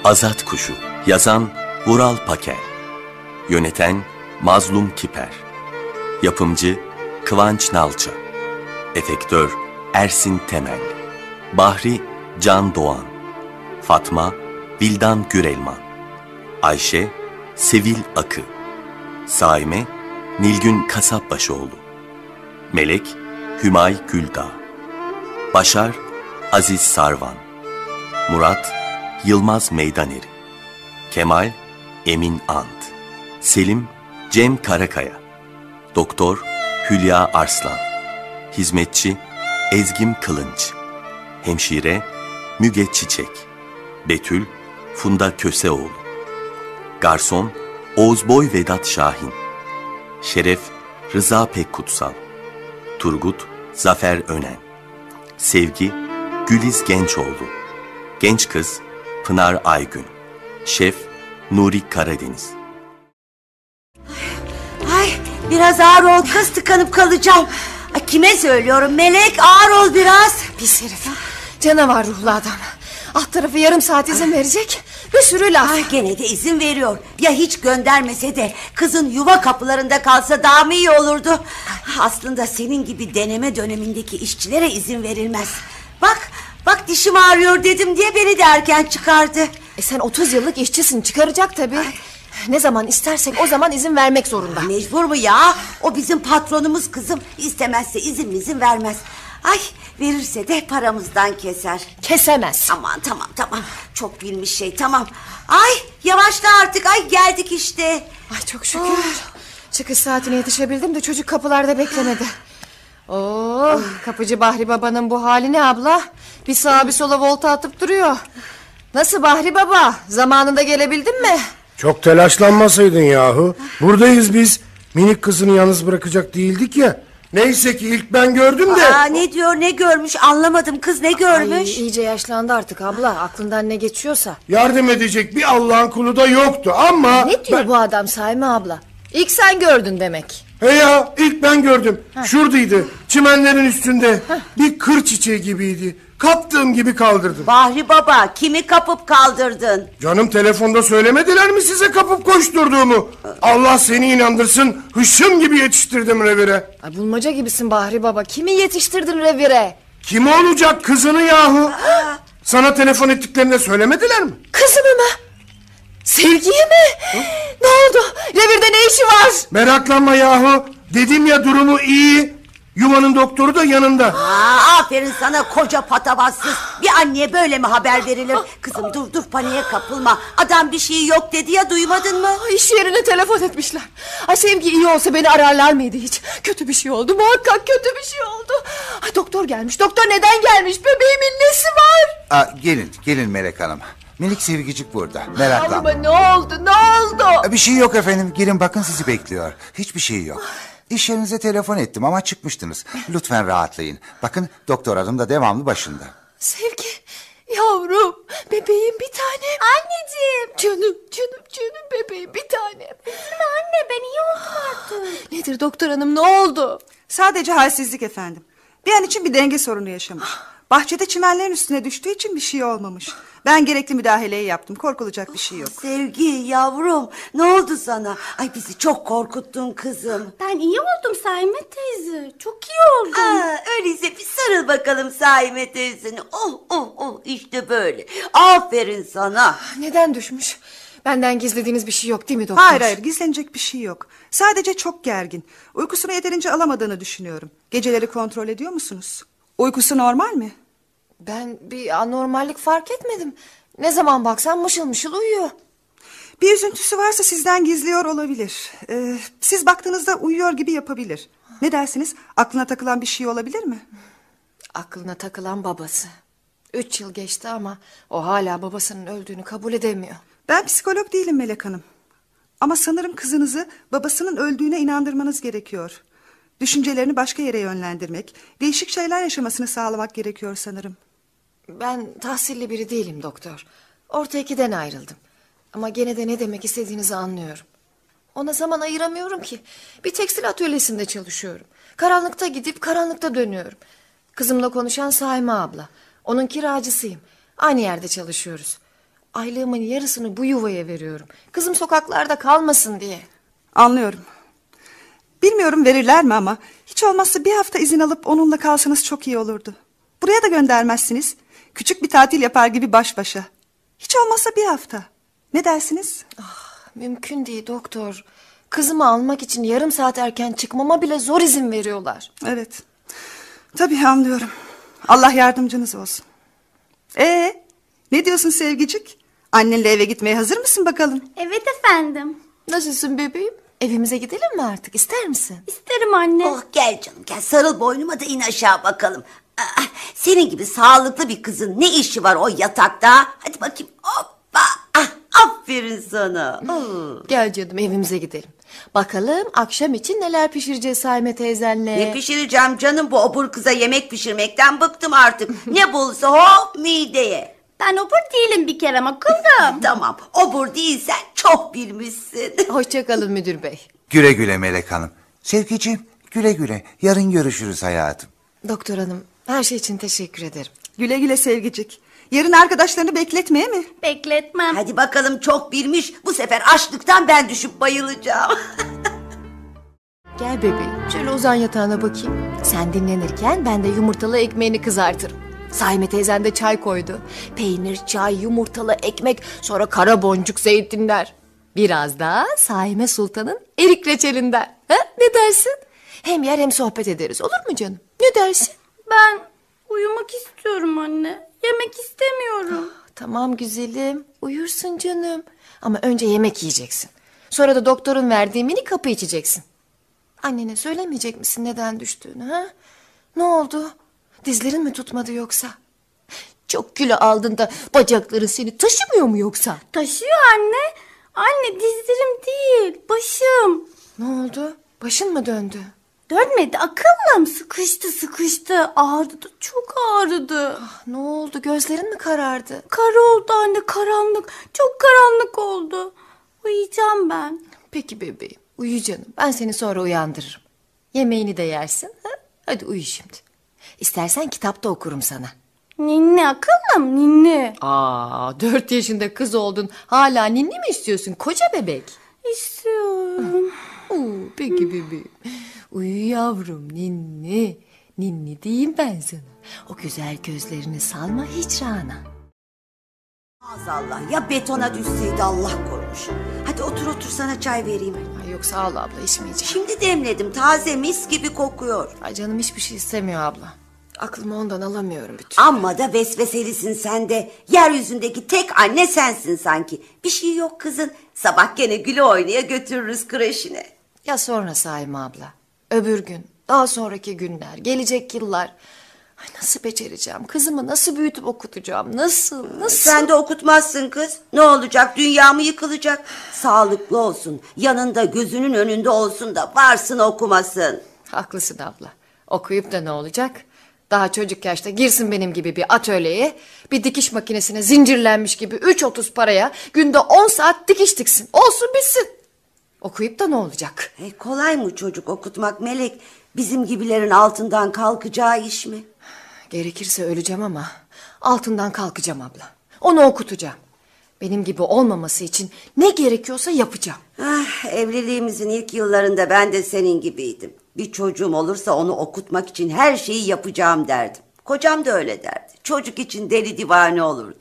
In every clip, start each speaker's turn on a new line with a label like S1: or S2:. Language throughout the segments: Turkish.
S1: Azat Kuşu. Yazan Vural Pakel. Yöneten Mazlum Kiper. Yapımcı Kıvanç Nalça. Efektör Ersin Temel. Bahri Can Doğan. Fatma Vildan Gürelman. Ayşe Sevil Akı. Saime Nilgün Kasapbaşıoğlu. Melek Hümay Güldağ. Başar Aziz Sarvan. Murat Yılmaz Meydaneri. Kemal Emin Ant. Selim Cem Karakaya. Doktor Hülya Arslan. Hizmetçi Ezgim Kılınç. Hemşire Müge Çiçek. Betül Funda Köseoğlu. Garson Oğuzboy Vedat Şahin. Şeref Rıza Pekkutsal. Turgut Zafer Önen. Sevgi Güliz Gençoğlu. Genç kız Pınar Aygün. Şef Nuri Karadeniz.
S2: Ay biraz ağır ol kız, tıkanıp kalacağım. Ay, kime söylüyorum Melek, ağır ol biraz.
S3: Pis herif, canavar ruhlu adam. Alt tarafı yarım saat izin verecek, bir sürü laf.
S2: Ay, gene de izin veriyor. Ya hiç göndermese de kızın yuva kapılarında kalsa daha mı iyi olurdu? Aslında senin gibi deneme dönemindeki işçilere izin verilmez. Bak dişim ağrıyor dedim diye beni de erken çıkardı.
S3: Sen 30 yıllık işçisin, çıkaracak tabii. Ne zaman istersek o zaman izin vermek zorunda.
S2: Mecbur mu ya? O bizim patronumuz kızım. İstemezse izin vermez. Ay, verirse de paramızdan keser.
S3: Kesemez.
S2: Aman tamam. Çok bilmiş şey, tamam. Ay yavaşla artık, ay geldik işte.
S3: Ay çok şükür. Çıkış saatine yetişebildim de çocuk kapılarda beklemedi. Kapıcı Bahri Baba'nın bu hali ne abla? Bir sağa bir sola volta atıp duruyor. Nasıl Bahri Baba? Zamanında gelebildin mi?
S4: Çok telaşlanmasaydın yahu. Buradayız biz. Minik kızını yalnız bırakacak değildik ya. Neyse ki ilk ben gördüm de.
S2: Ne diyor, ne görmüş anlamadım, kız ne görmüş?
S3: Ay, iyice yaşlandı artık abla, aklından ne geçiyorsa.
S4: Yardım edecek bir Allah'ın kulu da yoktu ama...
S3: Ne diyor bu adam Saime abla? İlk sen gördün demek.
S4: He ya, ilk ben gördüm. Şuradaydı, çimenlerin üstünde. Bir kır çiçeği gibiydi. Kaptığım gibi kaldırdım.
S2: Bahri Baba, kimi kapıp kaldırdın?
S4: Canım, telefonda söylemediler mi size kapıp koşturduğumu? Allah seni inandırsın, hışım gibi yetiştirdim revire.
S3: Ay, bulmaca gibisin Bahri Baba, kimi yetiştirdin revire?
S4: Kim olacak, kızını yahu? Sana telefon ettiklerinde söylemediler mi?
S3: Kızımı mı? Sevgiyi mi? Ne oldu? Revirde ne işi var?
S4: Meraklanma yahu. Dedim ya, durumu iyi. Yuvanın doktoru da yanında.
S2: Aferin sana koca patavatsız. Bir anneye böyle mi haber verilir? Kızım dur paniğe kapılma. Adam bir şey yok dedi ya, duymadın mı?
S3: İş yerine telefon etmişler. Ay, Sevgi iyi olsa beni ararlar mıydı hiç? Kötü bir şey oldu, muhakkak kötü bir şey oldu. Ay, doktor gelmiş. Doktor neden gelmiş? Bebeğimin nesi var?
S5: Gelin Melek Hanım. Minik Sevgicik burada, meraklanma.
S3: Ama ne oldu?
S5: Bir şey yok efendim, girin bakın, sizi bekliyor. Hiçbir şey yok. İş yerinize telefon ettim ama çıkmıştınız. Lütfen rahatlayın. Bakın, doktor hanım da devamlı başında.
S3: Sevgi, yavrum, bebeğim bir tanem. Anneciğim. Canım bebeğim bir tanem.
S6: Anne, ben iyi oldum artık.
S3: Nedir doktor hanım, ne oldu?
S7: Sadece halsizlik efendim. Bir an için bir denge sorunu yaşamış. Bahçede çimenlerin üstüne düştüğü için bir şey olmamış. Ben gerekli müdahaleyi yaptım. Korkulacak bir şey yok.
S2: Sevgi yavrum, ne oldu sana? Ay, bizi çok korkuttun kızım.
S6: Ben iyi oldum Saime teyze. Çok iyi oldum.
S2: Öyleyse bir sarıl bakalım Saime teyzeni. İşte böyle. Aferin sana.
S3: Neden düşmüş? Benden gizlediğiniz bir şey yok değil mi doktor?
S7: Hayır, gizlenecek bir şey yok. Sadece çok gergin. Uykusunu yeterince alamadığını düşünüyorum. Geceleri kontrol ediyor musunuz? Uykusu normal mi?
S3: Ben bir anormallik fark etmedim. Ne zaman baksam mışıl mışıl uyuyor.
S7: Bir üzüntüsü varsa sizden gizliyor olabilir. Siz baktığınızda uyuyor gibi yapabilir. Ne dersiniz? Aklına takılan bir şey olabilir mi?
S3: Aklına takılan babası. 3 yıl geçti ama o hala babasının öldüğünü kabul edemiyor.
S7: Ben psikolog değilim Melek Hanım. Ama sanırım kızınızı babasının öldüğüne inandırmanız gerekiyor. Düşüncelerini başka yere yönlendirmek, değişik şeyler yaşamasını sağlamak gerekiyor sanırım.
S3: Ben tahsilli biri değilim doktor. Orta 2'den ayrıldım. Ama gene de ne demek istediğinizi anlıyorum. Ona zaman ayıramıyorum ki. Bir tekstil atölyesinde çalışıyorum. Karanlıkta gidip karanlıkta dönüyorum. Kızımla konuşan Saime abla. Onun kiracısıyım. Aynı yerde çalışıyoruz. Aylığımın yarısını bu yuvaya veriyorum. Kızım sokaklarda kalmasın diye.
S7: Anlıyorum. Bilmiyorum verirler mi ama hiç olmazsa bir hafta izin alıp onunla kalsanız çok iyi olurdu. Buraya da göndermezsiniz. Küçük bir tatil yapar gibi baş başa. Hiç olmazsa bir hafta. Ne dersiniz?
S3: Mümkün değil doktor. Kızımı almak için yarım saat erken çıkmama bile zor izin veriyorlar.
S7: Evet. Tabii anlıyorum. Allah yardımcınız olsun. Ne diyorsun Sevgicik? Annenle eve gitmeye hazır mısın bakalım?
S6: Evet efendim.
S3: Nasılsın bebeğim? Evimize gidelim mi artık? İster misin?
S6: İsterim anne.
S2: Oh gel canım gel, sarıl boynuma da in aşağı bakalım. Senin gibi sağlıklı bir kızın ne işi var o yatakta? Hadi bakayım, hoppa. Aferin sana.
S3: Gel canım evimize gidelim. Bakalım akşam için neler pişireceğiz Saime teyzenle.
S2: Ne pişireceğim canım, bu obur kıza yemek pişirmekten bıktım artık. Ne bulsa hop mideye.
S6: Ben obur değilim bir kere akıllım.
S2: Tamam, obur değilsen çok bilmişsin.
S3: Hoşçakalın müdür bey.
S5: Güle güle Melek Hanım. Sevgiciğim güle güle. Yarın görüşürüz hayatım.
S3: Doktor hanım her şey için teşekkür ederim.
S7: Güle güle Sevgicik. Yarın arkadaşlarını bekletmeye mi?
S6: Bekletmem.
S2: Hadi bakalım, çok bilmiş. Bu sefer açlıktan ben düşüp bayılacağım.
S3: Gel bebeğim şöyle uzan yatağına bakayım. Sen dinlenirken ben de yumurtalı ekmeğini kızartırım. Saime teyzen de çay koydu. Peynir, çay, yumurtalı ekmek, sonra kara boncuk zeytinler. Biraz da Saime Sultan'ın erik reçelinden. Ha? Ne dersin? Hem yer hem sohbet ederiz, olur mu canım? Ne dersin?
S6: Ben uyumak istiyorum anne. Yemek istemiyorum.
S3: Tamam güzelim, uyursun canım. Ama önce yemek yiyeceksin. Sonra da doktorun verdiği mini kapı içeceksin. Annene söylemeyecek misin neden düştüğünü ha? Ne oldu? Dizlerin mi tutmadı yoksa? Çok kilo aldın da bacakların seni taşımıyor mu yoksa?
S6: Taşıyor anne. Anne dizlerim değil, başım.
S3: Ne oldu? Başın mı döndü?
S6: Dönmedi akıllım, sıkıştı. Ağrıdı, çok ağrıdı.
S3: Ne oldu? Gözlerin mi karardı?
S6: Kara oldu anne, karanlık. Çok karanlık oldu. Uyuyacağım ben.
S3: Peki bebeğim, uyu canım. Ben seni sonra uyandırırım. Yemeğini de yersin. Ha? Hadi uyu şimdi. İstersen kitapta okurum sana.
S6: Ninni akıllım, ninni.
S3: 4 yaşında kız oldun. Hala ninni mi istiyorsun koca bebek?
S6: İstiyorum.
S3: Peki bebeğim. Uyu yavrum ninni. Ninni diyeyim ben sana. O güzel gözlerini salma hicrana.
S2: Maazallah, ya betona düşseydi, Allah korumuş. Hadi otur sana çay vereyim.
S3: Ay yok sağ ol abla içmeyeceğim.
S2: Şimdi demledim, taze mis gibi kokuyor.
S3: Ay canım hiçbir şey istemiyor abla. Aklımı ondan alamıyorum bütün.
S2: Amma da vesveselisin sen de. Yeryüzündeki tek anne sensin sanki. Bir şey yok kızın. Sabah gene güle oynaya götürürüz kreşine.
S3: Ya sonra Saime abla. Öbür gün, daha sonraki günler, gelecek yıllar. Ay nasıl becereceğim? Kızımı nasıl büyütüp okutacağım? Nasıl?
S2: Sen de okutmazsın kız. Ne olacak? Dünya mı yıkılacak? Sağlıklı olsun. Yanında, gözünün önünde olsun da varsın okumasın.
S3: Haklısın abla. Okuyup da ne olacak? Daha çocuk yaşta girsin benim gibi bir atölyeye, bir dikiş makinesine zincirlenmiş gibi 3.30 paraya günde 10 saat dikiş diksin. Olsun bitsin. Okuyup da ne olacak?
S2: Kolay mı çocuk okutmak Melek? Bizim gibilerin altından kalkacağı iş mi?
S3: Gerekirse öleceğim ama altından kalkacağım abla. Onu okutacağım. Benim gibi olmaması için ne gerekiyorsa yapacağım.
S2: Evliliğimizin ilk yıllarında ben de senin gibiydim. Bir çocuğum olursa onu okutmak için her şeyi yapacağım derdim. Kocam da öyle derdi. Çocuk için deli divane olurdu.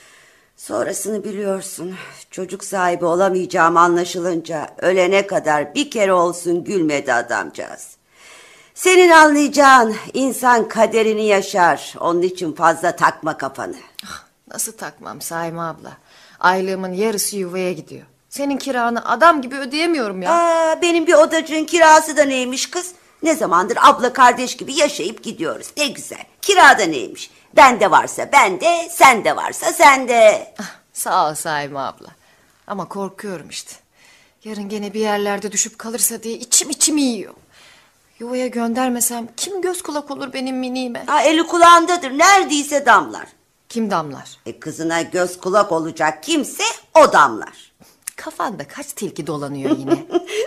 S2: Sonrasını biliyorsun. Çocuk sahibi olamayacağım anlaşılınca ölene kadar bir kere olsun gülmedi adamcağız. Senin anlayacağın, insan kaderini yaşar. Onun için fazla takma kafanı.
S3: Nasıl takmam Saime abla? Aylığımın yarısı yuvaya gidiyor. Senin kiranı adam gibi ödeyemiyorum ya.
S2: Benim bir odacığın kirası da neymiş kız? Ne zamandır abla kardeş gibi yaşayıp gidiyoruz. Ne güzel. Kirada neymiş? Bende varsa bende, sende varsa sende.
S3: Sağ ol Saime abla. Ama korkuyorum işte. Yarın gene bir yerlerde düşüp kalırsa diye içim yiyor. Yuvaya göndermesem kim göz kulak olur benim miniğime?
S2: Eli kulağındadır, neredeyse damlar.
S3: Kim damlar?
S2: Kızına göz kulak olacak kimse o damlar.
S3: Kafanda kaç tilki dolanıyor yine?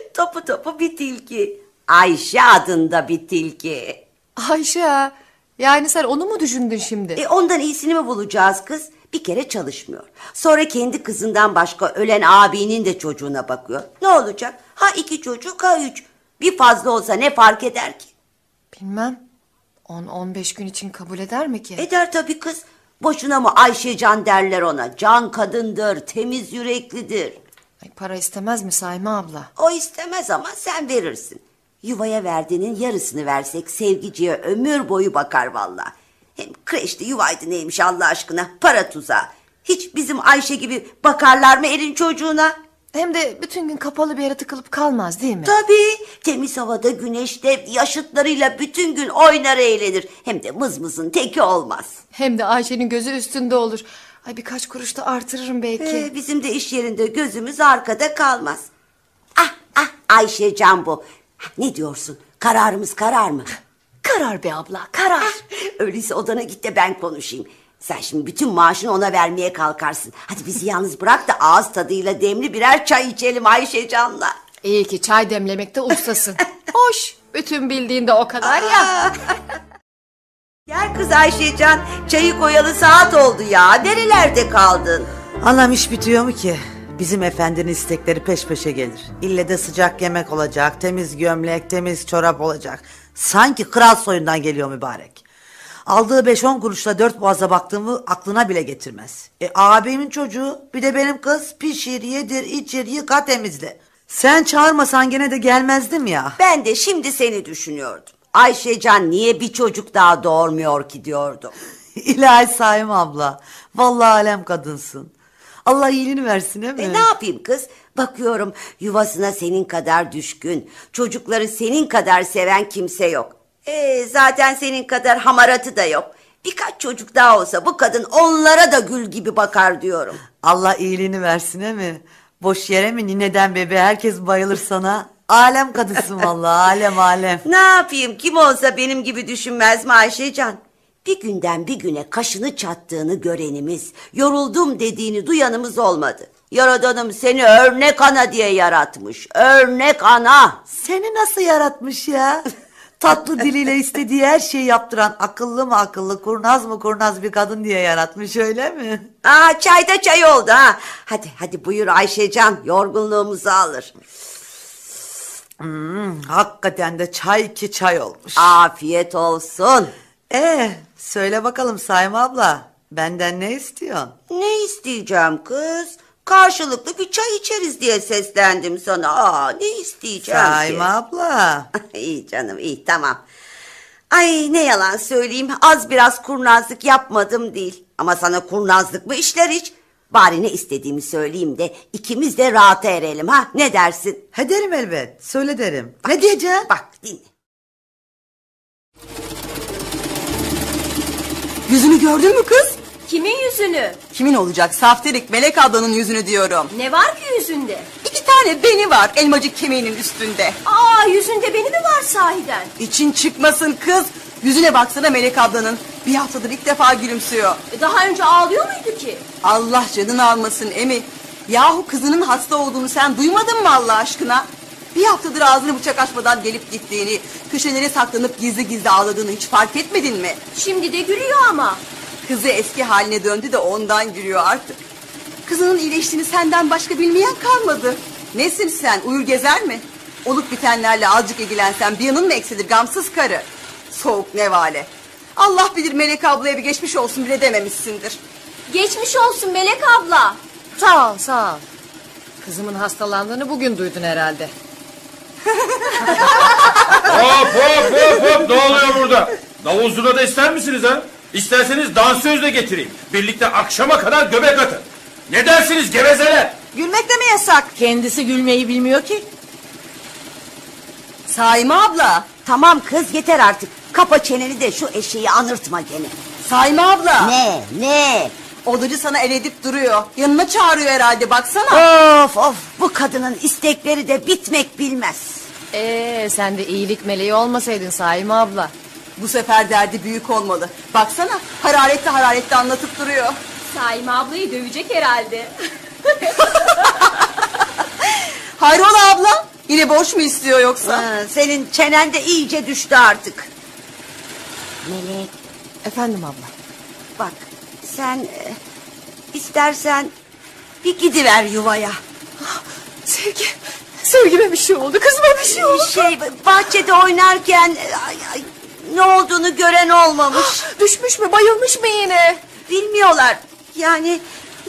S2: Topu bir tilki. Ayşe adında bir tilki.
S3: Ayşe, yani sen onu mu düşündün şimdi?
S2: Ondan iyisini mi bulacağız kız? Bir kere çalışmıyor. Sonra kendi kızından başka ölen abinin de çocuğuna bakıyor. Ne olacak? Ha 2 çocuk ha 3. Bir fazla olsa ne fark eder ki?
S3: Bilmem. 10-15 gün için kabul eder mi ki?
S2: Eder tabii kız. Boşuna mı Ayşecan derler ona. Can kadındır, temiz yüreklidir.
S3: Ay, para istemez mi Saime abla?
S2: O istemez ama sen verirsin. Yuvaya verdiğinin yarısını versek sevgiciye ömür boyu bakar vallahi. Hem kreşti yuvaydı neymiş Allah aşkına, para tuzağı. Hiç bizim Ayşe gibi bakarlar mı elin çocuğuna?
S3: Hem de bütün gün kapalı bir yere tıkılıp kalmaz değil mi?
S2: Tabii, temiz havada güneşte yaşıtlarıyla bütün gün oynar eğlenir. Hem de mızmızın teki olmaz.
S3: Hem de Ayşe'nin gözü üstünde olur. Ay, birkaç kuruş da artırırım belki.
S2: Bizim de iş yerinde gözümüz arkada kalmaz. Ayşecan bu. Ne diyorsun? Kararımız karar mı?
S3: Karar be abla, karar.
S2: Öyleyse odana git de ben konuşayım. Sen şimdi bütün maaşını ona vermeye kalkarsın. Hadi bizi yalnız bırak da ağız tadıyla demli birer çay içelim Ayşecan'la.
S3: İyi ki çay demlemekte ustasın. Hoş, bütün bildiğin de o kadar ya.
S2: Gel kız Ayşecan, çayı koyalı saat oldu ya. Nerelerde kaldın?
S8: Anam iş bitiyor mu ki? Bizim efendinin istekleri peş peşe gelir. İlle de sıcak yemek olacak, temiz gömlek, temiz çorap olacak. Sanki kral soyundan geliyor mübarek. Aldığı 5-10 kuruşla 4 boğaza baktığımı aklına bile getirmez. Abimin çocuğu, bir de benim kız, pişir, yedir, içir, yıka, temizle. Sen çağırmasan gene de gelmezdim ya.
S2: Ben de şimdi seni düşünüyordum. Ayşecan niye bir çocuk daha doğurmuyor ki diyordum.
S8: İlahi Saim abla, vallahi alem kadınsın. Allah iyiliğini versin değil mi?
S2: Ne yapayım kız? Bakıyorum yuvasına senin kadar düşkün, çocukları senin kadar seven kimse yok. Zaten senin kadar hamaratı da yok. Birkaç çocuk daha olsa bu kadın onlara da gül gibi bakar diyorum.
S8: Allah iyiliğini versin he mi? Boş yere mi nineden bebe herkes bayılır sana. Alem kadınsın vallahi, alem.
S2: Ne yapayım, kim olsa benim gibi düşünmez mi Ayşecan? Bir günden bir güne kaşını çattığını görenimiz, yoruldum dediğini duyanımız olmadı. Yaradanım seni örnek ana diye yaratmış. Örnek ana.
S8: Seni nasıl yaratmış ya? Tatlı diliyle istediği her şeyi yaptıran akıllı mı akıllı, kurnaz mı kurnaz bir kadın diye yaratmış, öyle mi?
S2: Çayda çay oldu ha. Hadi buyur Ayşecan, yorgunluğumuzu alır.
S8: Hakikaten de çay ki çay olmuş.
S2: Afiyet olsun.
S8: Söyle bakalım Saim abla, benden ne istiyorsun?
S2: Ne isteyeceğim kız? Karşılıklı bir çay içeriz diye seslendim sana. Ne isteyeceğim
S8: Saim
S2: ki?
S8: abla.
S2: İyi canım, iyi, tamam. Ay ne yalan söyleyeyim, az biraz kurnazlık yapmadım değil. Ama sana kurnazlık mı işler hiç? Bari ne istediğimi söyleyeyim de ikimiz de rahata erelim ha, ne dersin?
S8: He derim elbet, söyle derim. Ne diyeceğim?
S2: Bak dinle.
S9: Yüzünü gördün mü kız?
S6: Kimin yüzünü?
S9: Kimin olacak? Saftirik Melek ablanın yüzünü diyorum.
S6: Ne var ki yüzünde?
S9: 2 tane beni var elmacık kemiğinin üstünde.
S6: Yüzünde beni mi var sahiden?
S9: İçin çıkmasın kız. Yüzüne baksana Melek ablanın. Bir haftadır ilk defa gülümsüyor.
S6: Daha önce ağlıyor muydu ki?
S9: Allah canını almasın Emi. Yahu kızının hasta olduğunu sen duymadın mı Allah aşkına? Bir haftadır ağzını bıçak açmadan gelip gittiğini, köşelere saklanıp gizli gizli ağladığını hiç fark etmedin mi?
S6: Şimdi de gülüyor ama.
S9: Kızı eski haline döndü de ondan gülüyor artık. Kızının iyileştiğini senden başka bilmeyen kalmadı. Nesin sen, uyur gezer mi? Olup bitenlerle azıcık ilgilensen bir yanın mı eksilir gamsız karı? Soğuk nevale. Allah bilir Melek ablaya bir geçmiş olsun bile dememişsindir.
S6: Geçmiş olsun Melek abla.
S3: Sağ ol, sağ ol. Kızımın hastalandığını bugün duydun herhalde.
S10: Hop ne oluyor burada? Davul zurna da ister misiniz ha? İsterseniz dansöz de getireyim. Birlikte akşama kadar göbek atın. Ne dersiniz gevezeler?
S9: Gülmek de mi yasak?
S8: Kendisi gülmeyi bilmiyor ki.
S9: Saime abla.
S2: Tamam kız, yeter artık. Kapa çeneni de şu eşeği anırtma gene.
S9: Saime abla.
S2: Ne?
S9: Odacı sana el edip duruyor. Yanına çağırıyor herhalde baksana.
S2: Of bu kadının istekleri de bitmek bilmez.
S3: Sen de iyilik meleği olmasaydın Saime abla.
S9: Bu sefer derdi büyük olmalı. Baksana hararetli anlatıp duruyor.
S6: Saime ablayı dövecek herhalde.
S9: Hayrola abla? Yine borç mu istiyor yoksa?
S2: Senin çenen de iyice düştü artık. Melek,
S3: Efendim abla.
S2: bak sen İstersen bir gidiver yuvaya.
S3: Sevgime bir şey oldu. Kızıma bir şey oldu.
S2: Bahçede oynarken ne olduğunu gören olmamış.
S3: Düşmüş mü, bayılmış mı yine?
S2: Bilmiyorlar. Yani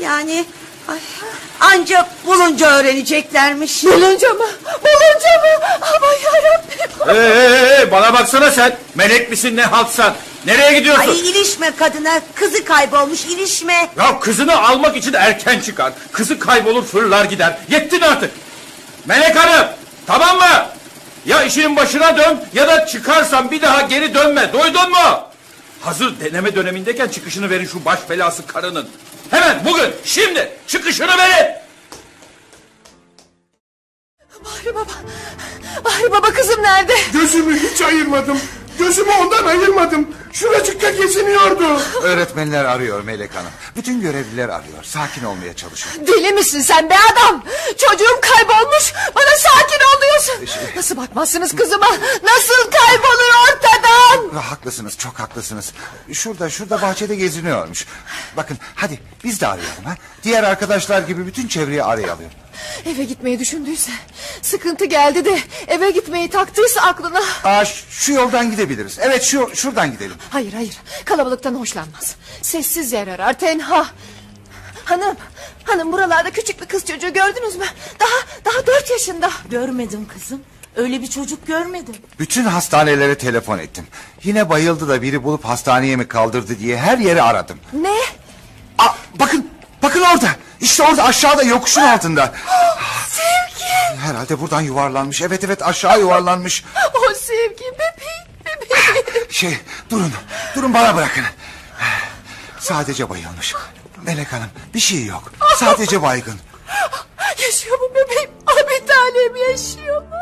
S2: anca bulunca öğreneceklermiş.
S3: Bulunca mı? Aman yarabbim.
S10: Bana baksana sen. Melek misin ne haltsan? Nereye gidiyorsun?
S2: Ay ilişme kadına. Kızı kaybolmuş, ilişme.
S10: Ya kızını almak için erken çıkar. Kızı kaybolur fırlar gider. Yettin artık. Melek Hanım, tamam mı? Ya işinin başına dön ya da çıkarsan bir daha geri dönme. Duydun mu? Hazır deneme dönemindeyken çıkışını verin şu baş belası karının. Hemen bugün, şimdi çıkışını verin.
S3: Bahri baba, kızım nerede?
S4: Gözümü hiç ayırmadım. Gözümü ondan ayırmadım. Şuracıkta geziniyordu.
S5: Öğretmenler arıyor Melek Hanım. Bütün görevliler arıyor. Sakin olmaya çalışın.
S3: Deli misin sen be adam? Çocuğum kaybolmuş. Bana sakin ol diyorsun. Nasıl bakmazsınız kızıma? Nasıl kaybolur ortadan?
S5: Haklısınız, çok haklısınız. Şurada bahçede geziniyormuş. Bakın hadi biz de arayalım. Ha? Diğer arkadaşlar gibi bütün çevreyi arayalım.
S3: Eve gitmeyi düşündüyse, sıkıntı geldi de eve gitmeyi taktıysa aklına.
S5: Şu yoldan gidebiliriz. Evet, şuradan gidelim.
S3: Hayır, kalabalıktan hoşlanmaz. Sessiz yer arar, tenha. Hanım, buralarda küçük bir kız çocuğu gördünüz mü? Daha 4 yaşında.
S6: Görmedim kızım. Öyle bir çocuk görmedim.
S5: Bütün hastanelere telefon ettim. Yine bayıldı da biri bulup hastaneye mi kaldırdı diye her yeri aradım.
S3: Ne?
S5: Bakın orada. İşte orada, aşağıda, yokuşun altında.
S3: Sevgi.
S5: Herhalde buradan yuvarlanmış. Evet, aşağı yuvarlanmış.
S3: O Sevgi, bebeğim.
S5: Durun, bana bırakın. Sadece bayılmış. Melek Hanım, bir şey yok. Sadece baygın.
S3: Yaşıyor mu bebeğim? Bir tanem yaşıyor mu?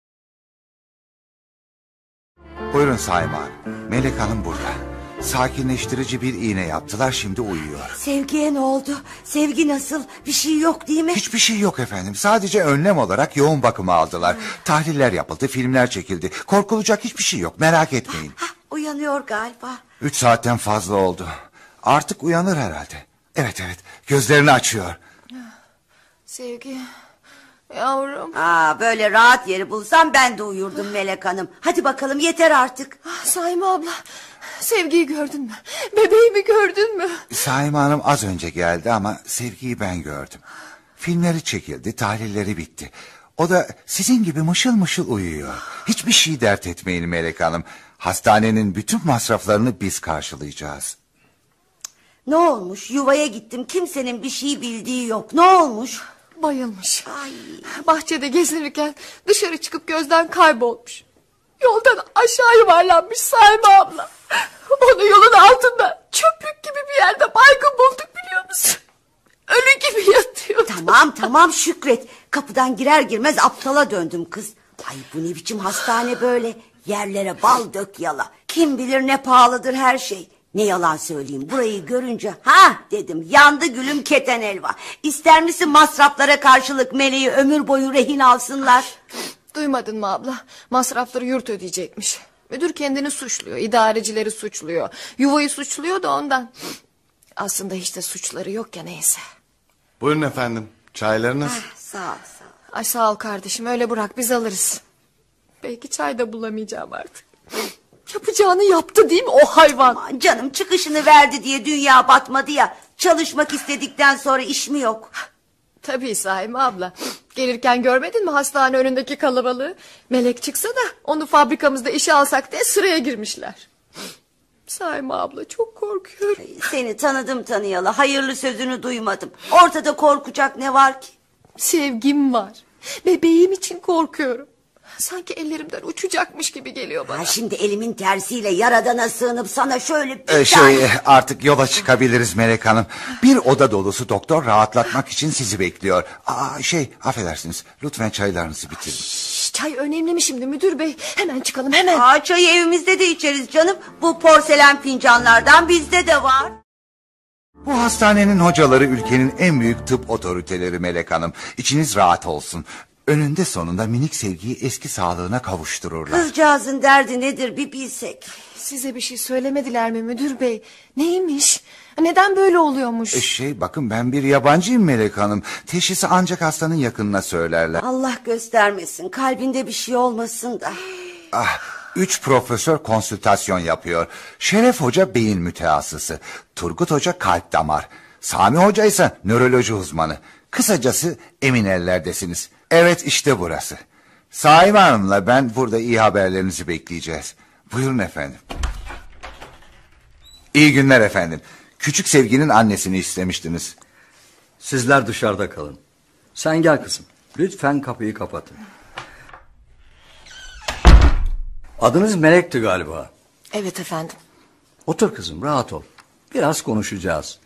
S5: Buyurun Saime Hanım. Melek Hanım burada. Sakinleştirici bir iğne yaptılar, şimdi uyuyor.
S2: Sevgiye ne oldu? Sevgi nasıl? Bir şey yok değil mi?
S5: Hiçbir şey yok efendim. Sadece önlem olarak yoğun bakıma aldılar. Tahliller yapıldı, filmler çekildi. Korkulacak hiçbir şey yok, merak etmeyin.
S2: Uyanıyor galiba.
S5: 3 saatten fazla oldu. Artık uyanır herhalde. Evet, gözlerini açıyor.
S3: Sevgi, yavrum.
S2: Böyle rahat yeri bulsam ben de uyurdum Melek Hanım. Hadi bakalım, yeter artık.
S3: Saime abla, Sevgi'yi gördün mü? Bebeğimi gördün mü?
S5: Saime Hanım az önce geldi ama Sevgi'yi ben gördüm. Filmleri çekildi, tahlilleri bitti. O da sizin gibi mışıl mışıl uyuyor. Hiçbir şey dert etmeyin Melek Hanım. Hastanenin bütün masraflarını biz karşılayacağız.
S2: Ne olmuş? Yuvaya gittim, kimsenin bir şey bildiği yok. Ne olmuş?
S3: Bayılmış. Bahçede gezinirken dışarı çıkıp gözden kaybolmuş. Yoldan aşağı yuvarlanmış Saime abla. Onu yolun altında çöplük gibi bir yerde baygın bulduk, biliyor musun? Ölü gibi yatıyor.
S2: Tamam Şükret. Kapıdan girer girmez aptala döndüm kız. Ay bu ne biçim hastane böyle? Yerlere bal dök yala. Kim bilir ne pahalıdır her şey. Ne yalan söyleyeyim, burayı görünce dedim, yandı gülüm keten elva. İster misin masraflara karşılık meleği ömür boyu rehin alsınlar?
S3: Duymadın mı abla? Masrafları yurt ödeyecekmiş. Müdür kendini suçluyor, idarecileri suçluyor, yuvayı suçluyor da ondan. Aslında hiç de suçları yok ya, neyse.
S11: Buyurun efendim, çaylarınız.
S2: Sağ ol.
S3: Ay sağ ol kardeşim, öyle bırak, biz alırız. Belki çay da bulamayacağım artık. Yapacağını yaptı değil mi o hayvan?
S2: Aman canım, çıkışını verdi diye dünya batmadı ya. Çalışmak istedikten sonra iş mi yok?
S3: Tabii Saime abla. Gelirken görmedin mi hastane önündeki kalabalığı? Melek çıksa da onu fabrikamızda işe alsak diye sıraya girmişler. Saime abla, çok korkuyorum.
S2: Seni tanıdım tanıyalı, hayırlı sözünü duymadım. Ortada korkacak ne var ki?
S3: Sevgim var. Bebeğim için korkuyorum. Sanki ellerimden uçacakmış gibi geliyor bana.
S2: Şimdi elimin tersiyle Yaradan'a sığınıp sana şöyle
S5: Artık yola çıkabiliriz Melek Hanım. Bir oda dolusu doktor rahatlatmak için sizi bekliyor. Affedersiniz, lütfen çaylarınızı bitirin.
S3: Çay önemli mi şimdi müdür bey? Hemen çıkalım, hemen.
S2: Çayı evimizde de içeriz canım. Bu porselen fincanlardan bizde de var.
S5: Bu hastanenin hocaları ülkenin en büyük tıp otoriteleri Melek Hanım. İçiniz rahat olsun. Önünde sonunda minik Sevgi'yi eski sağlığına kavuştururlar.
S2: Kızcağızın derdi nedir bir bilsek.
S3: Size bir şey söylemediler mi müdür bey? Neymiş? Neden böyle oluyormuş?
S5: Bakın ben bir yabancıyım Melek Hanım. Teşhisi ancak hastanın yakınına söylerler.
S2: Allah göstermesin, kalbinde bir şey olmasın da.
S5: 3 profesör konsültasyon yapıyor. Şeref Hoca beyin mütehassısı. Turgut Hoca kalp damar. Sami Hoca ise nöroloji uzmanı. Kısacası emin ellerdesiniz. Evet, işte burası. Saime Hanım'la ben burada iyi haberlerinizi bekleyeceğiz. Buyurun efendim. İyi günler efendim. Küçük Sevgi'nin annesini istemiştiniz.
S12: Sizler dışarıda kalın. Sen gel kızım. Lütfen kapıyı kapatın. Adınız Melek'ti galiba.
S3: Evet efendim.
S12: Otur kızım, rahat ol. Biraz konuşacağız.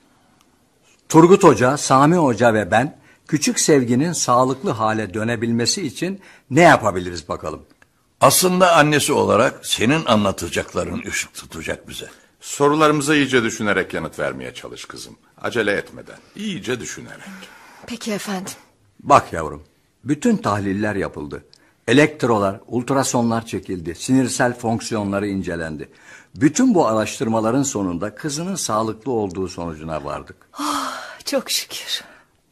S12: Turgut Hoca, Sami Hoca ve ben Küçük Sevgi'nin sağlıklı hale dönebilmesi için ne yapabiliriz bakalım?
S13: Aslında annesi olarak senin anlatacakların ışık tutacak bize.
S11: Sorularımıza iyice düşünerek yanıt vermeye çalış kızım. Acele etmeden, iyice düşünerek.
S3: Peki efendim.
S12: Bak yavrum, bütün tahliller yapıldı. Elektrolar, ultrasonlar çekildi. Sinirsel fonksiyonları incelendi. Bütün bu araştırmaların sonunda kızının sağlıklı olduğu sonucuna vardık.
S3: Çok şükür.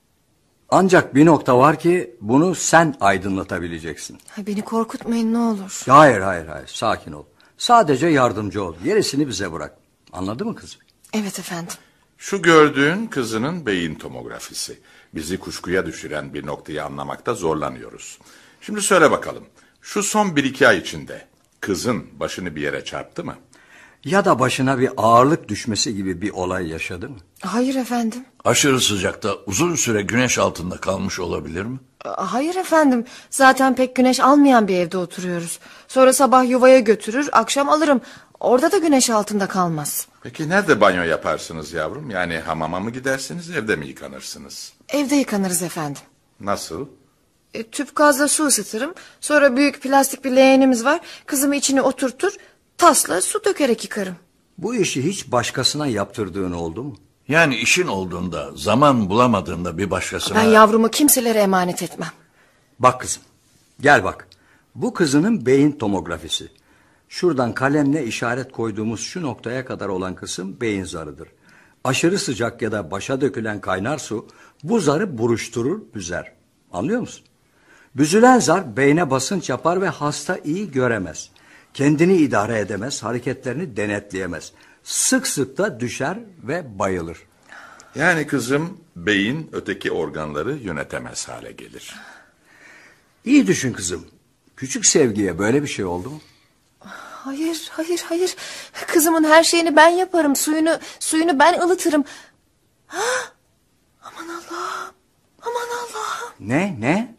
S12: Ancak bir nokta var ki bunu sen aydınlatabileceksin.
S3: Beni korkutmayın ne olur.
S12: Hayır, sakin ol. Sadece yardımcı ol. Gerisini bize bırak. Anladın mı kızım?
S3: Evet efendim.
S11: Şu gördüğün kızının beyin tomografisi. Bizi kuşkuya düşüren bir noktayı anlamakta zorlanıyoruz. Şimdi söyle bakalım. Şu son 1-2 ay içinde kızın başını bir yere çarptı mı?
S12: Ya da başına bir ağırlık düşmesi gibi bir olay yaşadı mı?
S3: Hayır efendim.
S13: Aşırı sıcakta uzun süre güneş altında kalmış olabilir mi?
S3: Hayır efendim. Zaten pek güneş almayan bir evde oturuyoruz. Sonra sabah yuvaya götürür, akşam alırım. Orada da güneş altında kalmaz.
S11: Peki nerede banyo yaparsınız yavrum? Yani hamama mı gidersiniz, evde mi yıkanırsınız?
S3: Evde yıkanırız efendim.
S11: Nasıl?
S3: Tüp gazla su ısıtırım. Sonra büyük plastik bir leğenimiz var. Kızımı içine oturtur, tasla su dökerek yıkarım.
S12: Bu işi hiç başkasına yaptırdığın oldu mu?
S13: Yani işin olduğunda, zaman bulamadığında bir başkasına...
S3: Ben yavrumu kimselere emanet etmem.
S12: Bak kızım, gel bak. Bu kızının beyin tomografisi. Şuradan kalemle işaret koyduğumuz şu noktaya kadar olan kısım beyin zarıdır. Aşırı sıcak ya da başa dökülen kaynar su bu zarı buruşturur, büzer. Anlıyor musun? Büzülen zar beyne basınç yapar ve hasta iyi göremez. Kendini idare edemez, hareketlerini denetleyemez. Sık sık da düşer ve bayılır.
S11: Yani kızım beyin öteki organları yönetemez hale gelir.
S12: İyi düşün kızım. Küçük Sevgi'ye böyle bir şey oldu mu?
S3: Hayır. Kızımın her şeyini ben yaparım. Suyunu ben ılıtırım. Aman Allah'ım.
S12: Ne?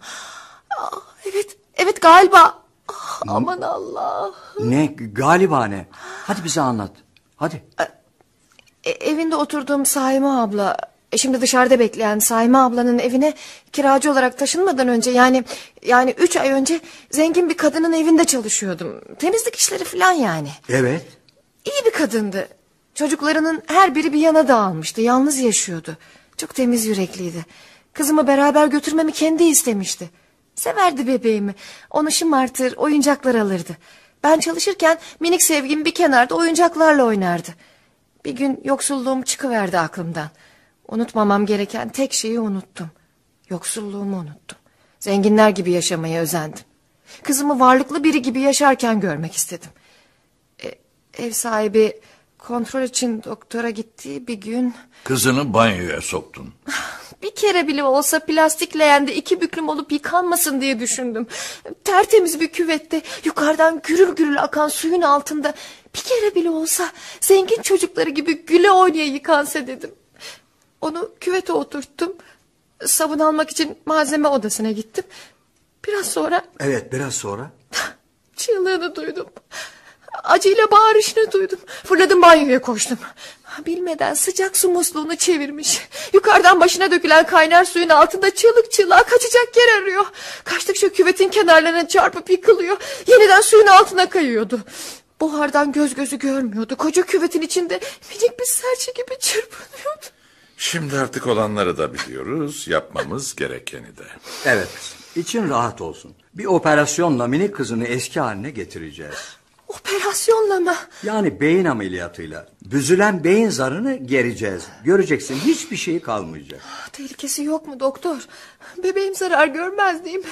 S3: Evet galiba. Aman Allah.
S12: Ne galiba ne? Hadi bize anlat. Hadi.
S3: Evinde oturduğum Saime abla, şimdi dışarıda bekleyen Saime ablanın evine kiracı olarak taşınmadan önce yani 3 ay önce zengin bir kadının evinde çalışıyordum. Temizlik işleri falan yani.
S12: Evet.
S3: İyi bir kadındı. Çocuklarının her biri bir yana dağılmıştı. Yalnız yaşıyordu. Çok temiz yürekliydi. Kızımı beraber götürmemi kendi istemişti. Severdi bebeğimi. Onu şımartır, oyuncaklar alırdı. Ben çalışırken minik Sevgim bir kenarda oyuncaklarla oynardı. Bir gün yoksulluğum çıkıverdi aklımdan. Unutmamam gereken tek şeyi unuttum. Yoksulluğumu unuttum. Zenginler gibi yaşamaya özendim. Kızımı varlıklı biri gibi yaşarken görmek istedim. Ev sahibi kontrol için doktora gittiği bir gün...
S13: Kızını banyoya soktun.
S3: Bir kere bile olsa plastik leğende 2 büklüm olup yıkanmasın diye düşündüm. Tertemiz bir küvette yukarıdan gürül gürül akan suyun altında bir kere bile olsa zengin çocukları gibi güle oynaya yıkansa dedim. Onu küvete oturttum. Sabun almak için malzeme odasına gittim. Biraz sonra...
S12: Evet, biraz sonra...
S3: Çığlığını duydum. Acıyla bağırışını duydum. Fırladım, banyoya koştum. Bilmeden sıcak su musluğunu çevirmiş. Yukarıdan başına dökülen kaynar suyun altında çığlık çığlığa kaçacak yer arıyor. Kaçtıkça küvetin kenarlarına çarpıp yıkılıyor. Yeniden suyun altına kayıyordu. Buhardan göz gözü görmüyordu. Koca küvetin içinde minik bir serçe gibi çırpınıyordu.
S11: Şimdi artık olanları da biliyoruz. Yapmamız gerekeni de.
S12: Evet, için rahat olsun. Bir operasyonla minik kızını eski haline getireceğiz.
S3: Operasyonla mı?
S12: Yani beyin ameliyatıyla. Büzülen beyin zarını gereceğiz. Göreceksin, hiçbir şey kalmayacak.
S3: Tehlikesi yok mu doktor? Bebeğim zarar görmez değil mi?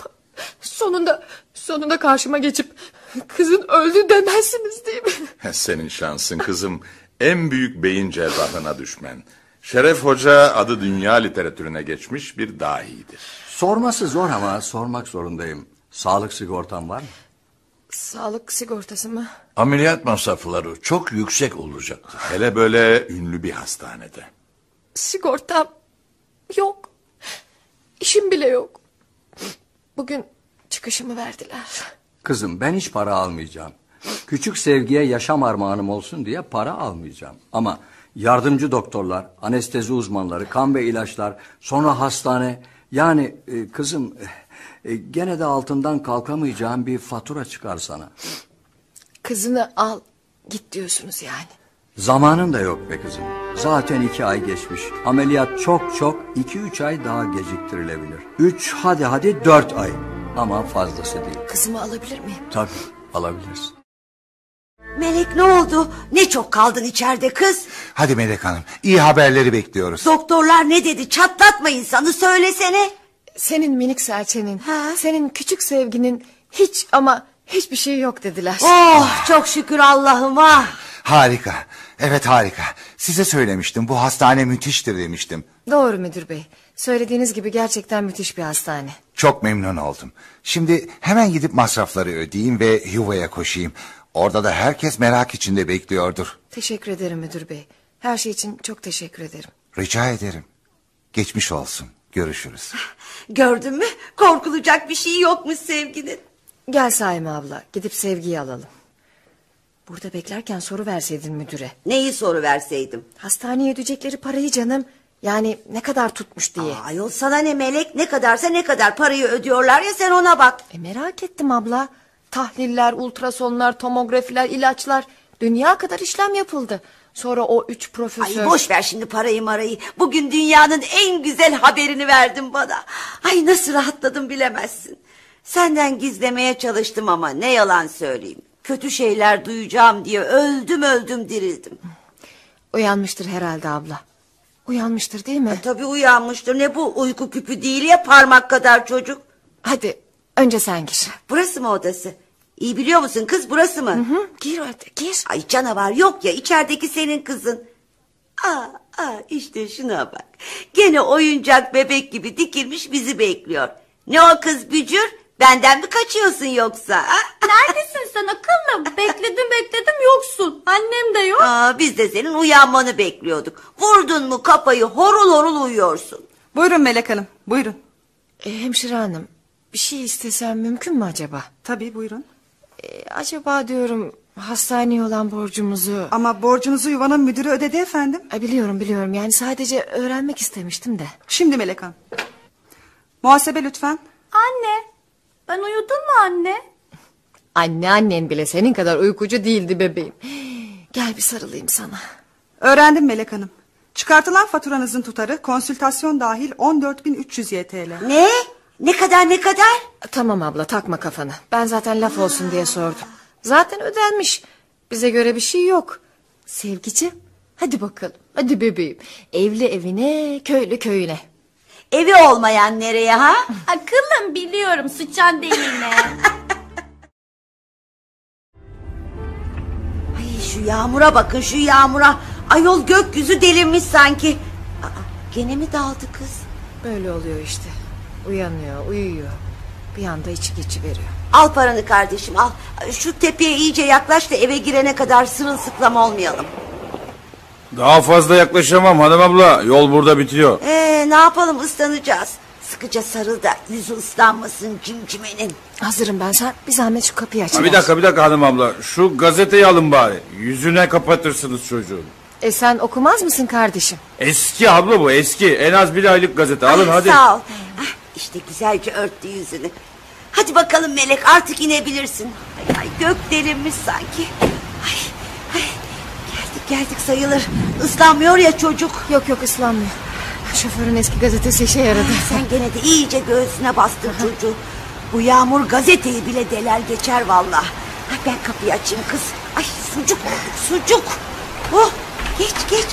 S3: Sonunda karşıma geçip kızın öldü demezsiniz değil mi?
S11: Senin şansın kızım. En büyük beyin cerrahına düşmen. Şeref Hoca adı dünya literatürüne geçmiş bir dahidir.
S12: Sorması zor ama sormak zorundayım. Sağlık sigortan var mı?
S3: Sağlık sigortası mı?
S13: Ameliyat masrafları çok yüksek olacaktır.
S11: Hele böyle ünlü bir hastanede.
S3: Sigortam yok. İşim bile yok. Bugün çıkışımı verdiler.
S12: Kızım, ben hiç para almayacağım. Küçük Sevgi'ye yaşam armağanım olsun diye para almayacağım. Ama yardımcı doktorlar, anestezi uzmanları, kan ve ilaçlar, sonra hastane... Yani kızım, gene de altından kalkamayacağım bir fatura çıkar sana.
S3: Kızını al git diyorsunuz yani.
S12: Zamanın da yok be kızım. Zaten 2 ay geçmiş. Ameliyat çok 2-3 ay daha geciktirilebilir. 3 hadi 4 ay. Ama fazlası değil.
S3: Kızımı alabilir miyim?
S12: Tabii alabilirsin.
S2: Melek, ne oldu? Ne çok kaldın içeride kız?
S5: Hadi Melek Hanım, iyi haberleri bekliyoruz.
S2: Doktorlar ne dedi? Çatlatma insanı, söylesene.
S3: Senin minik serçenin, senin küçük Sevginin hiç ama hiçbir şey yok dediler.
S2: Oh, çok şükür Allah'ıma.
S5: Harika, evet harika. Size söylemiştim, bu hastane müthiştir demiştim.
S3: Doğru müdür bey. Söylediğiniz gibi gerçekten müthiş bir hastane.
S5: Çok memnun oldum. Şimdi hemen gidip masrafları ödeyeyim ve yuvaya koşayım. Orada da herkes merak içinde bekliyordur.
S3: Teşekkür ederim müdür bey. Her şey için çok teşekkür ederim.
S5: Rica ederim. Geçmiş olsun. Görüşürüz.
S2: Gördün mü? Korkulacak bir şey yokmuş Sevginin.
S3: Gel Saime abla, gidip Sevgi'yi alalım. Burada beklerken soru verseydin müdüre.
S2: Neyi soru verseydim?
S3: Hastaneye ödeyecekleri parayı canım. Yani ne kadar tutmuş diye.
S2: Ayol sana ne Melek, ne kadarsa ne kadar parayı ödüyorlar ya, sen ona bak.
S3: Merak ettim abla. Tahliller, ultrasonlar, tomografiler, ilaçlar. Dünya kadar işlem yapıldı. Sonra o 3 profesör...
S2: Ay boş ver şimdi parayı marayı. Bugün dünyanın en güzel haberini verdin bana. Ay nasıl rahatladım bilemezsin. Senden gizlemeye çalıştım ama ne yalan söyleyeyim. Kötü şeyler duyacağım diye öldüm dirildim.
S3: Uyanmıştır herhalde abla. Uyanmıştır değil mi?
S2: Tabii uyanmıştır. Ne bu, uyku küpü değil ya, parmak kadar çocuk.
S3: Hadi önce sen gir.
S2: Burası mı odası? İyi biliyor musun kız, burası mı?
S3: Gir hadi gir.
S2: Ay canavar yok ya, içerideki senin kızın. İşte şuna bak. Gene oyuncak bebek gibi dikilmiş bizi bekliyor. Ne o kız bücür? Benden mi kaçıyorsun yoksa?
S6: Neredesin sen akıllım? Bekledim yoksun. Annem de yok.
S2: Biz de senin uyanmanı bekliyorduk. Vurdun mu kafayı, horul horul uyuyorsun.
S7: Buyurun Melek Hanım, buyurun.
S3: Hemşire hanım, bir şey istesem mümkün mü acaba?
S7: Tabii buyurun.
S3: Acaba diyorum hastaneye olan borcumuzu...
S7: Ama borcunuzu yuvanın müdürü ödedi efendim.
S3: Biliyorum yani sadece öğrenmek istemiştim de.
S7: Şimdi Melek Hanım. Muhasebe lütfen.
S6: Anne, ben uyudum mu anne?
S3: Annen bile senin kadar uykucu değildi bebeğim. Gel bir sarılayım sana.
S7: Öğrendim Melek Hanım. Çıkartılan faturanızın tutarı konsültasyon dahil 14.300 YTL.
S2: Ne? Ne kadar?
S3: Tamam abla, takma kafanı. Ben zaten laf olsun diye sordum. Zaten ödenmiş. Bize göre bir şey yok. Sevgiciğim, hadi bakalım. Hadi bebeğim. Evli evine, köylü köyüne.
S2: Evi olmayan nereye ha?
S6: Akıllım biliyorum, sıçan deliğine.
S2: Ay şu yağmura bakın, şu yağmura. Ayol gökyüzü delinmiş sanki. Gene mi daldı kız?
S3: Böyle oluyor işte. Uyanıyor, uyuyor. Bir anda içi geçiveriyor.
S2: Al paranı kardeşim, al. Şu tepeye iyice yaklaş da eve girene kadar sırılsıklam olmayalım.
S10: Daha fazla yaklaşamam hanım abla. Yol burada bitiyor.
S2: Ne yapalım, ıslanacağız. Sıkıca sarıl da yüzü ıslanmasın cimcimenin.
S3: Hazırım ben, sen bir zahmet şu kapıyı aç.
S10: Bir dakika hanım abla. Şu gazeteyi alın bari. Yüzüne kapatırsınız çocuğun.
S3: Sen okumaz mısın kardeşim?
S10: Eski abla bu, eski. En az 1 aylık gazete. Alın hadi.
S2: Sağ ol. İşte güzelce örttü yüzünü. Hadi bakalım Melek, artık inebilirsin. Ay, gök delinmiş sanki. Ay, geldik sayılır. Islanmıyor ya çocuk.
S3: Yok ıslanmıyor. Şoförün eski gazetesi işe yaradı.
S2: Sen gene de iyice göğsüne bastır çocuğu. Bu yağmur gazeteyi bile deler geçer vallahi. Ben kapıyı açayım kız. Ay sucuk olduk sucuk. Oh geç.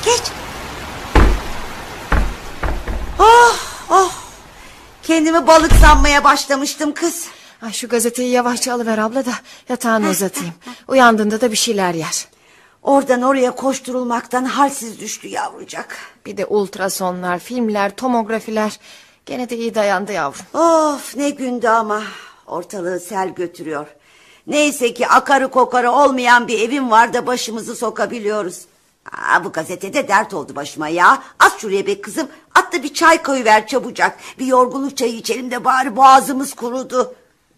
S2: Oh. Kendimi balık sanmaya başlamıştım kız.
S3: Ay şu gazeteyi yavaşça alıver abla da yatağına uzatayım. Uyandığında da bir şeyler yer.
S2: Oradan oraya koşturulmaktan halsiz düştü yavrucak.
S3: Bir de ultrasonlar, filmler, tomografiler. Gene de iyi dayandı yavrum.
S2: Of ne gündü ama. Ortalığı sel götürüyor. Neyse ki akarı kokarı olmayan bir evim var da başımızı sokabiliyoruz. Bu gazetede dert oldu başıma ya. At şuraya be kızım. At da bir çay koyuver çabucak. Bir yorgunluk çayı içelim de bari boğazımız kurudu.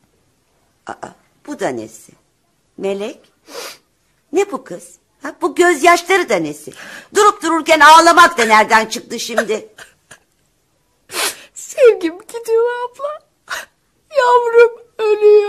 S2: Bu da nesi? Melek? Ne bu kız? Bu gözyaşları da nesi? Durup dururken ağlamak da nereden çıktı şimdi?
S3: Sevgim gidiyor abla. Yavrum ölüyor.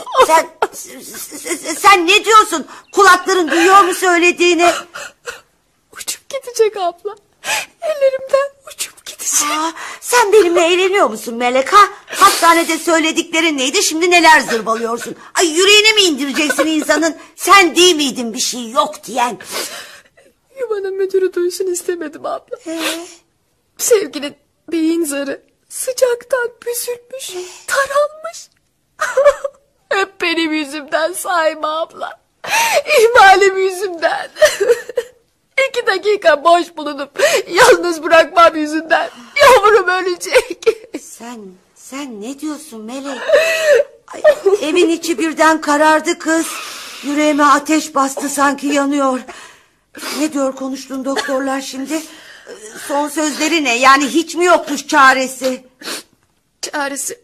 S2: Sen ne diyorsun? Kulakların duyuyor mu söylediğini?
S3: Uçup gidecek abla. Ellerimden uçup gidecek.
S2: Sen benimle eğleniyor musun Melek ha? Hastanede söylediklerin neydi, şimdi neler zırvalıyorsun? Ay yüreğine mi indireceksin insanın? Sen değil miydin bir şey yok diyen?
S3: Yuvanın müdürü duysun istemedim abla. Sevginin beyin zarı sıcaktan büzülmüş, taralmış. Hep benim yüzümden Saime abla. İhmalim yüzümden. 2 dakika boş bulunup yalnız bırakmam yüzünden yavrum ölecek.
S2: Sen ne diyorsun Melek? Ay, evin içi birden karardı kız. Yüreğime ateş bastı, sanki yanıyor. Ne diyor konuştuğun doktorlar şimdi? Son sözleri ne? Yani hiç mi yokmuş çaresi?
S3: Çaresi?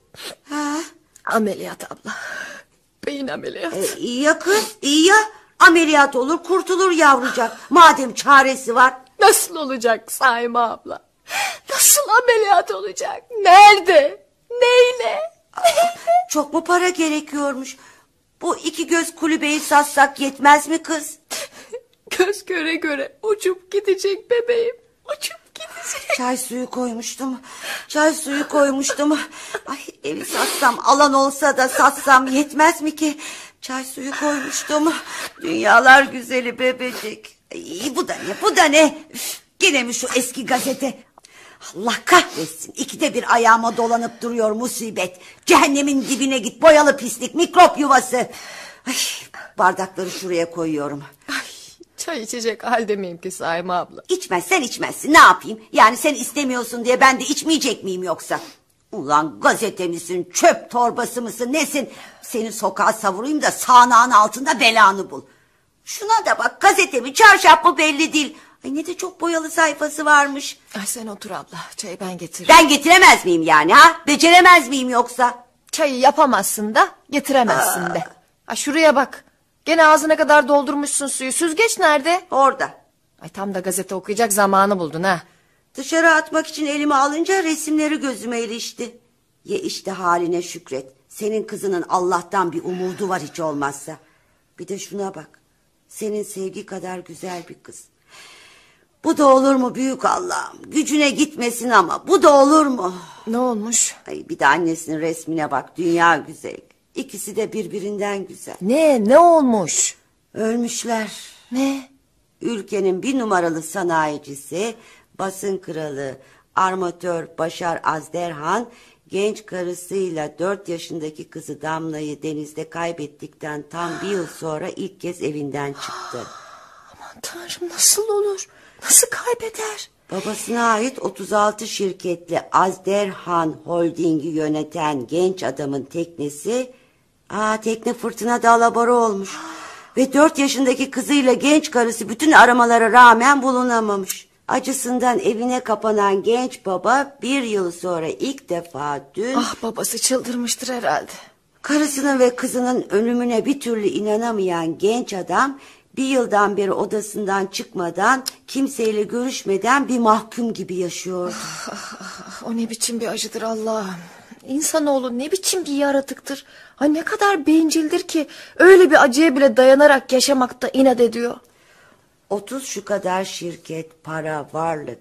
S3: Ameliyat abla. Beyin ameliyatı.
S2: İyi ya kız, iyi ya. Ameliyat olur, kurtulur yavrucak. Madem çaresi var.
S3: Nasıl olacak Saime abla? Nasıl ameliyat olacak? Nerede? Neyle?
S2: Çok mu para gerekiyormuş? Bu 2 göz kulübeyi satsak yetmez mi kız?
S3: Göz göre göre uçup gidecek bebeğim. Uçup gidecek.
S2: Çay suyu koymuştum. Ay evi satsam, alan olsa da satsam yetmez mi ki? Çay suyu koymuştum. Dünyalar güzeli bebecik. Ay, bu da ne? Üf, gene mi şu eski gazete? Allah kahretsin. 2'de bir ayağıma dolanıp duruyor musibet. Cehennemin dibine git, boyalı pislik, mikrop yuvası. Ay, bardakları şuraya koyuyorum.
S3: Çay içecek halde miyim ki Saime abla?
S2: İçmezsen içmezsin, ne yapayım? Yani sen istemiyorsun diye ben de içmeyecek miyim yoksa? Ulan gazete misin, çöp torbası mısın, nesin? Seni sokağa savurayım da sağanağın altında belanı bul. Şuna da bak, gazete mi çarşaf mı belli değil. Ay ne de çok boyalı sayfası varmış.
S3: Ay sen otur abla, çayı ben getiririm.
S2: Ben getiremez miyim yani ha? Beceremez miyim yoksa?
S3: Çayı yapamazsın da getiremezsin de. Ay şuraya bak. Gene ağzına kadar doldurmuşsun suyu. Süzgeç nerede?
S2: Orada.
S3: Ay tam da gazete okuyacak zamanı buldun ha.
S2: Dışarı atmak için elime alınca resimleri gözüme ilişti. Ye işte haline şükret. Senin kızının Allah'tan bir umudu var hiç olmazsa. Bir de şuna bak. Senin sevgi kadar güzel bir kız. Bu da olur mu büyük Allah'ım? Gücüne gitmesin ama bu da olur mu?
S3: Ne olmuş?
S2: Ay bir de annesinin resmine bak, dünya güzel. İkisi de birbirinden güzel.
S3: Ne olmuş?
S2: Ölmüşler.
S3: Ne?
S2: Ülkenin 1 numaralı sanayicisi, basın kralı, armatör Başar Azderhan genç karısıyla 4 yaşındaki kızı Damla'yı denizde kaybettikten tam 1 yıl sonra ilk kez evinden çıktı.
S3: Aman Tanrım, nasıl olur? Nasıl kaybeder?
S2: Babasına ait 36 şirketli Azderhan Holding'i yöneten genç adamın teknesi tekne fırtınada alabora olmuş. Ve 4 yaşındaki kızıyla genç karısı bütün aramalara rağmen bulunamamış. Acısından evine kapanan genç baba 1 yıl sonra ilk defa dün...
S3: babası çıldırmıştır herhalde.
S2: Karısının ve kızının ölümüne bir türlü inanamayan genç adam 1 yıldan beri odasından çıkmadan, kimseyle görüşmeden bir mahkum gibi yaşıyordu.
S3: O ne biçim bir acıdır Allah'ım. İnsanoğlu ne biçim bir yaratıktır. Ay ne kadar bencildir ki öyle bir acıya bile dayanarak yaşamakta inat ediyor.
S2: 30 şu kadar şirket, para, varlık,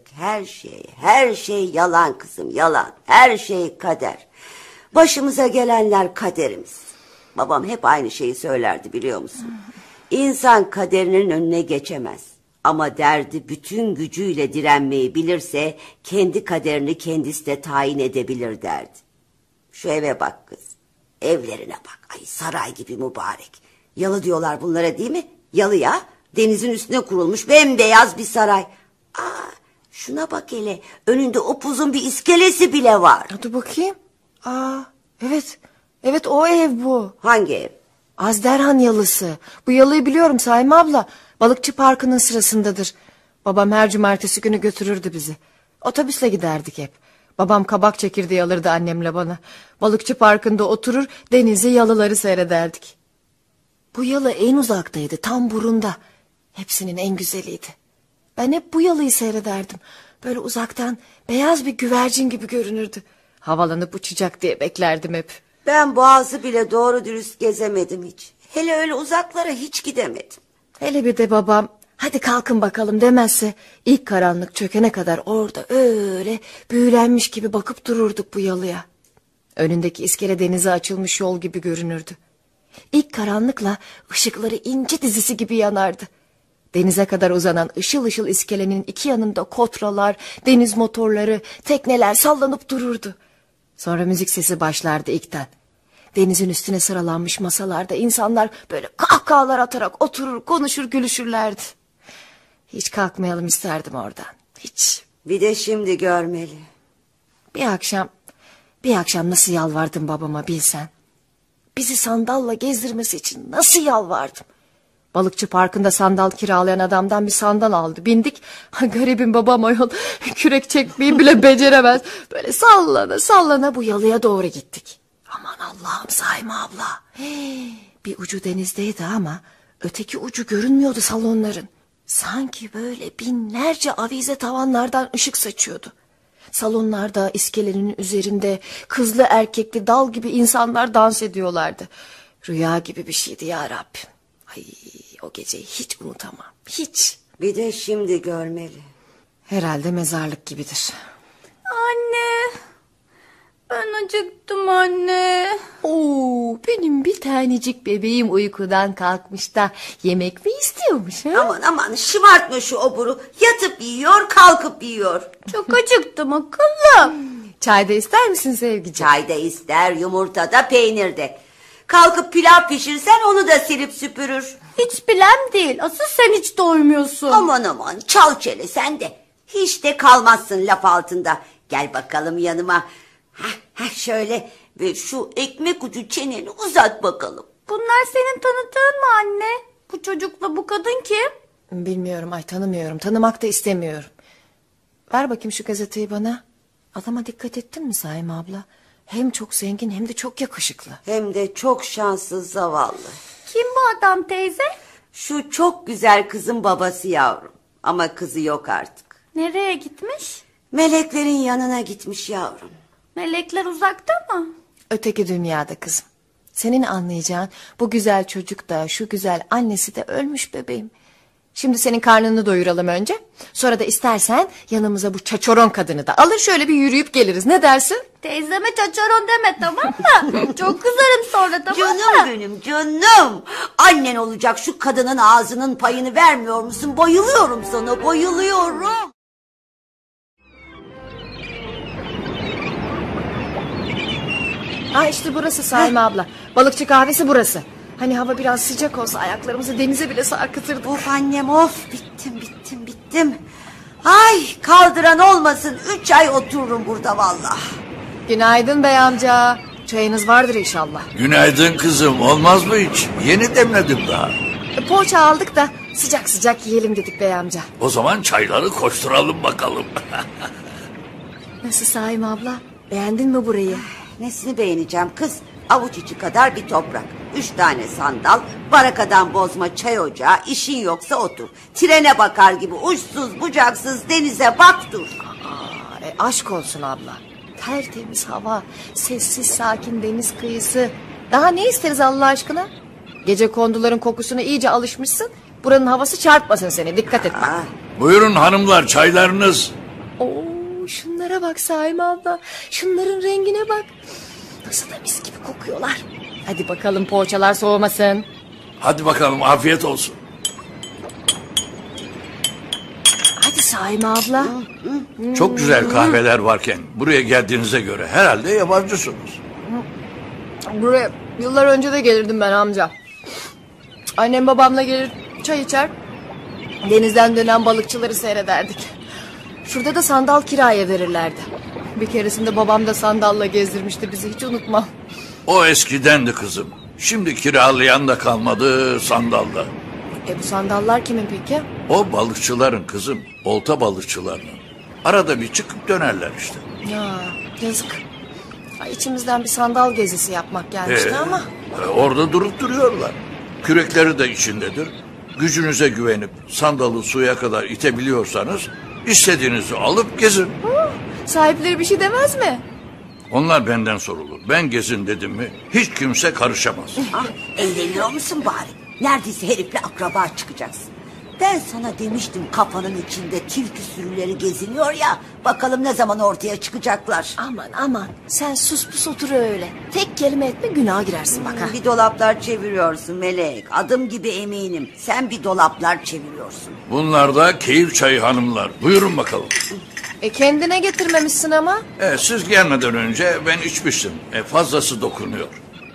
S2: her şey yalan kızım, yalan. Her şey kader. Başımıza gelenler kaderimiz. Babam hep aynı şeyi söylerdi biliyor musun? İnsan kaderinin önüne geçemez. Ama derdi bütün gücüyle direnmeyi bilirse kendi kaderini kendisi de tayin edebilir derdi. Şu eve bak kız. Evlerine bak. Ay saray gibi mübarek. Yalı diyorlar bunlara değil mi? Yalı ya. Denizin üstüne kurulmuş bembeyaz bir saray. Aa, şuna bak hele. Önünde upuzun bir iskelesi bile var.
S3: Dur bakayım. Aa, evet. Evet o ev bu.
S2: Hangi ev?
S3: Azderhan yalısı. Bu yalıyı biliyorum Saime abla. Balıkçı Parkı'nın sırasındadır. Babam her cumartesi günü götürürdü bizi. Otobüsle giderdik hep. Babam kabak çekirdeği alırdı annemle bana. Balıkçı Parkı'nda oturur denizi yalıları seyrederdik. Bu yalı en uzaktaydı, tam burunda. Hepsinin en güzeliydi. Ben hep bu yalıyı seyrederdim. Böyle uzaktan beyaz bir güvercin gibi görünürdü. Havalanıp uçacak diye beklerdim hep.
S2: Ben Boğaz'ı bile doğru dürüst gezemedim hiç. Hele öyle uzaklara hiç gidemedim.
S3: Hele bir de babam hadi kalkın bakalım demezse ilk karanlık çökene kadar orada öyle büyülenmiş gibi bakıp dururduk bu yalıya. Önündeki iskele denize açılmış yol gibi görünürdü. İlk karanlıkla ışıkları ince dizisi gibi yanardı. Denize kadar uzanan ışıl ışıl iskelenin iki yanında kotralar, deniz motorları, tekneler sallanıp dururdu. Sonra müzik sesi başlardı ilkten. Denizin üstüne sıralanmış masalarda insanlar böyle kahkahalar atarak oturur, konuşur, gülüşürlerdi. Hiç kalkmayalım isterdim oradan. Hiç.
S2: Bir de şimdi görmeli.
S3: Bir akşam nasıl yalvardım babama bilsen. Bizi sandalla gezdirmesi için nasıl yalvardım. Balıkçı Parkı'nda sandal kiralayan adamdan bir sandal aldı. Bindik. Garibim babam ayol kürek çekmeyi bile beceremez. Böyle sallana sallana bu yalıya doğru gittik. Aman Allah'ım Saime abla. Bir ucu denizdeydi ama öteki ucu görünmüyordu salonların. Sanki böyle binlerce avize tavanlardan ışık saçıyordu. Salonlarda, iskelenin üzerinde kızlı erkekli dal gibi insanlar dans ediyorlardı. Rüya gibi bir şeydi ya Rabbim. Ay, o geceyi hiç unutamam. Hiç.
S2: Bir de şimdi görmeli.
S3: Herhalde mezarlık gibidir.
S6: Anne. Ben acıktım anne.
S3: Oo, benim bir tanecik bebeğim uykudan kalkmış da yemek mi istiyormuş? Ha?
S2: Aman aman şımartma şu oburu. Yatıp yiyor, kalkıp yiyor.
S6: Çok acıktım akıllım.
S3: Çay da ister misin sevgiciğim?
S2: Çay da ister, yumurta da, peynir de. Kalkıp pilav pişirsen onu da silip süpürür.
S6: Hiç bilem değil. Asıl sen hiç doymuyorsun.
S2: Aman aman çal çene sen de. Hiç de kalmazsın laf altında. Gel bakalım yanıma. Şöyle ve şu ekmek ucu çeneni uzat bakalım.
S6: Bunlar senin tanıdığın mı anne? Bu çocukla bu kadın kim?
S3: Bilmiyorum ay tanımıyorum. Tanımak da istemiyorum. Ver bakayım şu gazeteyi bana. Adama dikkat ettin mi Saime abla? Hem çok zengin hem de çok yakışıklı.
S2: Hem de çok şanssız zavallı.
S6: Kim bu adam teyze?
S2: Şu çok güzel kızın babası yavrum. Ama kızı yok artık.
S6: Nereye gitmiş?
S2: Meleklerin yanına gitmiş yavrum.
S6: Melekler uzakta mı?
S3: Öteki dünyada kızım. Senin anlayacağın bu güzel çocuk da şu güzel annesi de ölmüş bebeğim. Şimdi senin karnını doyuralım önce. Sonra da istersen yanımıza bu çaçoron kadını da alır şöyle bir yürüyüp geliriz. Ne dersin?
S6: Teyzeme çaçoron deme tamam mı? Çok kızarım sonra tamam mı?
S2: Canım benim canım. Annen olacak şu kadının ağzının payını vermiyor musun? Bayılıyorum sana bayılıyorum.
S3: Ha işte burası Saime abla. Balıkçı kahvesi burası. Hani hava biraz sıcak olsa ayaklarımızı denize bile sarkıtırdık.
S2: Of annem of bittim. Ay kaldıran olmasın 3 ay otururum burada vallahi.
S3: Günaydın bey amca. Çayınız vardır inşallah.
S13: Günaydın kızım, olmaz mı hiç? Yeni demledim daha.
S3: Poğaça aldık da sıcak sıcak yiyelim dedik bey amca.
S13: O zaman çayları koşturalım bakalım.
S3: Nasıl Saime abla? Beğendin mi burayı?
S2: Nesini beğeneceğim kız? Avuç içi kadar bir toprak. 3 tane sandal, barakadan bozma çay ocağı, işin yoksa otur. Trene bakar gibi uçsuz bucaksız denize bak dur.
S3: Aşk olsun abla. Tertemiz hava, sessiz sakin deniz kıyısı. Daha ne isteriz Allah aşkına? Gece konduların kokusuna iyice alışmışsın. Buranın havası çarpmasın seni, dikkat et bak.
S13: Buyurun hanımlar, çaylarınız.
S3: Oo, şunlara bak Saime abla. Şunların rengine bak. Nasıl da mis gibi kokuyorlar. Hadi bakalım poğaçalar soğumasın.
S13: Hadi bakalım, afiyet olsun.
S3: Hadi Saime abla.
S13: Çok güzel kahveler varken buraya geldiğinize göre herhalde yabancısınız.
S3: Buraya yıllar önce de gelirdim ben amca. Annem babamla gelir çay içer. Denizden dönen balıkçıları seyrederdik. Şurada da sandal kiraya verirlerdi. Bir keresinde babam da sandalla gezdirmişti bizi, hiç unutmam.
S13: O eskidendi kızım. Şimdi kiralayan da kalmadı, sandalda.
S3: Bu sandallar kimin peki?
S13: O balıkçıların kızım, olta balıkçılarının. Arada bir çıkıp dönerler işte.
S3: Ya yazık. Ay, içimizden bir sandal gezisi yapmak gelmişti ama.
S13: Orada durup duruyorlar. Kürekleri de içindedir. Gücünüze güvenip sandalı suya kadar itebiliyorsanız istediğinizi alıp gezin.
S3: Sahipleri bir şey demez mi?
S13: Onlar benden sorulur. Ben gezin dedim mi hiç kimse karışamaz.
S2: Eğleniyor musun bari? Neredeyse herifle akraba çıkacaksın. Ben sana demiştim, kafanın içinde tilki sürüleri geziniyor ya. Bakalım ne zaman ortaya çıkacaklar.
S3: Aman sen sus pus otur öyle. Tek kelime etme, günaha girersin bak ha.
S2: Bir dolaplar çeviriyorsun Melek. Adım gibi eminim. Sen bir dolaplar çeviriyorsun.
S13: Bunlar da keyif çayı hanımlar. Buyurun bakalım.
S3: Kendine getirmemişsin ama.
S13: Siz gelmeden önce ben içmiştim. Fazlası dokunuyor.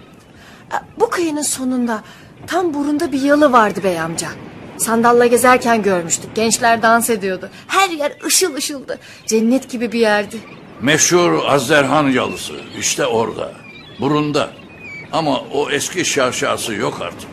S3: Bu kıyının sonunda tam burunda bir yalı vardı bey amca. Sandalla gezerken görmüştük. Gençler dans ediyordu. Her yer ışıl ışıldı. Cennet gibi bir yerdi.
S13: Meşhur Azderhan yalısı. İşte orada. Burunda. Ama o eski şaşası yok artık.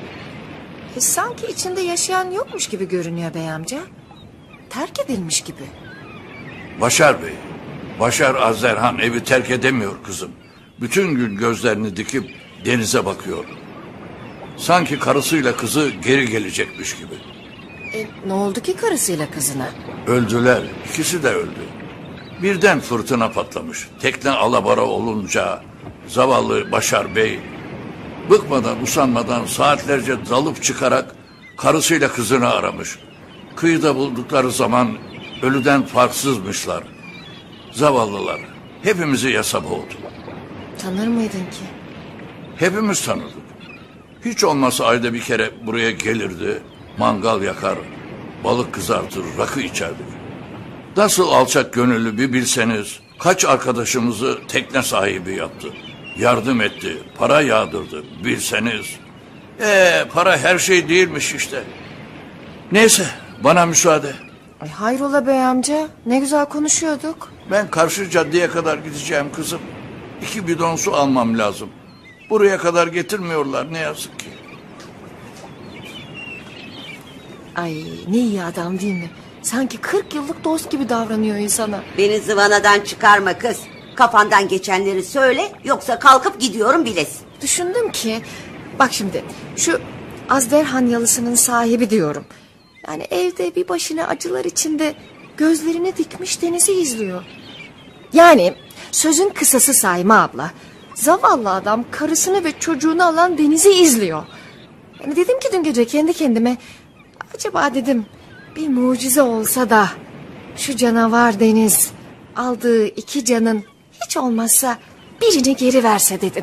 S3: Sanki içinde yaşayan yokmuş gibi görünüyor bey amca. Terk edilmiş gibi.
S13: Başar Bey. Başar Azderhan evi terk edemiyor kızım. Bütün gün gözlerini dikip denize bakıyor. Sanki karısıyla kızı geri gelecekmiş gibi.
S3: Ne oldu ki karısıyla kızına?
S13: Öldüler. İkisi de öldü. Birden fırtına patlamış. Tekne alabora olunca zavallı Başar Bey bıkmadan usanmadan saatlerce dalıp çıkarak karısıyla kızını aramış. Kıyıda buldukları zaman ölüden farksızmışlar. Zavallılar. Hepimizi yasa boğdu.
S3: Tanır mıydın ki?
S13: Hepimiz tanırdık. Hiç olmazsa ayda bir kere buraya gelirdi. Mangal yakar, balık kızartır, rakı içerdik. Nasıl alçak gönüllü bir bilseniz, kaç arkadaşımızı tekne sahibi yaptı. Yardım etti, para yağdırdı bilseniz. Para her şey değilmiş işte. Neyse, bana müsaade.
S3: Hayrola bey amca, ne güzel konuşuyorduk.
S13: Ben karşı caddeye kadar gideceğim kızım. 2 bidon su almam lazım. Buraya kadar getirmiyorlar ne yazık ki.
S3: Ay ne iyi adam değil mi? Sanki 40 yıllık dost gibi davranıyor insana.
S2: Beni zıvanadan çıkarma kız. Kafandan geçenleri söyle, yoksa kalkıp gidiyorum bilesin.
S3: Düşündüm ki, bak şimdi şu Azderhan yalısının sahibi diyorum. Yani evde bir başına acılar içinde gözlerini dikmiş denizi izliyor. Yani sözün kısası Saime abla, zavallı adam karısını ve çocuğunu alan denizi izliyor. Yani dedim ki dün gece kendi kendime, acaba dedim bir mucize olsa da şu canavar deniz aldığı 2 canın hiç olmazsa birini geri verse dedim.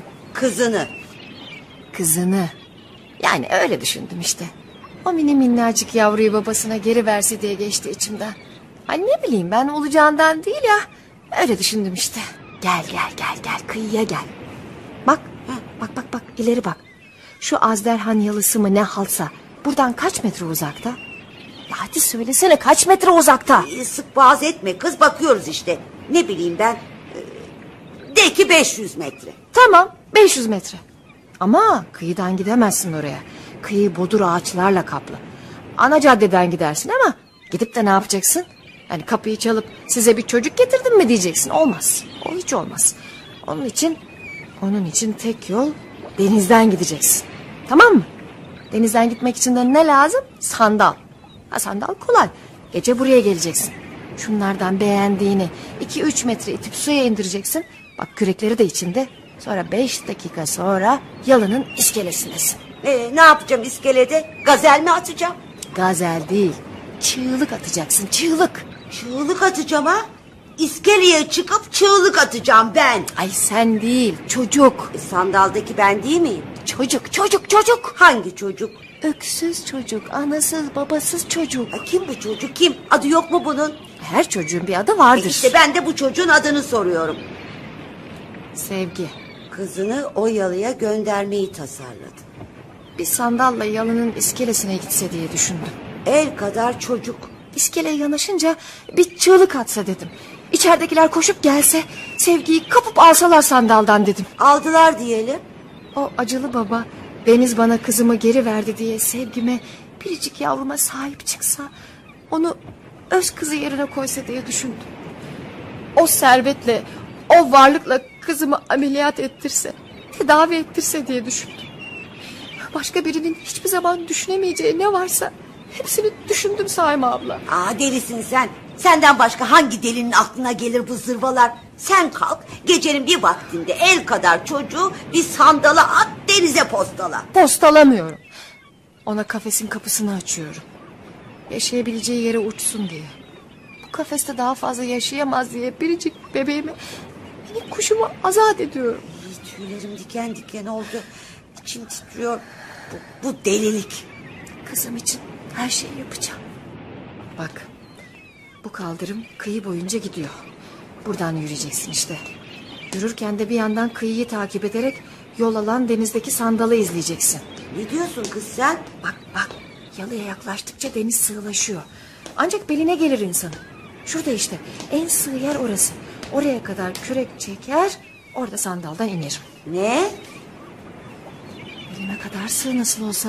S3: Kızını. Yani öyle düşündüm işte. O minnacık yavruyu babasına geri verse diye geçti içimden. Ay ne bileyim ben, olacağından değil ya. Öyle düşündüm işte. Gel kıyıya gel. Bak ileri bak. Şu Azderhan yalısı mı ne halsa buradan kaç metre uzakta? Ya hadi söylesene, kaç metre uzakta?
S2: Sık boğaz etme kız, bakıyoruz işte. Ne bileyim ben. De ki 500 metre.
S3: Tamam 500 metre. Ama kıyıdan gidemezsin oraya. Kıyı bodur ağaçlarla kaplı. Ana caddeden gidersin ama gidip de ne yapacaksın? Yani kapıyı çalıp size bir çocuk getirdim mi diyeceksin. Olmaz. O hiç olmaz. Onun için tek yol denizden gideceksin. Tamam mı? Denizden gitmek için de ne lazım? Sandal. Sandal kolay. Gece buraya geleceksin. Şunlardan beğendiğini 2-3 metre itip suya indireceksin. Bak kürekleri de içinde. Sonra 5 dakika sonra yalının iskelesindesin.
S2: Ne yapacağım iskelede? Gazel mi atacağım?
S3: Gazel değil. Çığlık atacaksın, çığlık.
S2: Çığlık atacağım ha? İskeleye çıkıp çığlık atacağım ben.
S3: Ay sen değil, çocuk.
S2: Sandaldaki ben değil miyim?
S3: Çocuk.
S2: Hangi çocuk?
S3: Öksüz çocuk, anasız babasız çocuk.
S2: Kim bu çocuk, kim? Adı yok mu bunun?
S3: Her çocuğun bir adı vardır.
S2: İşte ben de bu çocuğun adını soruyorum.
S3: Sevgi.
S2: Kızını o yalıya göndermeyi tasarladı.
S3: Bir sandalla yalının iskelesine gitse diye düşündüm.
S2: El kadar çocuk.
S3: İskeleye yanaşınca bir çığlık atsa dedim. İçeridekiler koşup gelse, Sevgi'yi kapıp alsalar sandaldan dedim.
S2: Aldılar diyelim.
S3: O acılı baba Deniz bana kızımı geri verdi diye Sevgime, biricik yavruma sahip çıksa, onu öz kızı yerine koysa diye düşündüm. O servetle, o varlıkla kızımı ameliyat ettirse, tedavi ettirse diye düşündüm. Başka birinin hiçbir zaman düşünemeyeceği ne varsa hepsini düşündüm Saime abla.
S2: Delisin sen. Senden başka hangi delinin aklına gelir bu zırvalar? Sen kalk, gecenin bir vaktinde el kadar çocuğu bir sandala at, denize postala.
S3: Postalamıyorum. Ona kafesin kapısını açıyorum. Yaşayabileceği yere uçsun diye. Bu kafeste daha fazla yaşayamaz diye biricik bebeğimi, minik kuşumu azat ediyorum.
S2: Tüylerim diken diken oldu. İçim titriyor. Bu delilik.
S3: Kızım için her şeyi yapacağım. Bak, bu kaldırım kıyı boyunca gidiyor. Buradan yürüyeceksin işte. Yürürken de bir yandan kıyıyı takip ederek yol alan denizdeki sandalı izleyeceksin.
S2: Ne diyorsun kız sen?
S3: Bak, yalıya yaklaştıkça deniz sığlaşıyor. Ancak beline gelir insanın. Şurada işte, en sığ yer orası. Oraya kadar kürek çeker, orada sandaldan inerim.
S2: Ne?
S3: Belime kadar sığ nasıl olsa.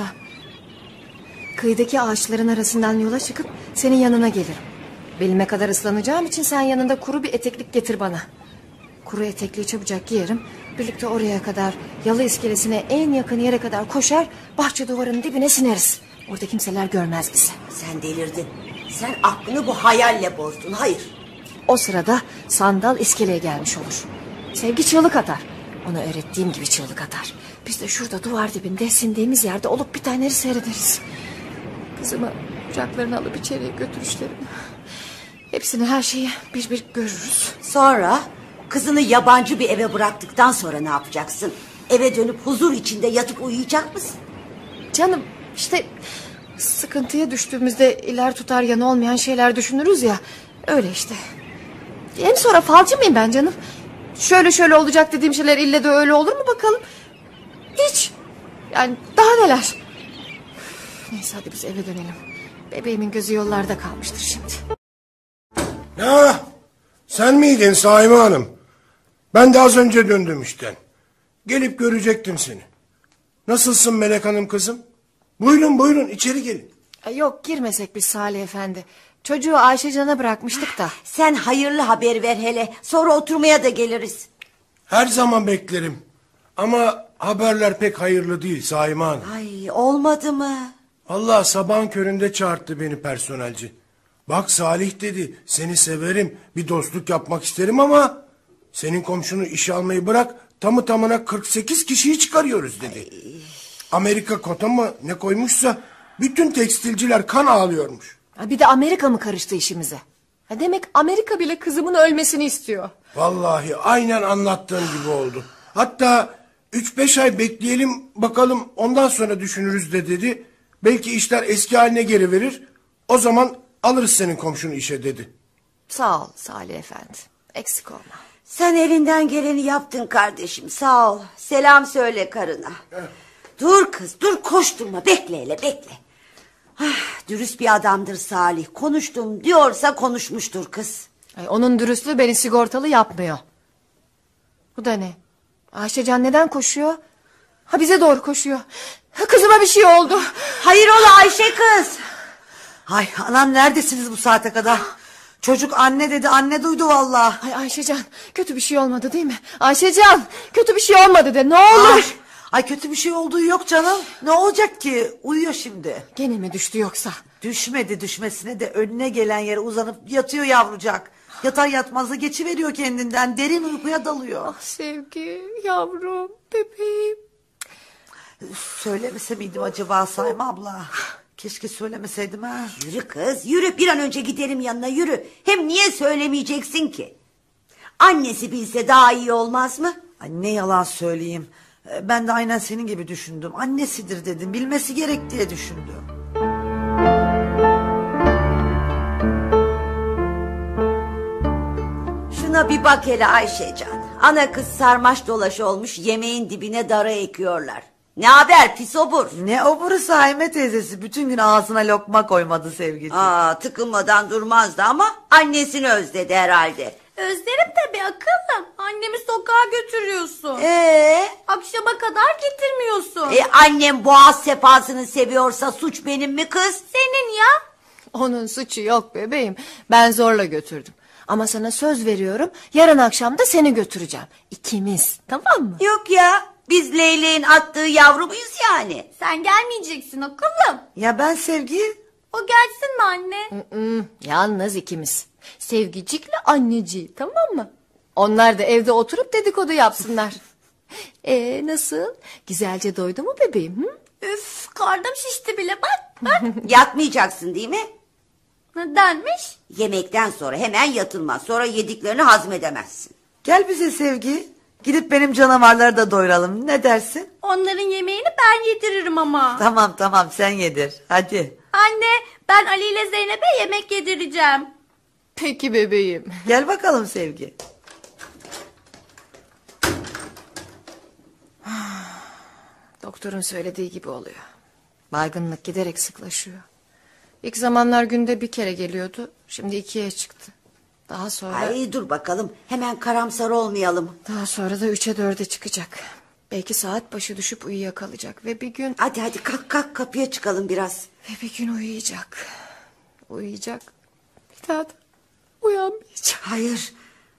S3: Kıyıdaki ağaçların arasından yola çıkıp senin yanına gelirim. Belime kadar ıslanacağım için sen yanında kuru bir eteklik getir bana. Kuru etekliği çabucak giyerim. Birlikte oraya kadar, yalı iskelesine en yakın yere kadar koşar, bahçe duvarının dibine sineriz. Orada kimseler görmez bizi.
S2: Sen delirdin. Sen aklını bu hayalle bozdun. Hayır.
S3: O sırada sandal iskeleye gelmiş olur. Sevgi çığlık atar. Ona öğrettiğim gibi çığlık atar. Biz de şurada duvar dibinde sindiğimiz yerde olup bitenleri seyrederiz. Kızımı kucaklarına alıp içeriye götürüşlerini, hepsini, her şeyi bir bir görürüz.
S2: Sonra kızını yabancı bir eve bıraktıktan sonra ne yapacaksın? Eve dönüp huzur içinde yatıp uyuyacak mısın?
S3: Canım işte sıkıntıya düştüğümüzde iler tutar yanı olmayan şeyler düşünürüz ya. Öyle işte. Hem sonra falcı mıyım ben canım? Şöyle olacak dediğim şeyler ille de öyle olur mu bakalım? Hiç. Yani daha neler? Neyse hadi biz eve dönelim. Bebeğimin gözü yollarda kalmıştır şimdi.
S4: Ya sen miydin Saime Hanım? Ben de az önce döndüm işten. Gelip görecektim seni. Nasılsın Melek Hanım kızım? Buyurun içeri gelin.
S3: Yok girmesek biz Salih Efendi. Çocuğu Ayşecan'a bırakmıştık da.
S2: Sen hayırlı haber ver hele. Sonra oturmaya da geliriz.
S4: Her zaman beklerim. Ama haberler pek hayırlı değil Saime Hanım.
S2: Ay olmadı mı?
S4: Allah sabahın köründe çağırttı beni personelci. Bak Salih dedi, seni severim, bir dostluk yapmak isterim ama senin komşunu işe almayı bırak, tamı tamına 48 kişiyi çıkarıyoruz dedi. Amerika kota mı ne koymuşsa bütün tekstilciler kan ağlıyormuş.
S3: Bir de Amerika mı karıştı işimize? Demek Amerika bile kızımın ölmesini istiyor.
S4: Vallahi aynen anlattığım gibi oldu. Hatta 3-5 ay bekleyelim bakalım, ondan sonra düşünürüz de dedi. Belki işler eski haline geri verir. O zaman alırız senin komşunu işe dedi.
S3: Sağ ol Salih Efendi. Eksik olma.
S2: Sen elinden geleni yaptın kardeşim, sağ ol. Selam söyle karına. Dur kız, dur, koşturma, bekle hele, bekle. Dürüst bir adamdır Salih. Konuştum diyorsa konuşmuştur kız.
S3: Onun dürüstlüğü beni sigortalı yapmıyor. Bu da ne? Ayşecan neden koşuyor? Bize doğru koşuyor. Kızıma bir şey oldu.
S2: Hayır ola Ayşe kız.
S8: Ay anam, neredesiniz bu saate kadar? Çocuk anne dedi, anne duydu vallahi.
S3: Ayşecan kötü bir şey olmadı değil mi? Ayşecan kötü bir şey olmadı de ne olur.
S8: Ay kötü bir şey olduğu yok canım. Ne olacak ki? Uyuyor şimdi.
S3: Gene mi düştü yoksa?
S8: Düşmedi, düşmesine de önüne gelen yere uzanıp yatıyor yavrucak. Yatar yatmaz da geçiveriyor kendinden, derin uykuya dalıyor.
S3: Sevgi, yavrum, bebeğim.
S8: Söylemese miydim acaba Saime abla? Keşke söylemeseydim ha.
S2: Yürü kız, yürü, bir an önce gidelim yanına, yürü. Hem niye söylemeyeceksin ki? Annesi bilse daha iyi olmaz mı?
S8: Ay ne yalan söyleyeyim. Ben de aynen senin gibi düşündüm. Annesidir dedim. Bilmesi gerek diye düşündüm.
S2: Şuna bir bak hele Ayşecan. Ana kız sarmaş dolaş olmuş, yemeğin dibine dara ekiyorlar. Ne haber pis obur?
S8: Ne oburu Saime teyzesi, bütün gün ağzına lokma koymadı sevgili.
S2: Tıkınmadan durmazdı ama annesini özledi herhalde.
S6: Özlerim tabii akıllım. Annemi sokağa götürüyorsun. Akşama kadar getirmiyorsun.
S2: Annem boğaz sefasını seviyorsa suç benim mi kız?
S6: Senin ya.
S3: Onun suçu yok bebeğim. Ben zorla götürdüm. Ama sana söz veriyorum, yarın akşam da seni götüreceğim. İkimiz, tamam mı?
S2: Yok ya, biz Leyleğin attığı yavru muyuz yani?
S6: Sen gelmeyeceksin akıllım.
S8: Ya ben Sevgi?
S6: O gelsin mi anne?
S3: Yalnız ikimiz. Sevgicikle anneciği, tamam mı? Onlar da evde oturup dedikodu yapsınlar. Nasıl? Güzelce doydu mu bebeğim? Hı?
S6: Üf, karnım şişti bile bak.
S2: Yatmayacaksın değil mi?
S6: Nedenmiş?
S2: Yemekten sonra hemen yatılmaz. Sonra yediklerini hazmedemezsin.
S8: Gel bize Sevgi. Gidip benim canavarları da doyuralım. Ne dersin?
S6: Onların yemeğini ben yediririm ama.
S8: Tamam sen yedir. Hadi.
S6: Anne, ben Ali ile Zeynep'e yemek yedireceğim.
S3: Peki bebeğim.
S8: Gel bakalım Sevgi.
S3: Doktorun söylediği gibi oluyor. Baygınlık giderek sıklaşıyor. İlk zamanlar günde bir kere geliyordu. Şimdi 2'ye çıktı. Daha sonra...
S2: Ay dur bakalım, hemen karamsar olmayalım.
S3: Daha sonra da 3'e 4'e çıkacak. Belki saat başı düşüp uyuyakalacak ve bir gün...
S2: Hadi kalk kapıya çıkalım biraz.
S3: Ve bir gün uyuyacak. Uyuyacak. Bir daha da uyanmayacak.
S2: Hayır.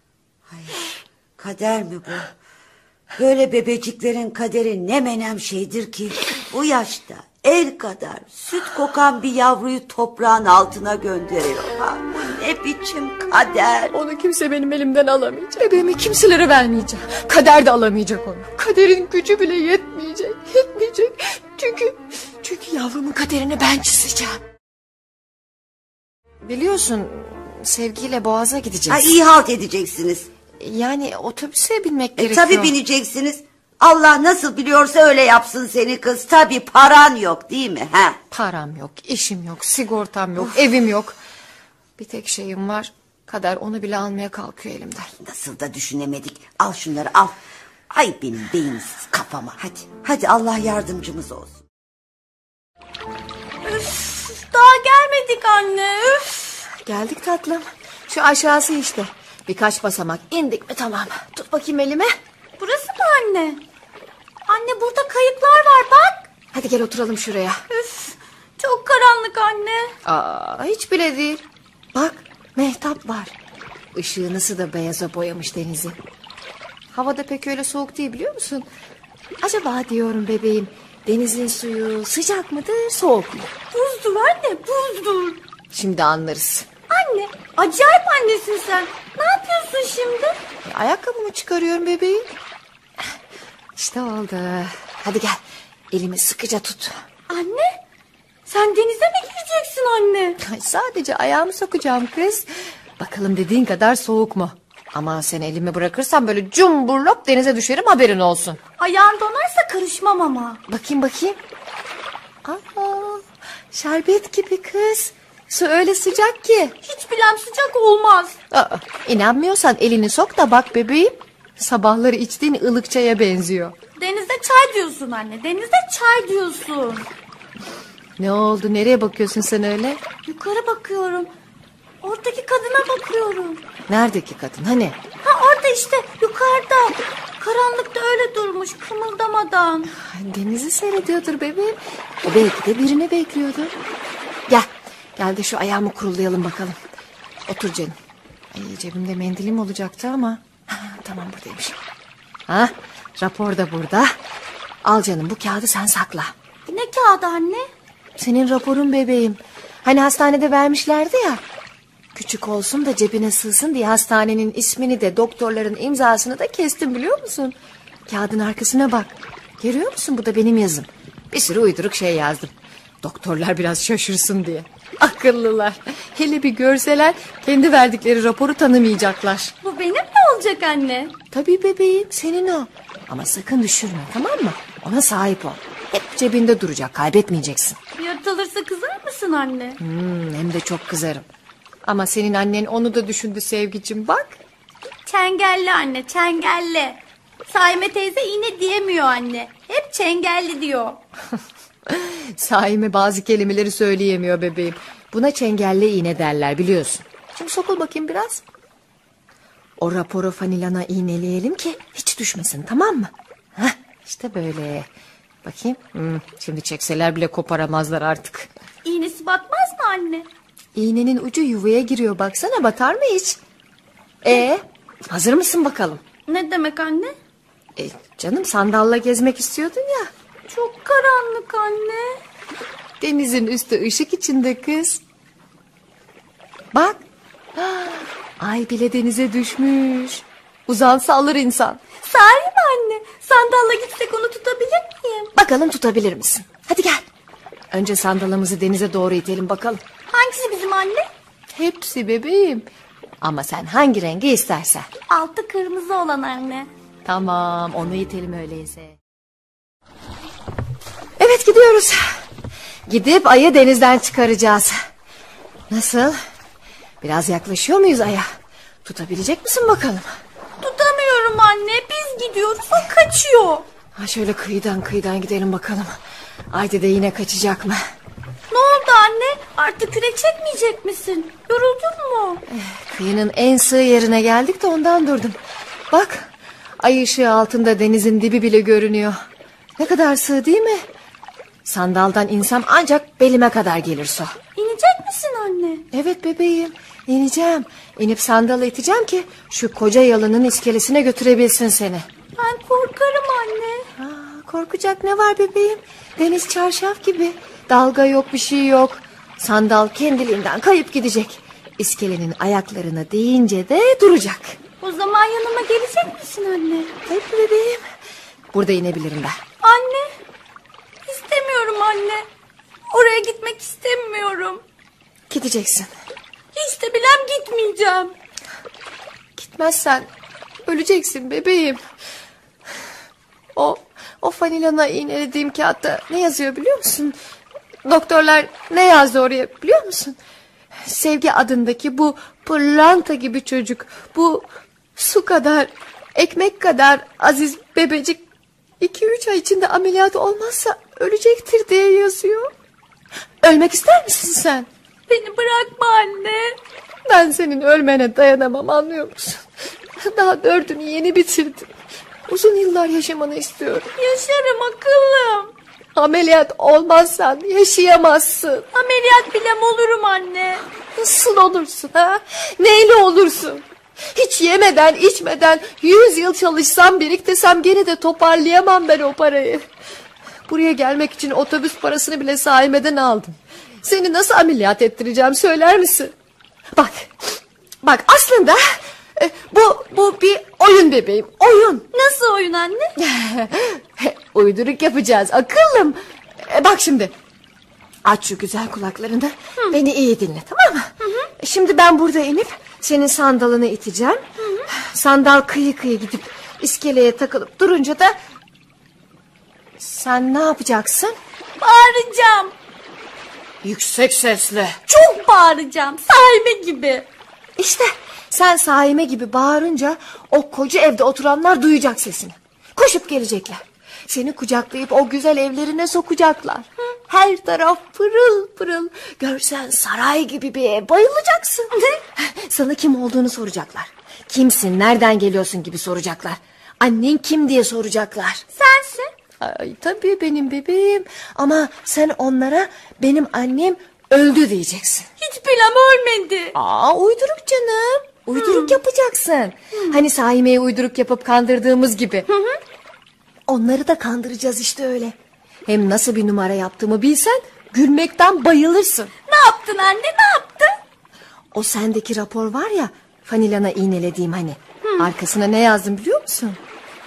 S2: Kader mi bu? Böyle bebeciklerin kaderi ne menem şeydir ki bu yaşta el kadar süt kokan bir yavruyu toprağın altına gönderiyor. Bu ne biçim kader?
S3: Onu kimse benim elimden alamayacak. Bebeğimi kimselere vermeyeceğim. Kader de alamayacak onu. Kaderin gücü bile yetmeyecek. Çünkü yavrumun kaderini ben çizeceğim. Biliyorsun, Sevgiyle Boğaz'a gideceğiz.
S2: İyi halt edeceksiniz.
S3: Yani otobüse binmek gerekiyor.
S2: Tabii bineceksiniz. Allah nasıl biliyorsa öyle yapsın seni kız. Tabii paran yok değil mi?
S3: Param yok, işim yok, sigortam yok, evim yok. Bir tek şeyim var. Kader onu bile almaya kalkıyor elimden.
S2: Nasıl da düşünemedik. Al şunları al. Ay benim beyinsiz kafama. Hadi Allah yardımcımız olsun.
S6: Üf, daha gelmedik anne. Üf.
S3: Geldik tatlım. Şu aşağısı işte. Birkaç basamak indik mi tamam. Tut bakayım elime.
S6: Burası mı anne? Anne burada kayıklar var bak.
S3: Hadi gel oturalım şuraya.
S6: Üf, çok karanlık anne.
S3: Hiç bile değil. Bak mehtap var. Işığı nasıl da beyaza boyamış denizi. Havada pek öyle soğuk değil biliyor musun? Acaba diyorum bebeğim, denizin suyu sıcak mıdır soğuk mu?
S6: Buzdur anne, buzdur.
S3: Şimdi anlarız.
S6: Anne, acayip annesin sen. Ne yapıyorsun şimdi?
S3: Ayakkabımı çıkarıyorum bebeğim. İşte oldu. Hadi gel, elimi sıkıca tut.
S6: Anne, sen denize mi gireceksin anne?
S3: Sadece ayağımı sokacağım kız. Bakalım dediğin kadar soğuk mu? Ama sen elimi bırakırsan böyle cumburlop denize düşerim, haberin olsun.
S6: Ayağın donarsa karışmam ama.
S3: Bakayım. Şerbet gibi kız. Su öyle sıcak ki.
S6: Hiç bilem sıcak olmaz.
S3: İnanmıyorsan elini sok da bak bebeğim. Sabahları içtiğin ılık çaya benziyor.
S6: Denizde çay diyorsun anne. Denizde çay diyorsun.
S3: Ne oldu? Nereye bakıyorsun sen öyle?
S6: Yukarı bakıyorum. Oradaki kadına bakıyorum.
S3: Neredeki kadın? Hani?
S6: Orada işte yukarıda. Karanlıkta öyle durmuş kımıldamadan.
S3: Denizi seyrediyordur bebeğim. Belki de birini bekliyordur. Gel de şu ayağımı kurulayalım bakalım. Otur canım. Cebimde mendilim olacaktı ama. Tamam buradaymış. Rapor da burada. Al canım, bu kağıdı sen sakla.
S6: Ne kağıdı anne?
S3: Senin raporun bebeğim. Hani hastanede vermişlerdi ya. Küçük olsun da cebine sığsın diye hastanenin ismini de doktorların imzasını da kestim biliyor musun? Kağıdın arkasına bak. Görüyor musun, bu da benim yazım. Bir sürü uyduruk şey yazdım. Doktorlar biraz şaşırsın diye. Akıllılar. Hele bir görseler kendi verdikleri raporu tanımayacaklar.
S6: Bu benim mi olacak anne?
S3: Tabii bebeğim, senin o. Ama sakın düşürme, tamam mı? Ona sahip ol. Hep cebinde duracak, kaybetmeyeceksin.
S6: Yırtılırsa kızar mısın anne?
S3: Hem de çok kızarım. Ama senin annen onu da düşündü Sevgicim, bak.
S6: Çengelli anne, çengelli. Saime teyze iğne diyemiyor anne. Hep çengelli diyor.
S3: Saime bazı kelimeleri söyleyemiyor bebeğim. Buna çengelli iğne derler, biliyorsun. Şimdi sokul bakayım biraz. O raporu Fanilana iğneleyelim ki hiç düşmesin, tamam mı? Heh, işte böyle. Bakayım. Şimdi çekseler bile koparamazlar artık.
S6: İğnesi batmaz mı anne?
S3: İğnenin ucu yuvaya giriyor, baksana, batar mı hiç? Hazır mısın bakalım?
S6: Ne demek anne?
S3: Canım, sandalla gezmek istiyordun ya.
S6: Çok karanlık anne.
S3: Denizin üstü ışık içinde kız. Bak. Ay bile denize düşmüş. Uzansa alır insan.
S6: Sahi mi anne? Sandalla gitsek onu tutabilir miyim?
S3: Bakalım tutabilir misin? Hadi gel. Önce sandalımızı denize doğru itelim bakalım.
S6: Hangisi bizim anne?
S3: Hepsi bebeğim. Ama sen hangi rengi istersen.
S6: Altı kırmızı olan anne.
S3: Tamam, onu itelim öyleyse. Evet, gidiyoruz. Gidip ayı denizden çıkaracağız. Nasıl? Biraz yaklaşıyor muyuz aya? Tutabilecek misin bakalım?
S6: Tutamıyorum anne. Biz gidiyoruz, o kaçıyor.
S3: Şöyle kıyıdan gidelim bakalım. Ayda da yine kaçacak mı?
S6: Ne oldu anne? Artık kürek çekmeyecek misin? Yoruldun mu?
S3: Kıyının en sığ yerine geldik de ondan durdum. Bak, ay ışığı altında denizin dibi bile görünüyor. Ne kadar sığ değil mi? Sandaldan insem ancak belime kadar gelir su.
S6: İnecek misin anne?
S3: Evet bebeğim, ineceğim. İnip sandalı iteceğim ki şu koca yalının iskelesine götürebilsin seni.
S6: Ben korkarım anne.
S3: Korkacak ne var bebeğim? Deniz çarşaf gibi. Dalga yok, bir şey yok. Sandal kendiliğinden kayıp gidecek. İskelenin ayaklarına değince de duracak.
S6: O zaman yanıma gelecek misin anne?
S3: Hep bebeğim. Burada inebilirim ben.
S6: Anne. İstemiyorum anne. Oraya gitmek istemiyorum.
S3: Gideceksin.
S6: Hiç de bilem gitmeyeceğim.
S3: Gitmezsen öleceksin bebeğim. O Fanilana iğnelediğim kağıtta ne yazıyor biliyor musun? Doktorlar ne yazdı oraya biliyor musun? Sevgi adındaki bu pırlanta gibi çocuk, bu su kadar, ekmek kadar aziz bebecik 2-3 ay içinde ameliyat olmazsa ölecektir diye yazıyor. Ölmek ister misin sen?
S6: Beni bırakma anne.
S3: Ben senin ölmene dayanamam, anlıyor musun? Daha 4'ünü yeni bitirdim. Uzun yıllar yaşamanı istiyorum.
S6: Yaşarım akıllım.
S3: Ameliyat olmazsan yaşayamazsın.
S6: Ameliyat bilem olurum anne.
S3: Nasıl olursun ha? Neyle olursun? Hiç yemeden içmeden 100 yıl çalışsam biriktesem gene de toparlayamam ben o parayı. Buraya gelmek için otobüs parasını bile Saime'den aldım. Seni nasıl ameliyat ettireceğim söyler misin? Bak aslında bu bir oyun bebeğim, oyun.
S6: Nasıl oyun anne?
S3: Uyduruk yapacağız akıllım. Bak şimdi. Aç şu güzel kulaklarını da beni iyi dinle, tamam mı? Şimdi ben burada inip senin sandalını iteceğim. Sandal kıyı gidip iskeleye takılıp durunca da sen ne yapacaksın?
S6: Bağıracağım.
S3: Yüksek sesle.
S6: Çok bağıracağım, Saime gibi.
S3: İşte sen Saime gibi bağırınca o koca evde oturanlar duyacak sesini. Koşup gelecekler. Seni kucaklayıp o güzel evlerine sokacaklar. Her taraf pırıl pırıl. Görsen saray gibi bir ev, bayılacaksın. Sana kim olduğunu soracaklar. Kimsin, nereden geliyorsun gibi soracaklar. Annen kim diye soracaklar.
S6: Sensin.
S3: Ay, tabii benim bebeğim. Ama sen onlara benim annem öldü diyeceksin.
S6: Hiç bilem ölmedi.
S3: Uyduruk canım. Uyduruk yapacaksın. Hani Saime'yi uyduruk yapıp kandırdığımız gibi. Onları da kandıracağız işte öyle. Hem nasıl bir numara yaptığımı bilsen gülmekten bayılırsın.
S6: Ne yaptın anne, ne yaptın?
S3: O sendeki rapor var ya, Fanilana iğnelediğim hani. Arkasına ne yazdım biliyor musun?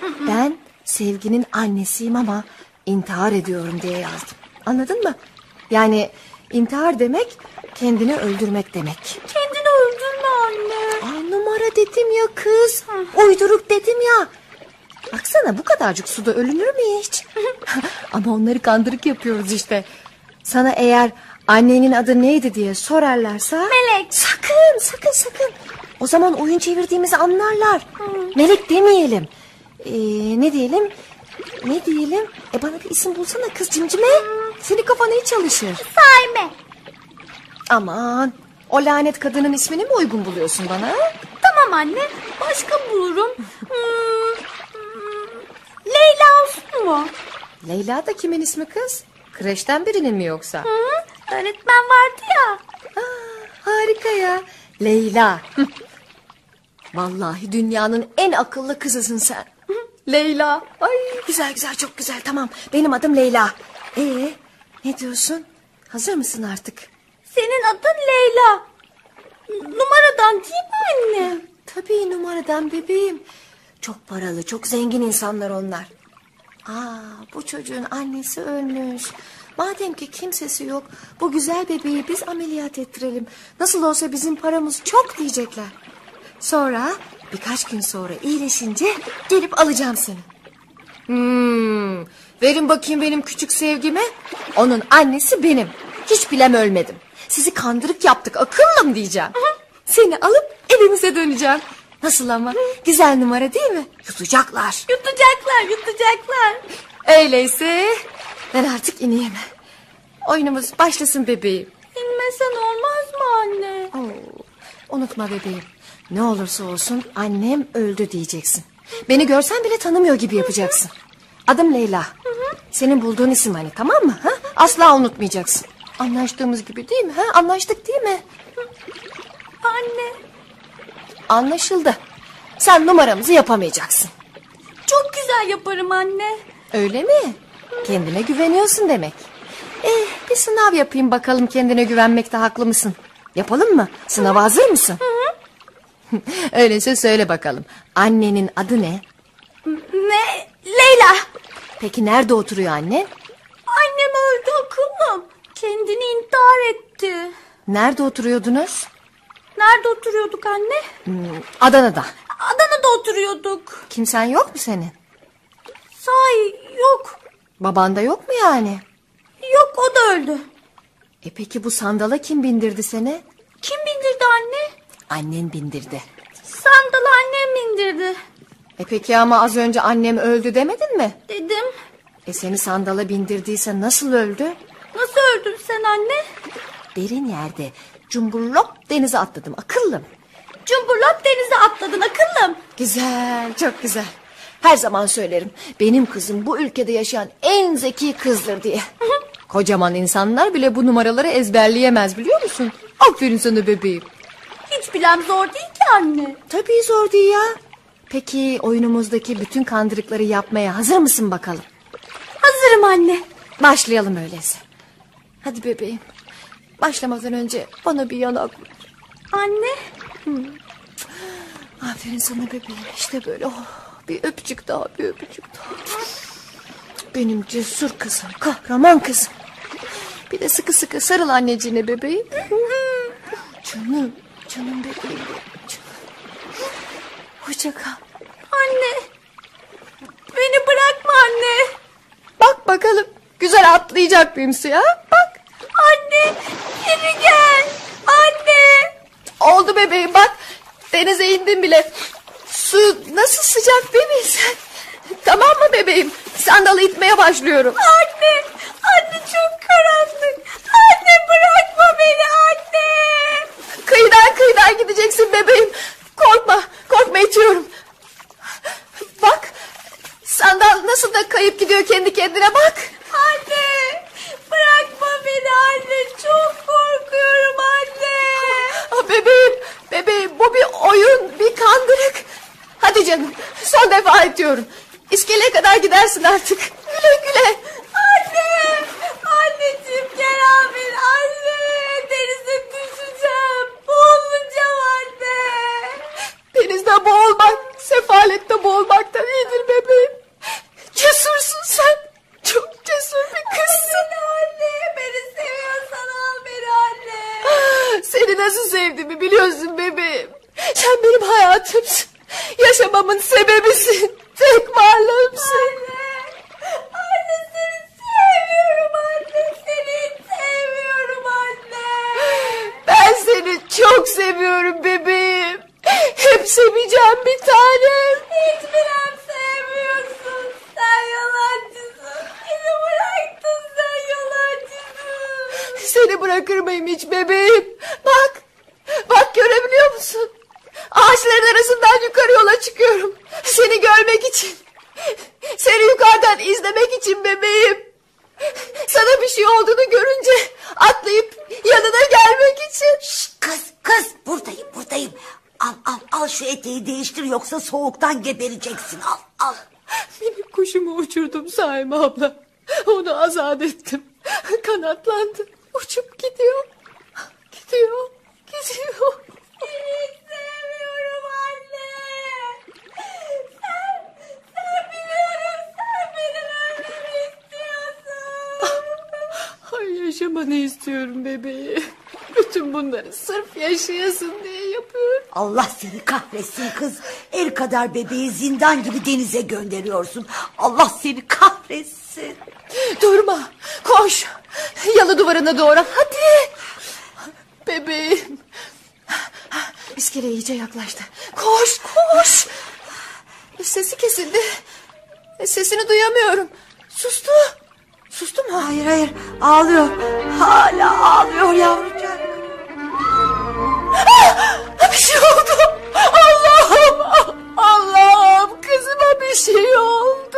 S3: Ben Sevgi'nin annesiyim ama intihar ediyorum diye yazdım. Anladın mı? Yani intihar demek kendini öldürmek demek.
S6: Kendini öldürme anne.
S3: Aa, numara dedim ya kız. Uyduruk dedim ya. Baksana bu kadarcık suda ölünür mü hiç? Ama onları kandırık yapıyoruz işte. Sana eğer annenin adı neydi diye sorarlarsa...
S6: Melek.
S3: Sakın. O zaman oyun çevirdiğimizi anlarlar. Melek demeyelim. Ne diyelim? Bana bir isim bulsana kız, Cimcime. Senin kafana iyi çalışır.
S6: Saime.
S3: Aman, o lanet kadının ismini mi uygun buluyorsun bana?
S6: Tamam anne, başka bulurum. Leyla olsun mu?
S3: Leyla da kimin ismi kız? Kreşten birinin mi yoksa?
S6: Öğretmen vardı ya.
S3: Harika ya. Leyla. Vallahi dünyanın en akıllı kızısın sen. Leyla. Ay güzel, çok güzel, tamam. Benim adım Leyla. Ne diyorsun? Hazır mısın artık?
S6: Senin adın Leyla. Numaradan değil mi anne?
S3: Tabii numaradan bebeğim. Çok paralı, çok zengin insanlar onlar. Bu çocuğun annesi ölmüş. Madem ki kimsesi yok, bu güzel bebeği biz ameliyat ettirelim. Nasıl olsa bizim paramız çok diyecekler. Sonra birkaç gün sonra iyileşince gelip alacağım seni. Verin bakayım benim küçük sevgime. Onun annesi benim. Hiç bilem ölmedim. Sizi kandırık yaptık akıllım diyeceğim. Seni alıp evimize döneceğim. Nasıl ama? Güzel numara değil mi? Yutacaklar.
S6: Yutacaklar.
S3: Öyleyse ben artık ineyim. Oyunumuz başlasın bebeğim.
S6: İnmesen olmaz mı anne?
S3: Unutma bebeğim. Ne olursa olsun annem öldü diyeceksin. Beni görsen bile tanımıyor gibi yapacaksın. Adım Leyla. Senin bulduğun isim hani, tamam mı? Asla unutmayacaksın. Anlaştığımız gibi değil mi? Anlaştık değil mi?
S6: Anne.
S3: Anlaşıldı. Sen numaramızı yapamayacaksın.
S6: Çok güzel yaparım anne.
S3: Öyle mi? Kendine güveniyorsun demek. Bir sınav yapayım bakalım, kendine güvenmekte haklı mısın? Yapalım mı? Sınava hazır mısın? Öyleyse söyle bakalım. Annenin adı ne?
S6: Leyla.
S3: Peki nerede oturuyor anne?
S6: Annem öldü akıllım. Kendini intihar etti.
S3: Nerede oturuyordunuz?
S6: Nerede oturuyorduk anne?
S3: Adana'da.
S6: Adana'da oturuyorduk.
S3: Kimsen yok mu senin?
S6: Sahi yok.
S3: Baban da yok mu yani?
S6: Yok, o da öldü.
S3: Peki bu sandala kim bindirdi seni?
S6: Kim bindirdi anne?
S3: Annen bindirdi.
S6: Sandalı annem bindirdi.
S3: Peki ama az önce annem öldü demedin mi?
S6: Dedim.
S3: Seni sandala bindirdiyse nasıl öldü?
S6: Nasıl öldün sen anne?
S3: Derin yerde cumburlop denize atladım akıllım.
S6: Cumburlop denize atladın akıllım.
S3: Güzel, çok güzel. Her zaman söylerim, benim kızım bu ülkede yaşayan en zeki kızdır diye. Kocaman insanlar bile bu numaraları ezberleyemez, biliyor musun? Aferin sana bebeğim.
S6: Hiç bilem zor değil ki anne.
S3: Tabii zor değil ya. Peki oyunumuzdaki bütün kandırıkları yapmaya hazır mısın bakalım?
S6: Hazırım anne.
S3: Başlayalım öyleyse. Hadi bebeğim. Başlamadan önce bana bir yanak vur.
S6: Anne.
S3: Aferin sana bebeğim. İşte böyle. Bir öpücük daha, bir öpücük daha. Benim cesur kızım, kahraman kızım. Bir de sıkı sıkı sarıl anneciğine bebeğim. Canım bebeğim. Hoşça kal.
S6: Anne. Beni bırakma anne.
S3: Bak bakalım güzel atlayacak mıyım suya? Bak.
S6: Anne geri gel. Anne.
S3: Oldu bebeğim bak. Denize indim bile. Su nasıl sıcak değil mi sen? Tamam mı bebeğim? Sandalı itmeye başlıyorum.
S6: Anne. Anne çok karanlık. Anne bırakma beni anne.
S3: Kıyıdan gideceksin bebeğim. Korkma itiyorum. Bak. Sandal nasıl da kayıp gidiyor kendi kendine bak.
S6: Anne. Bırakma beni anne. Çok korkuyorum anne.
S3: Bebeğim bu bir oyun, bir kandırık. Hadi canım son defa itiyorum. İskeleye kadar gidersin artık. Güle.
S6: Anne. Anneciğim gel abi. Anne. Denize düşeceğim. Boğulacağım anne.
S3: Denizde boğulmak sefalette boğulmaktan iyidir bebeğim. Cesursun sen. Çok cesur bir kızsın.
S6: Anne beni seviyor
S3: seni bırakır mıyım hiç bebeğim? Bak görebiliyor musun? Ağaçların arasından yukarı yola çıkıyorum. Seni görmek için. Seni yukarıdan izlemek için bebeğim. Sana bir şey olduğunu görünce atlayıp yanına gelmek için.
S2: Şşt, kız buradayım. Al şu eteği değiştir, yoksa soğuktan gebereceksin. Al.
S3: Minik kuşumu uçurdum Saime abla. Onu azat ettim. Kanatlandı. Uçup gidiyor. Gidiyor.
S6: Seni sevmiyorum anne. Sen biliyorum, sen benim ölmemi istiyorsun.
S3: Ay, yaşamanı istiyorum bebeği. Bütün bunları sırf yaşayasın diye yapıyorum.
S2: Allah seni kahretsin kız. El kadar bebeği zindan gibi denize gönderiyorsun. Allah seni kahretsin.
S3: Durma, koş. Yalı duvarına doğru, hadi. Bebeğim. İskele iyice yaklaştı. Koş. Sesi kesildi. Sesini duyamıyorum. Sustu mu?
S2: Hayır, ağlıyor. Hala ağlıyor yavrucak.
S3: Bir şey oldu. Allah'ım, kızıma bir şey oldu.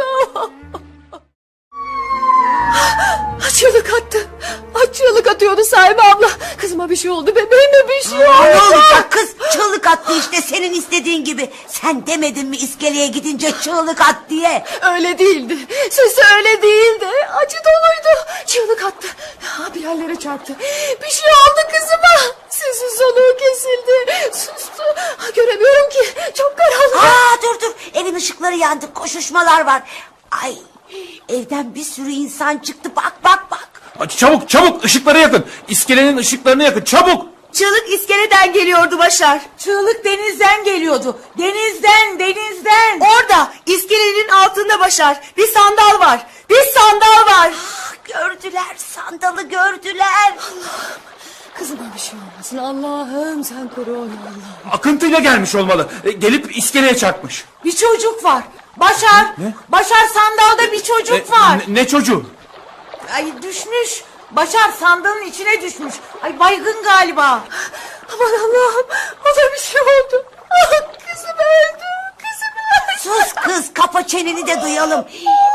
S3: Çığlık atıyordu Saime abla. Kızıma bir şey oldu, bebeğime bir şey oldu.
S2: Ne olacak kız? Çığlık attı işte, senin istediğin gibi. Sen demedin mi iskeleye gidince çığlık at diye?
S3: Öyle değildi. Sesi öyle değildi. Acı doluydu. Çığlık attı. Bir yerlere çarptı. Bir şey oldu kızıma. Sesi soluğu kesildi. Sustu. Göremiyorum ki. Çok karanlık.
S2: Dur. Evin ışıkları yandı. Koşuşmalar var. Ay, evden bir sürü insan çıktı. Bak.
S10: Hadi çabuk ışıkları yakın. İskelenin ışıklarını yakın, çabuk.
S8: Çığlık iskeleden geliyordu Başar. Çığlık denizden geliyordu. Denizden. Orada iskelenin altında Başar. Bir sandal var.
S2: Gördüler, sandalı gördüler.
S3: Kızıma bir şey olmasın. Allah'ım sen koru onu Allah'ım.
S10: Akıntıyla gelmiş olmalı. Gelip iskeleye çarpmış.
S8: Bir çocuk var. Başar.
S10: Ne?
S8: Başar, sandalda bir çocuk var.
S10: Ne çocuğu?
S8: Ay, düşmüş. Başar sandalın içine düşmüş. Ay, baygın galiba.
S3: Aman Allah'ım, ona bir şey oldu. Kızım öldü.
S2: Sus kız, kapa çeneni de duyalım.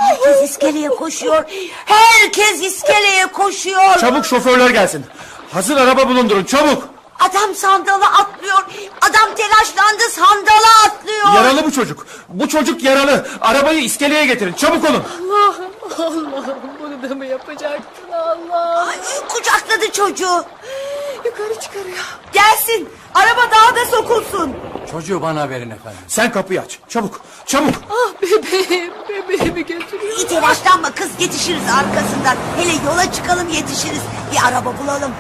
S2: Herkes iskeleye koşuyor.
S10: Çabuk şoförler gelsin. Hazır araba bulundurun, çabuk.
S2: Adam sandala atlıyor. Adam telaşlandı, sandala atlıyor.
S10: Yaralı bu çocuk. Bu çocuk yaralı. Arabayı iskeleye getirin, çabuk olun.
S3: Allah'ım, bunu da mı yapacaktın Allah?
S2: Ay, kucakladı çocuğu.
S3: Yukarı çıkarıyor.
S8: Gelsin. Araba daha da sokulsun.
S12: Çocuğu bana verin efendim.
S10: Sen kapıyı aç, çabuk.
S3: Bebeğimi götürüyor.
S2: İyi telaşlanma kız, yetişiriz arkasından. Hele yola çıkalım, yetişiriz. Bir araba bulalım.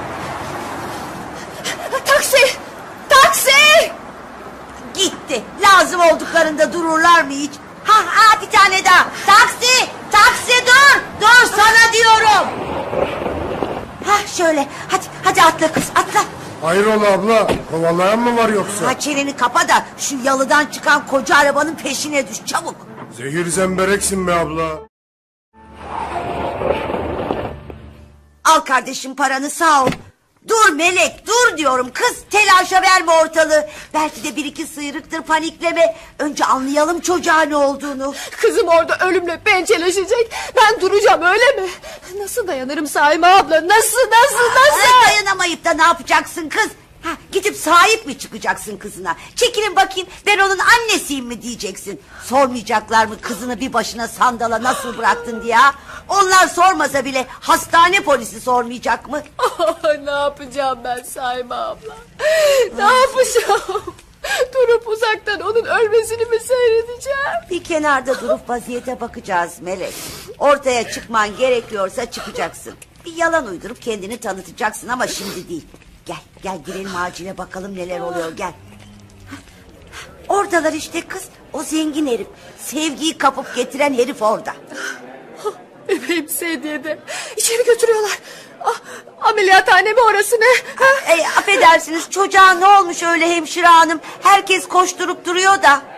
S3: Taksi!
S2: Gitti. Lazım olduklarında dururlar mı hiç? Bir tane daha. Taksi dur sana diyorum. Şöyle hadi atla kız, atla.
S4: Hayrola abla, kovalayan mı var yoksa?
S2: Çeneni kapa da şu yalıdan çıkan koca arabanın peşine düş çabuk.
S4: Zehir zembereksin be abla.
S2: Al kardeşim paranı, sağ ol. Dur Melek, dur diyorum kız, telaşa verme ortalığı. Belki de bir iki sıyrıktır, panikleme. Önce anlayalım çocuğa ne olduğunu.
S3: Kızım orada ölümle pençeleşecek. Ben duracağım, öyle mi? Nasıl dayanırım Saime abla, nasıl?
S2: Dayanamayıp da ne yapacaksın kız? Gidip sahip mi çıkacaksın kızına? Çekilin bakayım, ben onun annesiyim mi diyeceksin. Sormayacaklar mı kızını bir başına sandala nasıl bıraktın diye? Onlar sormasa bile hastane polisi sormayacak mı?
S3: Ne yapacağım ben Saime abla? Ne yapacağım? Durup uzaktan onun ölmesini mi seyredeceğim?
S2: Bir kenarda durup vaziyete bakacağız Melek. Ortaya çıkman gerekiyorsa çıkacaksın. Bir yalan uydurup kendini tanıtacaksın ama şimdi değil. Gel girelim acile, bakalım neler oluyor, gel. Oradalar işte kız, o zengin herif. Sevgiyi kapıp getiren herif orada.
S3: Bebeğim sedyede. İçeri götürüyorlar. Ameliyathane mi orası, ne?
S2: Affedersiniz, çocuğa ne olmuş öyle hemşire hanım? Herkes koşturup duruyor da.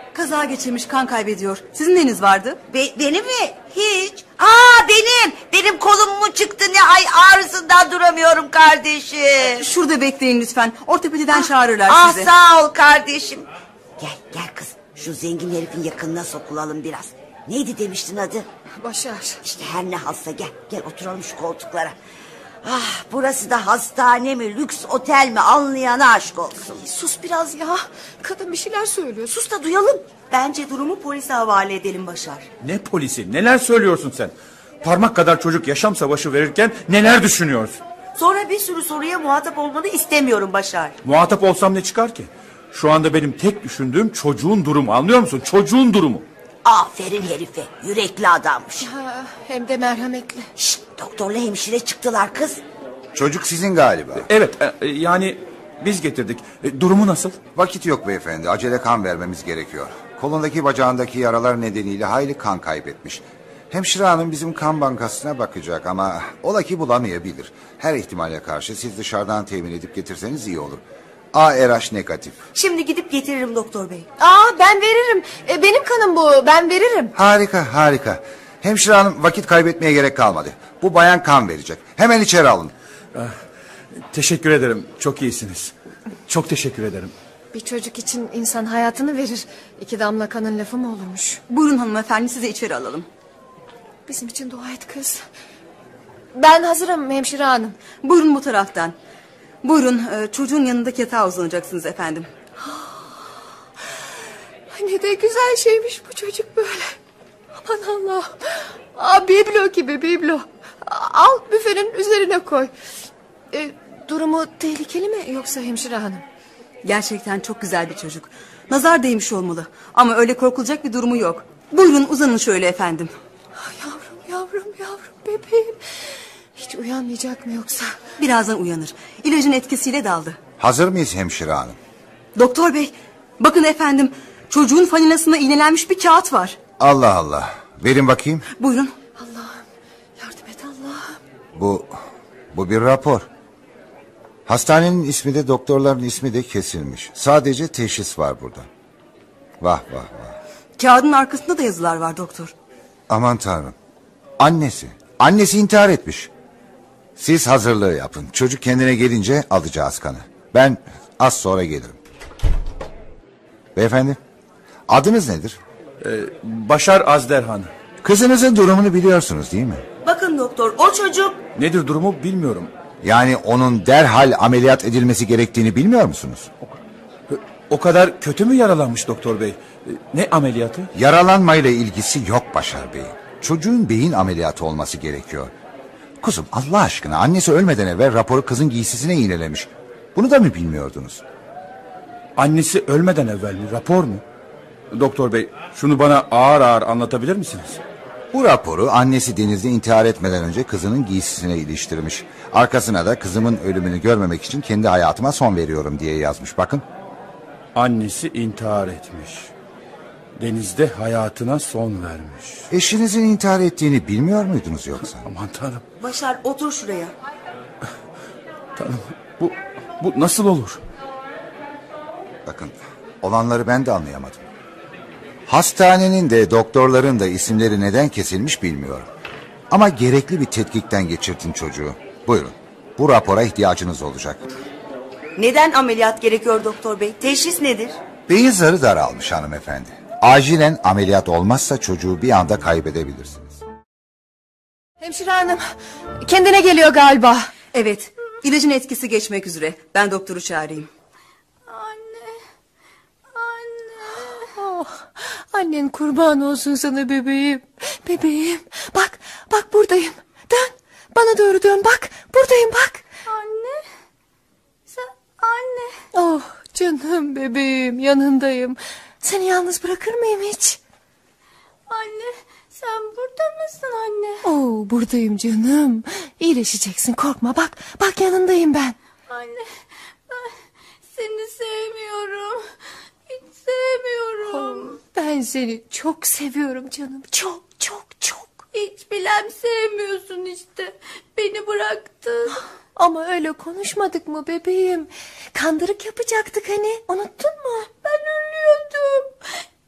S9: Kaza geçirmiş, kan kaybediyor. Sizin neyiniz vardı?
S2: Benim mi? Hiç. Benim kolum mu çıktı ne? Ay ağrısından duramıyorum kardeşim.
S9: Şurada bekleyin lütfen. Ortopediden çağırırlar sizi.
S2: Sağ ol kardeşim. Gel kız. Şu zengin herifin yakınına sokulalım biraz. Neydi demiştin adı?
S3: Başar.
S2: İşte her ne halsa gel oturalım şu koltuklara. Burası da hastane mi, lüks otel mi anlayana aşk olsun.
S3: Sus biraz ya. Kadın bir şeyler söylüyor. Sus da duyalım.
S9: Bence durumu polise havale edelim Başar.
S10: Ne polisi? Neler söylüyorsun sen? Parmak kadar çocuk yaşam savaşı verirken neler düşünüyorsun?
S9: Sonra bir sürü soruya muhatap olmanı istemiyorum Başar.
S10: Muhatap olsam ne çıkar ki? Şu anda benim tek düşündüğüm çocuğun durumu, anlıyor musun? Çocuğun durumu.
S2: Aferin herife, yürekli adammış.
S3: Hem de merhametli.
S2: Doktorla hemşire çıktılar kız.
S5: Çocuk sizin galiba.
S10: Evet, yani biz getirdik. Durumu nasıl?
S5: Vakit yok beyefendi. Acele kan vermemiz gerekiyor. Kolundaki bacağındaki yaralar nedeniyle hayli kan kaybetmiş. Hemşire hanım bizim kan bankasına bakacak ama ola ki bulamayabilir. Her ihtimale karşı siz dışarıdan temin edip getirseniz iyi olur. ARH negatif.
S9: Şimdi gidip getiririm doktor bey.
S3: Ben veririm. Benim kanım bu. Ben veririm.
S5: Harika. Hemşire hanım vakit kaybetmeye gerek kalmadı. Bu bayan kan verecek. Hemen içeri alın.
S10: Teşekkür ederim. Çok iyisiniz. Çok teşekkür ederim.
S3: Bir çocuk için insan hayatını verir. 2 damla kanın lafı mı olurmuş?
S9: Buyurun hanımefendi, sizi içeri alalım.
S3: Bizim için dua et kız. Ben hazırım hemşire hanım.
S9: Buyurun bu taraftan. Buyurun, çocuğun yanındaki yatağa uzanacaksınız efendim.
S3: Ne de güzel şeymiş bu çocuk böyle. Aman Allah'ım. Biblo gibi biblo. Al büfenin üzerine koy. Durumu tehlikeli mi yoksa hemşire hanım?
S9: Gerçekten çok güzel bir çocuk. Nazar değmiş olmalı. Ama öyle korkulacak bir durumu yok. Buyurun uzanın şöyle efendim.
S3: Yavrum bebeğim. Hiç uyanmayacak mı yoksa?
S9: Birazdan uyanır. İlacın etkisiyle daldı.
S5: Hazır mıyız hemşire hanım?
S9: Doktor bey, bakın efendim, çocuğun fanilasına iğnelenmiş bir kağıt var.
S5: Allah Allah. Verin bakayım.
S9: Buyurun.
S3: Allah'ım yardım et Allah'ım.
S5: Bu bir rapor. Hastanenin ismi de doktorların ismi de kesilmiş. Sadece teşhis var burada. Vah.
S9: Kağıdın arkasında da yazılar var doktor.
S5: Aman tanrım. Annesi intihar etmiş. Siz hazırlığı yapın. Çocuk kendine gelince alacağız kanı. Ben az sonra gelirim. Beyefendi, adınız nedir?
S10: Başar Azderhan.
S5: Kızınızın durumunu biliyorsunuz değil mi?
S9: Bakın doktor, o çocuk...
S10: Nedir durumu bilmiyorum.
S5: Yani onun derhal ameliyat edilmesi gerektiğini bilmiyor musunuz?
S10: O kadar kötü mü yaralanmış doktor bey? Ne ameliyatı?
S5: Yaralanmayla ilgisi yok Başar Bey. Çocuğun beyin ameliyatı olması gerekiyor. Kuzum Allah aşkına, annesi ölmeden evvel raporu kızın giysisine iğnelemiş. Bunu da mı bilmiyordunuz?
S10: Annesi ölmeden evvel mi? Rapor mu? Doktor bey, şunu bana ağır ağır anlatabilir misiniz?
S5: Bu raporu annesi denizde intihar etmeden önce kızının giysisine iliştirmiş. Arkasına da kızımın ölümünü görmemek için kendi hayatıma son veriyorum diye yazmış, bakın.
S10: Annesi intihar etmiş. Denizde hayatına son vermiş.
S5: Eşinizin intihar ettiğini bilmiyor muydunuz yoksa?
S10: Aman tanrım.
S9: Başar, otur şuraya.
S10: Tanrım, bu nasıl olur?
S5: Bakın, olanları ben de anlayamadım. Hastanenin de doktorların da isimleri neden kesilmiş bilmiyorum. Ama gerekli bir tetkikten geçirtin çocuğu. Buyurun, bu rapora ihtiyacınız olacak.
S9: Neden ameliyat gerekiyor doktor bey? Teşhis nedir?
S5: Beyin zarı daralmış hanımefendi. Acilen ameliyat olmazsa çocuğu bir anda kaybedebilirsiniz.
S3: Hemşire hanım kendine geliyor galiba.
S9: Evet, ilacın etkisi geçmek üzere. Ben doktoru çağırayım.
S3: Annen kurban olsun sana bebeğim. Bebeğim bak buradayım. Dön bana doğru dön, bak buradayım bak.
S6: Anne. Anne.
S3: Oh canım bebeğim, yanındayım. Seni yalnız bırakır mıyım hiç?
S6: Anne sen burada mısın anne?
S3: Oh buradayım canım. İyileşeceksin, korkma, bak yanındayım ben.
S6: Anne ben seni sevmiyorum. Hiç sevmiyorum.
S3: Oh, ben seni çok seviyorum canım. Çok.
S6: Hiç bilem sevmiyorsun işte. Beni bıraktın.
S3: Ama öyle konuşmadık mı bebeğim? Kandırık yapacaktık hani, unuttun mu?
S6: Ben ölüyordum. Çok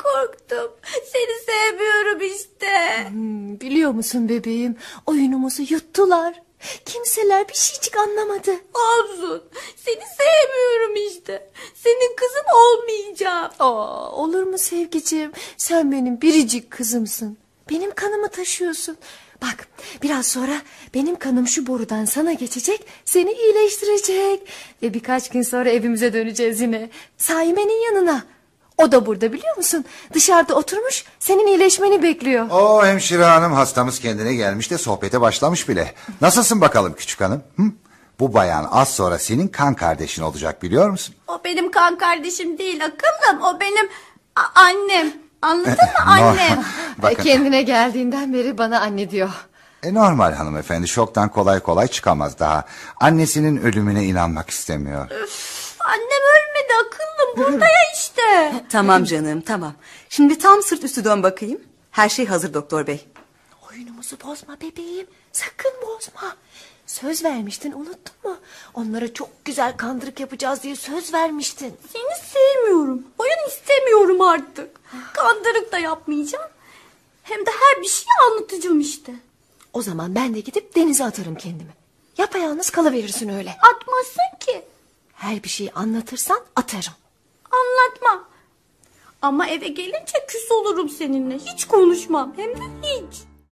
S6: korktum. Seni sevmiyorum işte.
S3: Biliyor musun bebeğim, oyunumuzu yuttular. Kimseler bir şeycik anlamadı.
S6: Olsun. Seni sevmiyorum işte. Senin kızın olmayacağım.
S3: Olur mu sevgiciğim? Sen benim biricik kızımsın. Benim kanımı taşıyorsun. Bak, biraz sonra benim kanım şu borudan sana geçecek, seni iyileştirecek. Ve birkaç gün sonra evimize döneceğiz yine. Saime'nin yanına. O da burada, biliyor musun? Dışarıda oturmuş, senin iyileşmeni bekliyor.
S5: O hemşire hanım, hastamız kendine gelmiş de sohbete başlamış bile. Nasılsın bakalım küçük hanım? Hı? Bu bayan az sonra senin kan kardeşin olacak, biliyor musun?
S6: O benim kan kardeşim değil akıllım. O benim annem. Anladın mı, annem?
S5: Bakın.
S3: Kendine geldiğinden beri bana anne diyor.
S5: Normal hanımefendi, şoktan kolay kolay çıkamaz daha. Annesinin ölümüne inanmak istemiyor.
S6: Annem ölmedi akıllım, burada ya işte.
S9: Tamam canım, tamam. Şimdi tam sırt üstü dön bakayım. Her şey hazır doktor bey.
S3: Oyunumuzu bozma bebeğim, sakın bozma. Söz vermiştin, unuttun mu? Onlara çok güzel kandırık yapacağız diye söz vermiştin.
S6: Seni sevmiyorum. Oyun istemiyorum artık. Kandırık da yapmayacağım. Hem de her bir şeyi anlatacağım işte.
S3: O zaman ben de gidip denize atarım kendimi. Yapayalnız kalıverirsin öyle.
S6: Atmazsın ki.
S3: Her bir şeyi anlatırsan atarım.
S6: Anlatmam. Ama eve gelince küs olurum seninle. Hiç konuşmam. Hem de hiç.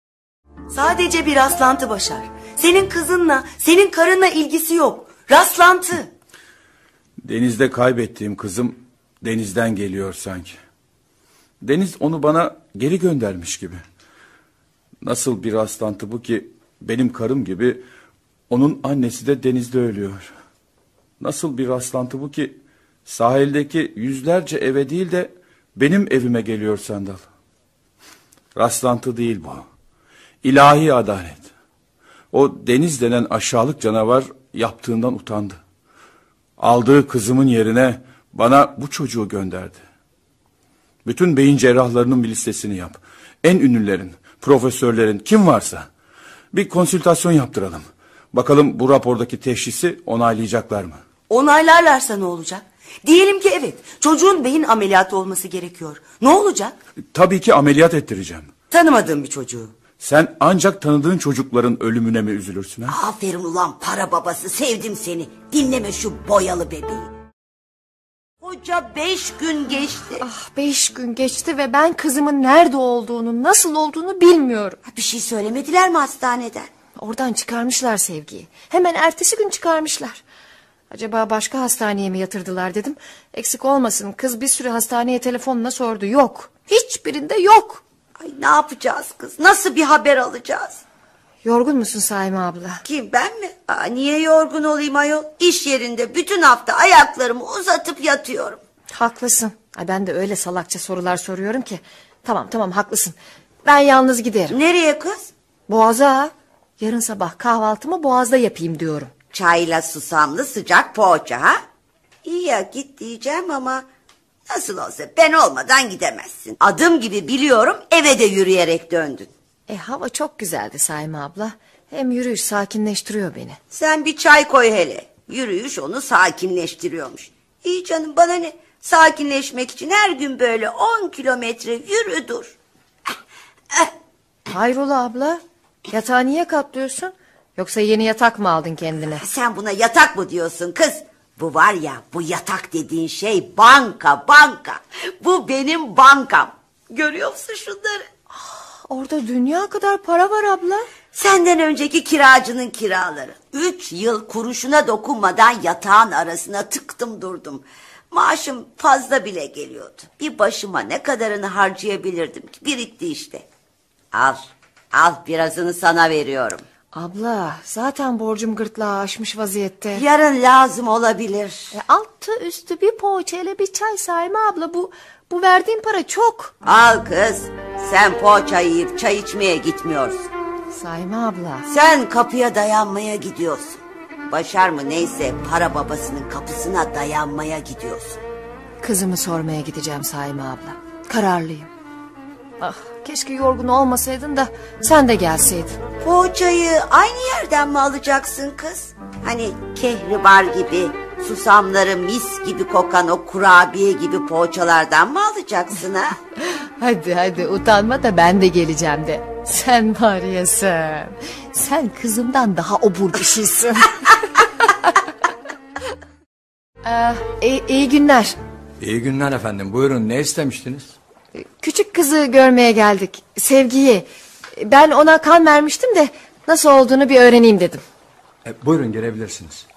S9: Sadece bir rastlantı Başar. Senin kızınla, senin karınla ilgisi yok. Rastlantı.
S10: Denizde kaybettiğim kızım denizden geliyor sanki. Deniz onu bana geri göndermiş gibi. Nasıl bir rastlantı bu ki benim karım gibi onun annesi de denizde ölüyor. Nasıl bir rastlantı bu ki sahildeki yüzlerce eve değil de benim evime geliyor sandal. Rastlantı değil bu. İlahi adalet. O deniz denen aşağılık canavar yaptığından utandı. Aldığı kızımın yerine bana bu çocuğu gönderdi. Bütün beyin cerrahlarının bir listesini yap. En ünlülerin, profesörlerin, kim varsa. Bir konsültasyon yaptıralım. Bakalım bu rapordaki teşhisi onaylayacaklar mı?
S9: Onaylarlarsa ne olacak? Diyelim ki evet, çocuğun beyin ameliyatı olması gerekiyor. Ne olacak?
S10: Tabii ki ameliyat ettireceğim.
S9: Tanımadığım bir çocuğu.
S10: Sen ancak tanıdığın çocukların ölümüne mi üzülürsün ha?
S2: Aferin ulan para babası, sevdim seni. Dinleme şu boyalı bebeği. Koca 5 gün geçti.
S3: 5 gün geçti ve ben kızımın nerede olduğunu, nasıl olduğunu bilmiyorum.
S2: Bir şey söylemediler mi hastaneden?
S3: Oradan çıkarmışlar Sevgi'yi. Hemen ertesi gün çıkarmışlar. Acaba başka hastaneye mi yatırdılar dedim. Eksik olmasın, kız bir sürü hastaneye telefonla sordu. Yok. Hiçbirinde yok.
S2: Ay ne yapacağız kız? Nasıl bir haber alacağız?
S3: Yorgun musun Saime abla?
S2: Kim, ben mi? Niye yorgun olayım ayol? İş yerinde bütün hafta ayaklarımı uzatıp yatıyorum.
S3: Haklısın. Ben de öyle salakça sorular soruyorum ki. Tamam haklısın. Ben yalnız giderim.
S2: Nereye kız?
S3: Boğaza. Yarın sabah kahvaltımı Boğaz'da yapayım diyorum.
S2: Çayla susamlı sıcak poğaça ha? İyi ya, git diyeceğim ama nasıl olsa ben olmadan gidemezsin. Adım gibi biliyorum, eve de yürüyerek döndün.
S3: Hava çok güzeldi Saime abla. Hem yürüyüş sakinleştiriyor beni.
S2: Sen bir çay koy hele. Yürüyüş onu sakinleştiriyormuş. İyi canım, bana ne? Sakinleşmek için her gün böyle 10 kilometre yürü dur.
S3: Hayrola abla? Yatağı niye katlıyorsun? Yoksa yeni yatak mı aldın kendine?
S2: Sen buna yatak mı diyorsun kız? Bu var ya, bu yatak dediğin şey banka. Bu benim bankam. Görüyor musun şunları?
S3: Orada dünya kadar para var abla.
S2: Senden önceki kiracının kiraları. 3 yıl kuruşuna dokunmadan yatağın arasına tıktım durdum. Maaşım fazla bile geliyordu. Bir başıma ne kadarını harcayabilirdim ki, birikti işte. Al birazını sana veriyorum.
S3: Abla zaten borcum gırtlağı aşmış vaziyette.
S2: Yarın lazım olabilir.
S3: Altı üstü bir poğaçayla bir çay Saime abla, bu verdiğin para çok.
S2: Al kız, sen poğaça yiyip çay içmeye gitmiyorsun.
S3: Saime abla.
S2: Sen kapıya dayanmaya gidiyorsun. Başar mı neyse, para babasının kapısına dayanmaya gidiyorsun.
S3: Kızımı sormaya gideceğim Saime abla. Kararlıyım. Keşke yorgun olmasaydın da sen de gelseydin.
S2: Poğaçayı aynı yerden mi alacaksın kız? Hani Kehribar gibi Susamları mis gibi kokan o kurabiye gibi poğaçalardan mı alacaksın ha?
S3: Hadi utanma da ben de geleceğim de. Sen var ya sen. Sen kızımdan daha obur bir şeysin. İyi günler.
S12: İyi günler efendim. Buyurun, ne istemiştiniz?
S3: Küçük kızı görmeye geldik. Sevgi'yi. Ben ona kan vermiştim de nasıl olduğunu bir öğreneyim dedim.
S12: Buyurun, girebilirsiniz.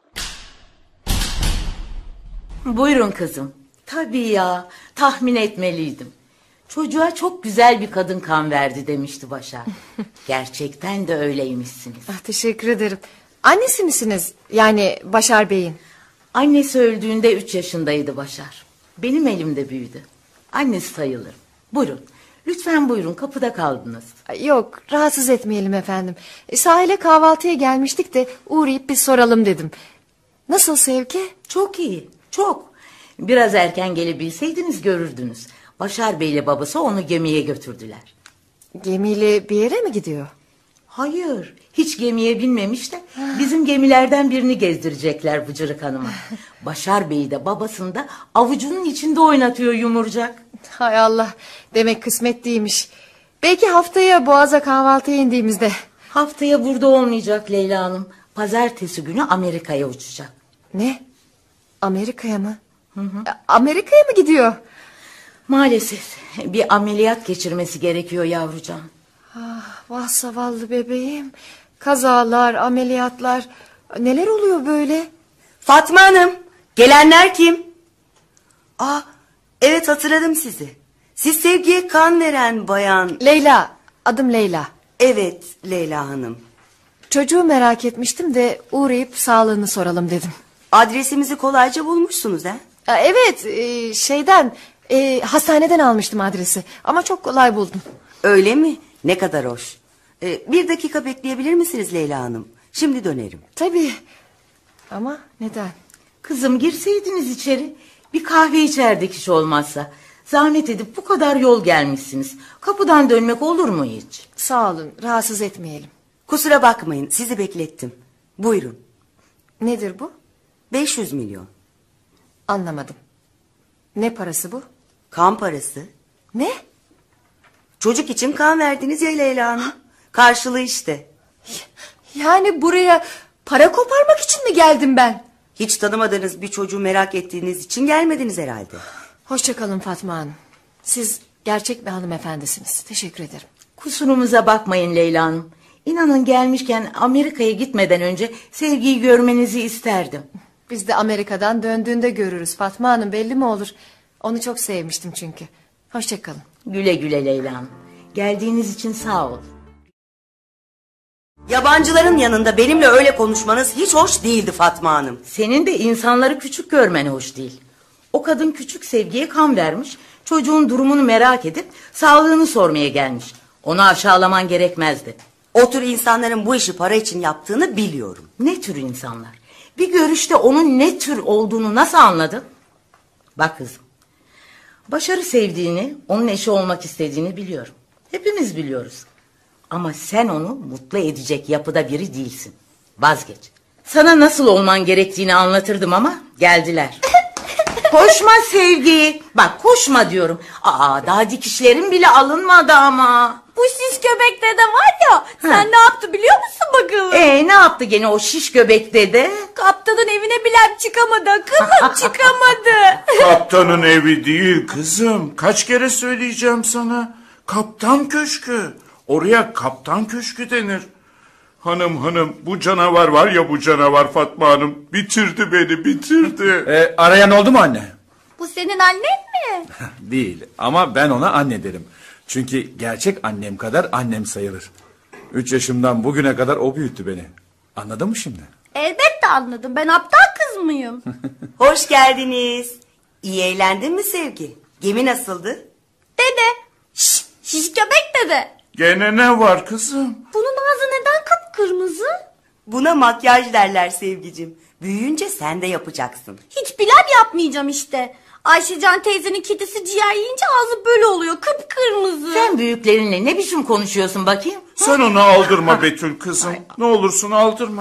S14: Buyurun kızım. Tabii ya, tahmin etmeliydim. Çocuğa çok güzel bir kadın kan verdi demişti Başar. Gerçekten de öyleymişsiniz.
S3: Teşekkür ederim. Annesi misiniz? Yani Başar Bey'in.
S14: Annesi öldüğünde 3 yaşındaydı Başar. Benim elimde büyüdü. Annesi sayılırım. Buyurun. Lütfen buyurun, kapıda kaldınız.
S3: Yok, rahatsız etmeyelim efendim. Sahile kahvaltıya gelmiştik de uğrayıp bir soralım dedim. Nasıl Sevgi?
S14: Çok iyi, çok. Biraz erken gelebilseydiniz görürdünüz. Başar Bey ile babası onu gemiye götürdüler.
S3: Gemiyle bir yere mi gidiyor?
S14: Hayır, hiç gemiye binmemiş de bizim gemilerden birini gezdirecekler Bıcırık Hanım'a. Başar Bey de babasını da avucunun içinde oynatıyor yumurcak.
S3: Hay Allah, demek kısmet değilmiş. Belki haftaya Boğaz'a kahvaltıya indiğimizde.
S14: Haftaya burada olmayacak Leyla Hanım. Pazartesi günü Amerika'ya uçacak.
S3: Ne? Amerika'ya mı? Amerika'ya mı gidiyor?
S14: Maalesef bir ameliyat geçirmesi gerekiyor yavrucağım.
S3: Vah zavallı bebeğim. Kazalar, ameliyatlar. Neler oluyor böyle?
S2: Fatma Hanım, gelenler kim? Evet, hatırladım sizi. Siz Sevgi'ye kan veren bayan...
S3: Leyla, adım Leyla.
S2: Evet, Leyla Hanım.
S3: Çocuğu merak etmiştim de uğrayıp sağlığını soralım dedim.
S2: Adresimizi kolayca bulmuşsunuz ha?
S3: Evet, hastaneden almıştım adresi. Ama çok kolay buldum.
S2: Öyle mi? Ne kadar hoş. 1 dakika bekleyebilir misiniz Leyla Hanım? Şimdi dönerim.
S3: Tabii. Ama neden?
S14: Kızım, girseydiniz içeri. Bir kahve içerdik hiç olmazsa. Zahmet edip bu kadar yol gelmişsiniz. Kapıdan dönmek olur mu hiç?
S3: Sağ olun, rahatsız etmeyelim.
S2: Kusura bakmayın, sizi beklettim. Buyurun.
S3: Nedir bu?
S2: 500 milyon.
S3: Anlamadım. Ne parası bu?
S2: Kan parası.
S3: Ne?
S2: Çocuk için kan verdiniz ya Leyla Hanım. Karşılığı işte.
S3: Yani buraya para koparmak için mi geldim ben?
S2: Hiç tanımadığınız bir çocuğu merak ettiğiniz için gelmediniz herhalde.
S3: Hoşça kalın Fatma Hanım. Siz gerçek bir hanımefendisiniz. Teşekkür ederim.
S14: Kusurumuza bakmayın Leyla Hanım. İnanın gelmişken Amerika'ya gitmeden önce Sevgi'yi görmenizi isterdim.
S3: Biz de Amerika'dan döndüğünde görürüz Fatma Hanım, belli mi olur? Onu çok sevmiştim çünkü. Hoşça kalın.
S14: Güle güle Leyla Hanım. Geldiğiniz için sağ ol.
S2: Yabancıların yanında benimle öyle konuşmanız hiç hoş değildi Fatma Hanım.
S14: Senin de insanları küçük görmen hoş değil. O kadın küçük Sevgi'ye kan vermiş. Çocuğun durumunu merak edip sağlığını sormaya gelmiş. Onu aşağılaman gerekmezdi.
S2: O tür insanların bu işi para için yaptığını biliyorum.
S14: Ne tür insanlar? Bir görüşte onun ne tür olduğunu nasıl anladın? Bak kızım. Başar'ı sevdiğini, onun eşi olmak istediğini biliyorum. Hepimiz biliyoruz. Ama sen onu mutlu edecek yapıda biri değilsin. Vazgeç. Sana nasıl olman gerektiğini anlatırdım ama geldiler. Koşma Sevgi. Bak koşma diyorum. Daha dikişlerin bile alınmadı ama.
S6: Bu şiş göbek dede var ya, sen ne yaptı biliyor musun bakalım?
S14: Ne yaptı gene o şiş göbek dede?
S6: Kaptanın evine bile çıkamadı, akıllım çıkamadı.
S11: Kaptanın evi değil kızım. Kaç kere söyleyeceğim sana. Kaptan köşkü. Oraya kaptan köşkü denir. Hanım bu canavar var ya, bu canavar Fatma Hanım. Bitirdi beni, bitirdi.
S10: Arayan oldu mu anne?
S6: Bu senin annen mi?
S10: Değil ama ben ona anne derim. Çünkü gerçek annem kadar annem sayılır. 3 yaşımdan bugüne kadar o büyüttü beni. Anladın mı şimdi?
S6: Elbette anladım. Ben aptal kız mıyım?
S2: Hoş geldiniz. İyi eğlendin mi Sevgi? Gemi nasıldı?
S6: Dede. Şiş göbek dede.
S11: Gene ne var kızım?
S6: Bunun ağzı neden kıpkırmızı?
S2: Buna makyaj derler Sevgicim. Büyüyünce sen de yapacaksın.
S6: Hiç bilen yapmayacağım işte. Ayşecan teyzenin kedisi ciğer yiyince ağzı böyle oluyor, kıpkırmızı.
S14: Sen büyüklerinle ne biçim konuşuyorsun bakayım?
S11: Sen onu aldırma Betül kızım. Ne olursun aldırma.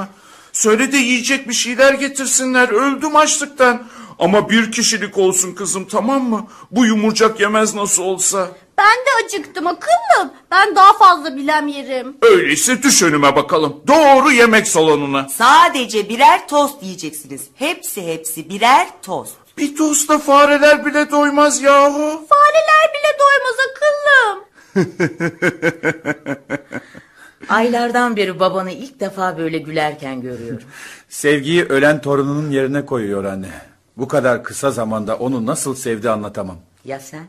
S11: Söyle de yiyecek bir şeyler getirsinler. Öldüm açlıktan. Ama 1 kişilik olsun kızım, tamam mı? Bu yumurcak yemez nasıl olsa.
S6: Ben de acıktım akıllım. Ben daha fazla bilem yerim.
S11: Öyleyse düş önüme bakalım. Doğru yemek salonuna.
S9: Sadece birer tost yiyeceksiniz. Hepsi birer tost.
S11: Bir tosta fareler bile doymaz yahu.
S6: Fareler bile doymaz akıllım.
S14: Aylardan beri babanı ilk defa böyle gülerken görüyorum.
S10: Sevgiyi ölen torununun yerine koyuyor anne. Bu kadar kısa zamanda onu nasıl sevdi anlatamam.
S14: Ya sen?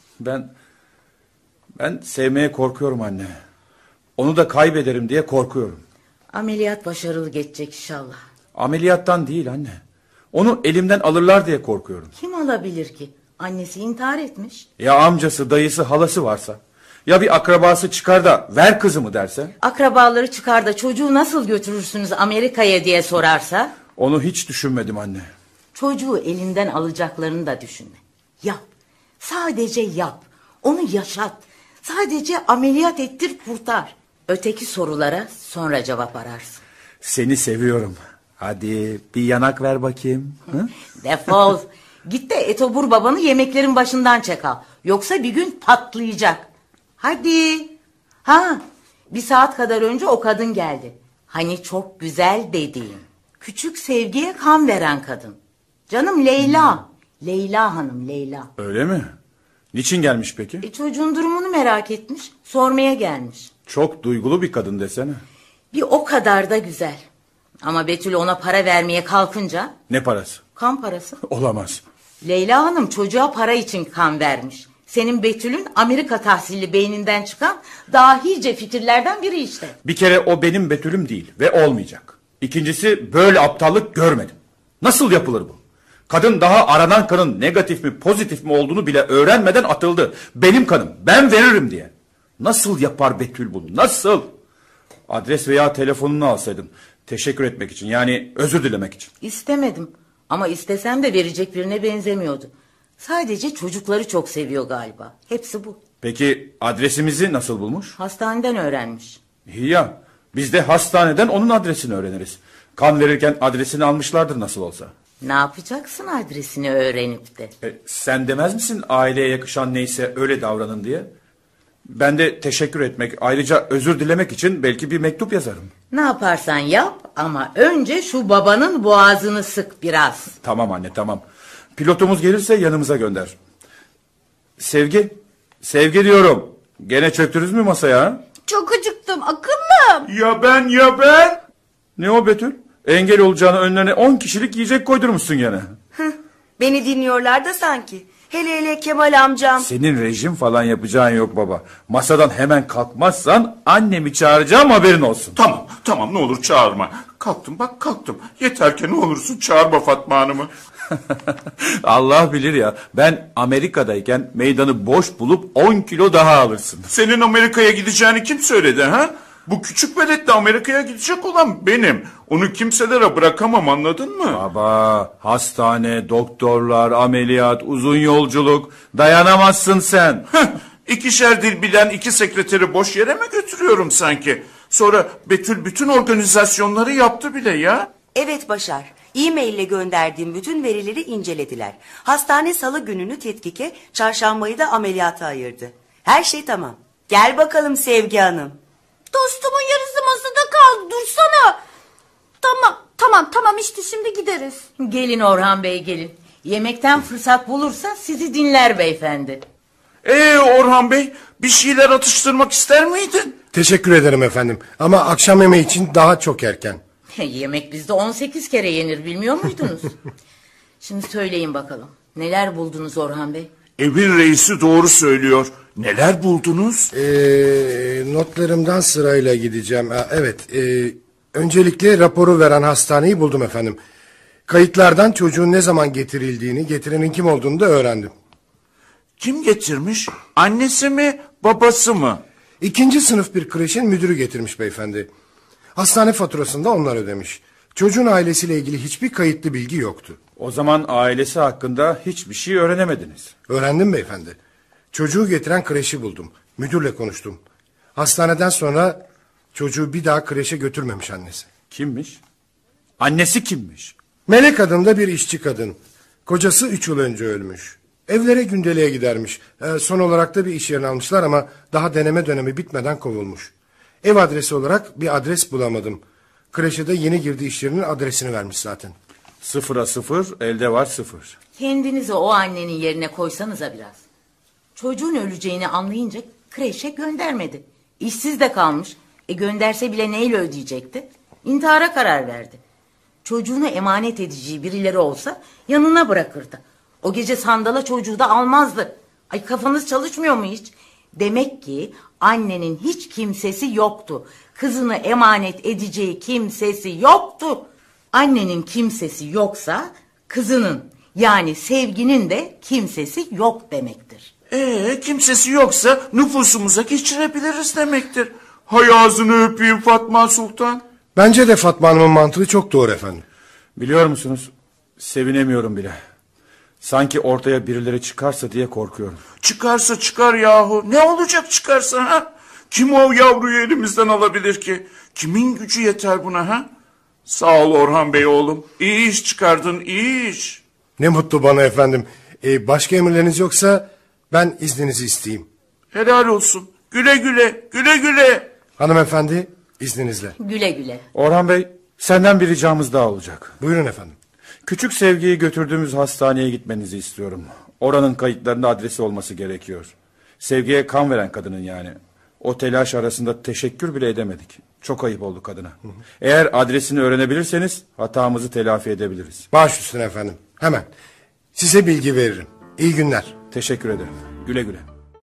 S10: Ben sevmeye korkuyorum anne. Onu da kaybederim diye korkuyorum.
S14: Ameliyat başarılı geçecek inşallah.
S10: Ameliyattan değil anne. Onu elimden alırlar diye korkuyorum.
S14: Kim alabilir ki? Annesi intihar etmiş.
S10: Ya amcası, dayısı, halası varsa? Ya bir akrabası çıkar da ver kızımı derse?
S14: Akrabaları çıkar da çocuğu nasıl götürürsünüz Amerika'ya diye sorarsa?
S10: Onu hiç düşünmedim anne.
S14: Çocuğu elinden alacaklarını da düşünme. Yap. Sadece yap. Onu yaşat. Sadece ameliyat ettir, kurtar. Öteki sorulara sonra cevap ararsın.
S10: Seni seviyorum. Hadi bir yanak ver bakayım. Hı?
S14: Defol. Git de etobur babanı yemeklerin başından çek al. Yoksa bir gün patlayacak. Hadi. Ha, 1 saat kadar önce o kadın geldi. Hani çok güzel dediğim. Küçük Sevgi'ye kan veren kadın. Canım Leyla. Leyla Hanım, Leyla.
S10: Öyle mi? Niçin gelmiş peki?
S14: Çocuğun durumunu merak etmiş. Sormaya gelmiş.
S10: Çok duygulu bir kadın desene.
S14: Bir o kadar da güzel. Ama Betül ona para vermeye kalkınca...
S10: Ne parası?
S14: Kan parası.
S10: Olamaz.
S14: Leyla Hanım çocuğa para için kan vermiş. Senin Betül'ün Amerika tahsilli beyninden çıkan dahice fikirlerden biri işte.
S10: Bir kere o benim Betül'üm değil ve olmayacak. İkincisi, böyle aptallık görmedim. Nasıl yapılır bu? Kadın daha aranan kanın negatif mi pozitif mi olduğunu bile öğrenmeden atıldı. Benim kanım, ben veririm diye. Nasıl yapar Betül bunu? Nasıl? Adres veya telefonunu alsaydım. Teşekkür etmek için, yani özür dilemek için.
S14: İstemedim ama istesem de verecek birine benzemiyordu. Sadece çocukları çok seviyor galiba. Hepsi bu.
S10: Peki adresimizi nasıl bulmuş?
S14: Hastaneden öğrenmiş.
S10: İyi ya, biz de hastaneden onun adresini öğreniriz. Kan verirken adresini almışlardır nasıl olsa.
S14: Ne yapacaksın adresini öğrenip de?
S10: Sen demez misin aileye yakışan neyse öyle davranın diye? Ben de teşekkür etmek, ayrıca özür dilemek için belki bir mektup yazarım.
S14: Ne yaparsan yap ama önce şu babanın boğazını sık biraz.
S10: Tamam anne, tamam. Pilotumuz gelirse yanımıza gönder. Sevgi diyorum. Gene çöktünüz mü masaya?
S6: Çok acıktım akıllım.
S10: Ya ben? Ne o Betül? Engel olacağını önlerine 10 kişilik yiyecek koydurmuşsun gene.
S9: Beni dinliyorlar da sanki. Hele Kemal amcam.
S10: Senin rejim falan yapacağın yok baba. Masadan hemen kalkmazsan annemi çağıracağım, haberin olsun.
S11: Tamam ne olur çağırma. Kalktım. Yeter ki ne olursun çağırma Fatma Hanım'ı.
S10: Allah bilir ya, ben Amerika'dayken meydanı boş bulup 10 kilo daha alırsın.
S11: Senin Amerika'ya gideceğini kim söyledi ha? Bu küçük veletle Amerika'ya gidecek olan benim. Onu kimselere bırakamam, anladın mı?
S10: Baba, hastane, doktorlar, ameliyat, uzun yolculuk, dayanamazsın sen.
S11: 2'şer dil bilen 2 sekreteri boş yere mi götürüyorum sanki? Sonra Betül bütün organizasyonları yaptı bile ya.
S9: Evet Başar. E-mail ile gönderdiğim bütün verileri incelediler. Hastane salı gününü tetkike, çarşambayı da ameliyata ayırdı. Her şey tamam. Gel bakalım Sevgi Hanım.
S6: Tostumun yarısı masada kaldı, dursana. Tamam işte şimdi gideriz.
S14: Gelin Orhan Bey gelin. Yemekten fırsat bulursa sizi dinler beyefendi.
S11: Orhan Bey, bir şeyler atıştırmak ister miydin?
S4: Teşekkür ederim efendim. Ama akşam yemeği için daha çok erken.
S14: Yemek bizde 18 kere yenir, bilmiyor muydunuz? Şimdi söyleyin bakalım. Neler buldunuz Orhan Bey?
S11: Evin reisi doğru söylüyor. Neler buldunuz?
S4: Notlarımdan sırayla gideceğim. Evet. Öncelikle raporu veren hastaneyi buldum efendim. Kayıtlardan çocuğun ne zaman getirildiğini, getirenin kim olduğunu da öğrendim.
S11: Kim getirmiş? Annesi mi, babası mı?
S4: 2. sınıf bir kreşin müdürü getirmiş beyefendi. Hastane faturasını da onlar ödemiş. Çocuğun ailesiyle ilgili hiçbir kayıtlı bilgi yoktu.
S10: O zaman ailesi hakkında hiçbir şey öğrenemediniz.
S4: Öğrendim beyefendi. Çocuğu getiren kreşi buldum. Müdürle konuştum. Hastaneden sonra çocuğu bir daha kreşe götürmemiş annesi.
S10: Kimmiş? Annesi kimmiş?
S4: Melek adında bir işçi kadın. Kocası 3 yıl önce ölmüş. Evlere gündeliğe gidermiş. Son olarak da bir iş yerini almışlar ama daha deneme dönemi bitmeden kovulmuş. Ev adresi olarak bir adres bulamadım. Kreşe de yeni girdiği iş yerinin adresini vermiş zaten.
S10: 0'a 0, elde var 0.
S14: Kendinizi o annenin yerine koysanıza biraz. Çocuğun öleceğini anlayınca kreşe göndermedi. İşsiz de kalmış. Gönderse bile neyle ödeyecekti? İntihara karar verdi. Çocuğunu emanet edeceği birileri olsa yanına bırakırdı. O gece sandala çocuğu da almazdı. Ay, kafanız çalışmıyor mu hiç? Demek ki annenin hiç kimsesi yoktu. Kızını emanet edeceği kimsesi yoktu. Annenin kimsesi yoksa kızının, yani Sevgi'nin de kimsesi yok demektir.
S13: Kimsesi yoksa nüfusumuza geçirebiliriz demektir. Hay ağzını öpeyim Fatma Sultan.
S4: Bence de Fatma Hanım'ın mantığı çok doğru efendim.
S10: Biliyor musunuz? Sevinemiyorum bile. Sanki ortaya birileri çıkarsa diye korkuyorum.
S13: Çıkarsa çıkar yahu. Ne olacak çıkarsa ha? Kim o yavruyu elimizden alabilir ki? Kimin gücü yeter buna ha? Sağ ol Orhan Bey oğlum. İyi iş çıkardın, iyi iş.
S4: Ne mutlu bana efendim. Başka emirleriniz yoksa ben izninizi isteyeyim.
S13: Helal olsun. Güle güle, güle güle.
S4: Hanımefendi, izninizle.
S14: Güle güle.
S10: Orhan Bey, senden bir ricamız daha olacak.
S4: Buyurun efendim.
S10: Küçük Sevgi'yi götürdüğümüz hastaneye gitmenizi istiyorum. Oranın kayıtlarında adresi olması gerekiyor. Sevgi'ye kan veren kadının yani. O telaş arasında teşekkür bile edemedik. Çok ayıp oldu kadına. Eğer adresini öğrenebilirseniz hatamızı telafi edebiliriz.
S4: Baş üstüne efendim. Hemen. Size bilgi veririm. İyi günler.
S10: Teşekkür ederim. Güle güle.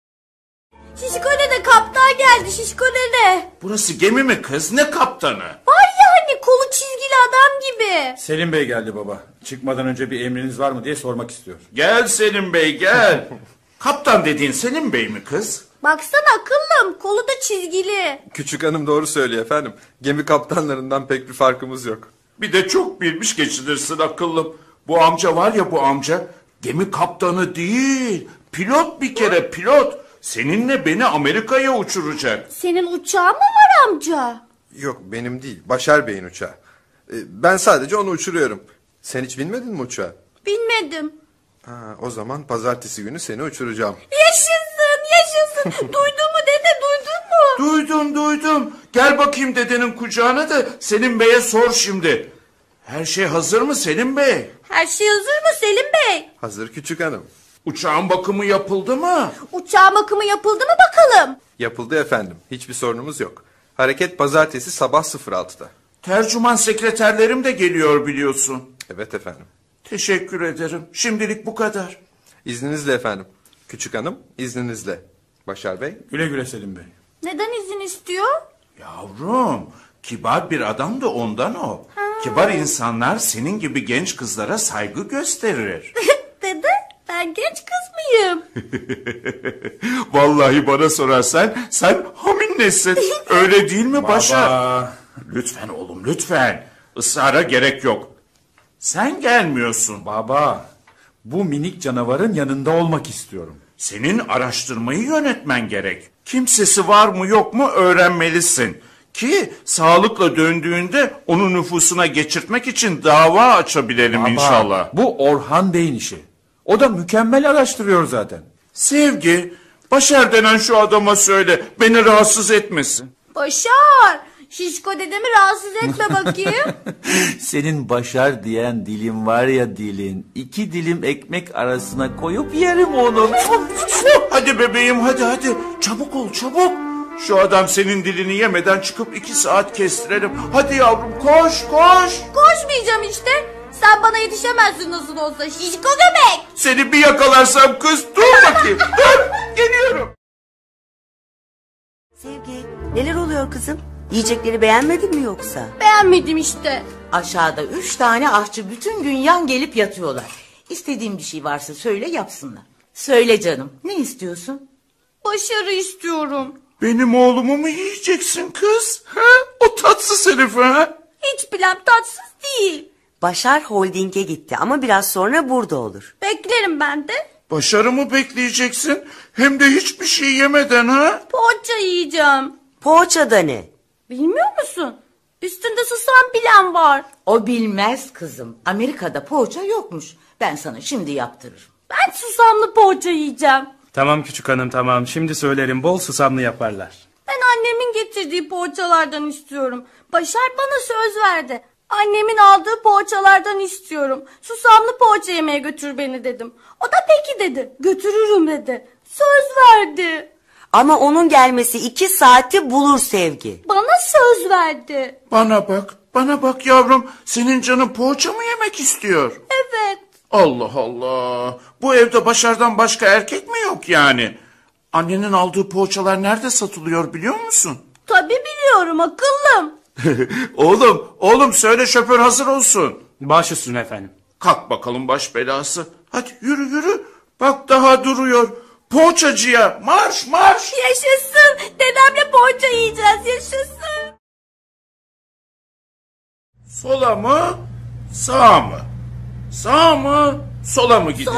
S6: Şişko dede, kaptan geldi Şişko dede.
S13: Burası gemi mi kız? Ne kaptanı?
S6: Var ya hani kolu çizgili adam gibi.
S10: Selim Bey geldi baba. Çıkmadan önce bir emriniz var mı diye sormak istiyor.
S13: Gel Selim Bey gel. Kaptan dediğin Selim Bey mi kız?
S6: Baksana akıllım, kolu da çizgili.
S15: Küçük hanım doğru söylüyor efendim. Gemi kaptanlarından pek bir farkımız yok.
S13: Bir de çok bilmiş geçinirsin akıllım. Bu amca var ya, bu amca gemi kaptanı değil. Pilot bir kere, pilot. Seninle beni Amerika'ya uçuracak.
S6: Senin uçağın mı var amca?
S15: Yok, benim değil, Başar Bey'in uçağı. Ben sadece onu uçuruyorum. Sen hiç binmedin mi uçağa?
S6: Bilmedim.
S15: O zaman pazartesi günü seni uçuracağım.
S6: Yaşasın, yaşasın. Duydun mu dede, duydun mu?
S13: Duydum. Gel bakayım dedenin kucağına da Selim Bey'e sor şimdi. Her şey hazır mı Selim Bey?
S6: Her şey hazır mı Selim Bey?
S15: Hazır küçük hanım.
S13: Uçağın bakımı yapıldı mı?
S6: Uçağın bakımı yapıldı mı bakalım?
S15: Yapıldı efendim. Hiçbir sorunumuz yok. Hareket pazartesi sabah 06'da.
S13: Tercüman sekreterlerim de geliyor biliyorsun.
S15: Evet efendim.
S13: Teşekkür ederim. Şimdilik bu kadar.
S15: İzninizle efendim. Küçük hanım, izninizle. Başar Bey.
S10: Güle güle Selim Bey.
S6: Neden izin istiyor?
S13: Yavrum, kibar bir adam da ondan o. Kibar insanlar senin gibi genç kızlara saygı gösterir.
S6: Dede, ben genç kız mıyım?
S13: Vallahi bana sorarsan sen haminnesin. Öyle değil mi Başar?
S10: Baba.
S13: Lütfen oğlum, lütfen. Israra gerek yok. Sen gelmiyorsun.
S10: Baba, bu minik canavarın yanında olmak istiyorum.
S13: Senin araştırmayı yönetmen gerek. Kimsesi var mı yok mu öğrenmelisin. Ki sağlıkla döndüğünde onu nüfusuna geçirtmek için dava açabilelim
S10: Baba,
S13: inşallah.
S10: Bu Orhan Bey'in işi. O da mükemmel araştırıyor zaten.
S13: Sevgi, Başar denen şu adama söyle, beni rahatsız etmesin.
S6: Başar, Şişko dedemi rahatsız etme bakayım.
S16: Senin Başar diyen dilin var ya dilin. 2 dilim ekmek arasına koyup yerim onu.
S13: Hadi bebeğim, hadi. Çabuk ol, çabuk. Şu adam senin dilini yemeden çıkıp 2 saat kestirelim. Hadi yavrum, koş.
S6: Koşmayacağım işte. Sen bana yetişemezsin nasıl olsa şişko göbek.
S13: Seni bir yakalarsam kız, dur bakayım. Dur, geliyorum.
S2: Sevgi, neler oluyor kızım? Yiyecekleri beğenmedin mi yoksa?
S6: Beğenmedim işte.
S14: Aşağıda 3 tane aşçı bütün gün yan gelip yatıyorlar. İstediğin bir şey varsa söyle yapsınlar. Söyle canım, ne istiyorsun?
S6: Başarı istiyorum.
S13: Benim oğlumu mu yiyeceksin kız? Ha? O tatsız herif ha?
S6: Hiç bilem tatsız değil.
S2: Başar Holding'e gitti ama biraz sonra burada olur.
S6: Beklerim ben de.
S13: Başarı mı bekleyeceksin? Hem de hiçbir şey yemeden ha?
S6: Poğaça yiyeceğim.
S2: Poğaça da ne?
S6: Bilmiyor musun? Üstünde susam bilen var.
S14: O bilmez kızım. Amerika'da poğaça yokmuş. Ben sana şimdi yaptırırım.
S6: Ben susamlı poğaça yiyeceğim.
S17: Tamam küçük hanım tamam. Şimdi söylerim bol susamlı yaparlar.
S6: Ben annemin getirdiği poğaçalardan istiyorum. Başar bana söz verdi. Annemin aldığı poğaçalardan istiyorum. Susamlı poğaça yemeye götür beni dedim. O da peki dedi. Götürürüm dedi. Söz verdi.
S2: Ama onun gelmesi 2 saati bulur Sevgi.
S6: Bana söz verdi.
S13: Bana bak yavrum. Senin canın poğaça mı yemek istiyor?
S6: Evet.
S13: Allah Allah. Bu evde Başar'dan başka erkek mi yok yani? Annenin aldığı poğaçalar nerede satılıyor biliyor musun?
S6: Tabii biliyorum akıllım.
S13: Oğlum söyle şoför hazır olsun.
S17: Baş üstüne efendim.
S13: Kalk bakalım baş belası. Hadi yürü. Bak daha duruyor. Poğaçacıya marş.
S6: Yaşasın. Dedemle poğaça yiyeceğiz yaşasın.
S13: Sola mı? Sağa mı? Sağa mı? Sola mı gidecek?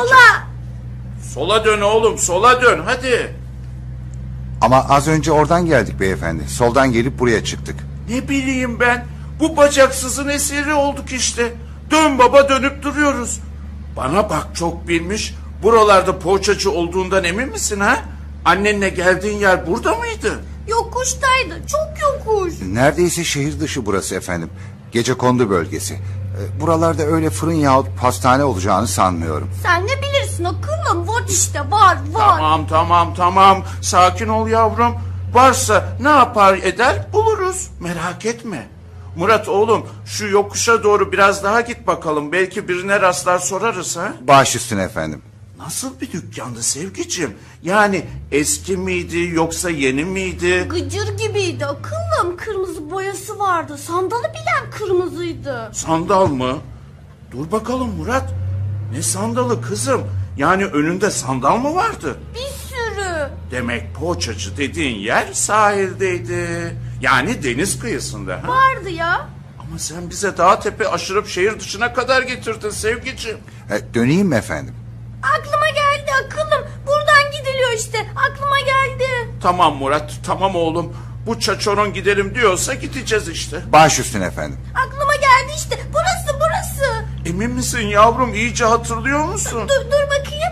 S13: Sola dön oğlum sola dön hadi.
S5: Ama az önce oradan geldik beyefendi. Soldan gelip buraya çıktık.
S13: Ne bileyim ben. Bu bacaksızın esiri olduk işte. Dön baba dönüp duruyoruz. Bana bak çok bilmiş. Buralarda poğaçacı olduğundan emin misin ha? Annenle geldiğin yer burada mıydı?
S6: Yokuştaydı. Çok yokuş.
S5: Neredeyse şehir dışı burası efendim. Gecekondu bölgesi. Buralarda öyle fırın yahut pastane olacağını sanmıyorum.
S6: Sen ne bilirsin akıllım. Var işte var.
S13: Tamam. Sakin ol yavrum. Varsa ne yapar eder buluruz. Merak etme. Murat oğlum şu yokuşa doğru biraz daha git bakalım. Belki birine rastlar sorarız ha.
S5: Baş üstüne efendim.
S13: Nasıl bir dükkandı Sevgiciğim? Yani eski miydi yoksa yeni miydi?
S6: Gıcır gibiydi akıllım. Kırmızı boyası vardı. Sandalı bilen kırmızıydı.
S13: Sandal mı? Dur bakalım Murat. Ne sandalı kızım? Yani önünde sandal mı vardı?
S6: Bir sürü.
S13: Demek poğaçacı dediğin yer sahildeydi. Yani deniz kıyısında. Ha?
S6: Vardı ya.
S13: Ama sen bize dağ tepe aşırıp şehir dışına kadar getirdin Sevgiciğim.
S5: Döneyim mi efendim?
S6: Aklıma geldi akıllım. Buradan gidiliyor işte. Aklıma geldi.
S13: Tamam Murat, tamam oğlum. Bu çaçoron gidelim diyorsa gideceğiz işte.
S5: Baş üstüne efendim.
S6: Aklıma geldi işte. Burası.
S13: Emin misin yavrum? İyice hatırlıyor musun?
S6: Dur bakayım.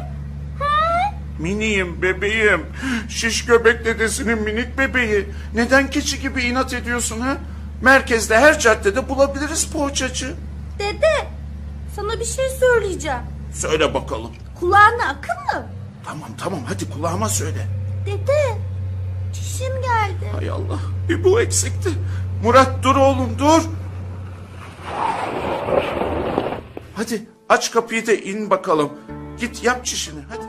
S13: Miniyim bebeğim. Şiş göbek dedesinin minik bebeği. Neden keçi gibi inat ediyorsun ha? Merkezde her caddede bulabiliriz poğaçacı.
S6: Dede, sana bir şey söyleyeceğim.
S13: Söyle bakalım.
S6: Kulağına akıllım.
S13: Tamam hadi kulağıma söyle.
S6: Dede, çişim geldi.
S13: Hay Allah, bir bu eksikti. Murat dur oğlum dur. Hadi aç kapıyı da in bakalım. Git yap çişini hadi.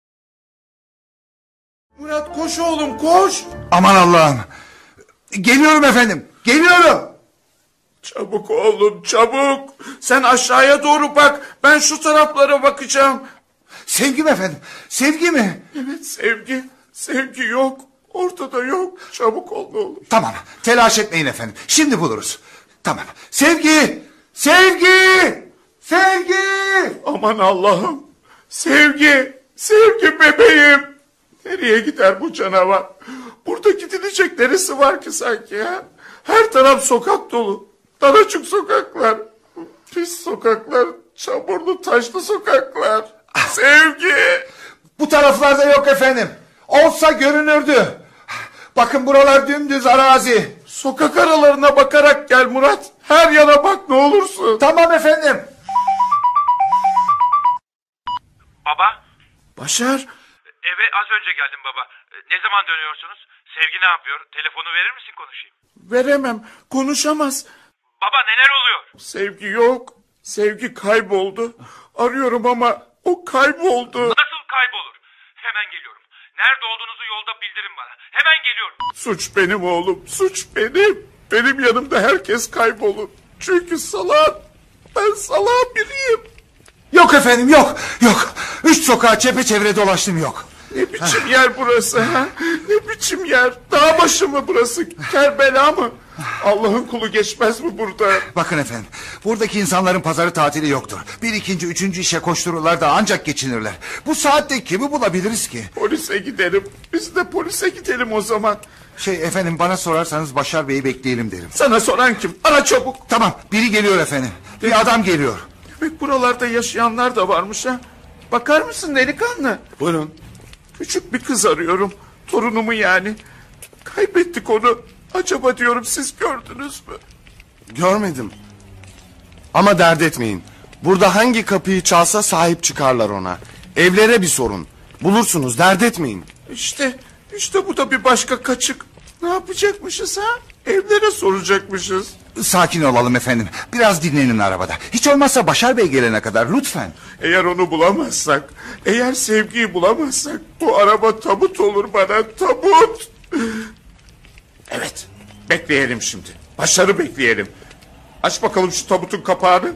S13: Murat koş oğlum koş.
S5: Aman Allah'ım. Geliyorum efendim. Geliyorum.
S13: Çabuk oğlum çabuk. Sen aşağıya doğru bak. Ben şu taraflara bakacağım.
S5: Sevgi mi efendim? Sevgi mi?
S13: Evet sevgi. Sevgi yok. Ortada yok. Çabuk ol ne olur.
S5: Tamam. Telaş etmeyin efendim. Şimdi buluruz. Tamam. Sevgi. Sevgi. Sevgi.
S13: Aman Allah'ım. Sevgi. Sevgi bebeğim. Nereye gider bu canavar? Burada gidilecek neresi var ki sanki ya? Her taraf sokak dolu. Daracık sokaklar. Pis sokaklar. Çamurlu taşlı sokaklar. Sevgi.
S5: Bu taraflarda yok efendim. Olsa görünürdü. Bakın buralar dümdüz arazi.
S13: Sokak aralarına bakarak gel Murat. Her yana bak ne olursun.
S5: Tamam efendim.
S18: Baba.
S13: Başar.
S18: Eve az önce geldim baba. Ne zaman dönüyorsunuz? Sevgi ne yapıyor? Telefonu verir misin konuşayım?
S13: Veremem. Konuşamaz.
S18: Baba neler oluyor?
S13: Sevgi yok. Sevgi kayboldu. Arıyorum ama o kayboldu.
S18: Nasıl kaybolur? Hemen geliyorum. Nerede olduğunuzu yolda bildirin bana. Hemen geliyorum.
S13: Suç benim oğlum. Suç benim. Benim yanımda herkes kaybolur. Çünkü salak. Ben salak biriyim.
S5: Yok efendim yok. 3 sokağa çepeçevre dolaştım yok.
S13: Ne biçim yer burası ha? Ne biçim yer? Dağ başı mı burası? Kerbela mı? Allah'ın kulu geçmez mi burada?
S5: Bakın efendim, buradaki insanların pazarı tatili yoktur. Bir, ikinci, üçüncü işe koştururlar da ancak geçinirler. Bu saatte kimi bulabiliriz ki?
S13: Polise gidelim. Biz de polise gidelim o zaman.
S5: Efendim, bana sorarsanız Başar Bey'i bekleyelim derim.
S13: Sana soran kim? Ara çabuk.
S5: Tamam, biri geliyor efendim. Bir adam geliyor.
S13: Demek buralarda yaşayanlar da varmış ha. Bakar mısın delikanlı?
S4: Buyurun.
S13: Küçük bir kız arıyorum. Torunumu yani. Kaybettik onu. Acaba diyorum siz gördünüz mü?
S4: Görmedim. Ama dert etmeyin. Burada hangi kapıyı çalsa sahip çıkarlar ona. Evlere bir sorun. Bulursunuz, dert etmeyin.
S13: İşte bu da bir başka kaçık. Ne yapacakmışız ha? Evlere soracakmışız.
S5: Sakin olalım efendim. Biraz dinlenin arabada. Hiç olmazsa Başar Bey gelene kadar lütfen.
S13: Eğer onu bulamazsak, eğer sevgiyi bulamazsak bu araba tabut olur bana, tabut. Evet, bekleyelim şimdi. Başarı bekleyelim. Aç bakalım şu tabutun kapağını.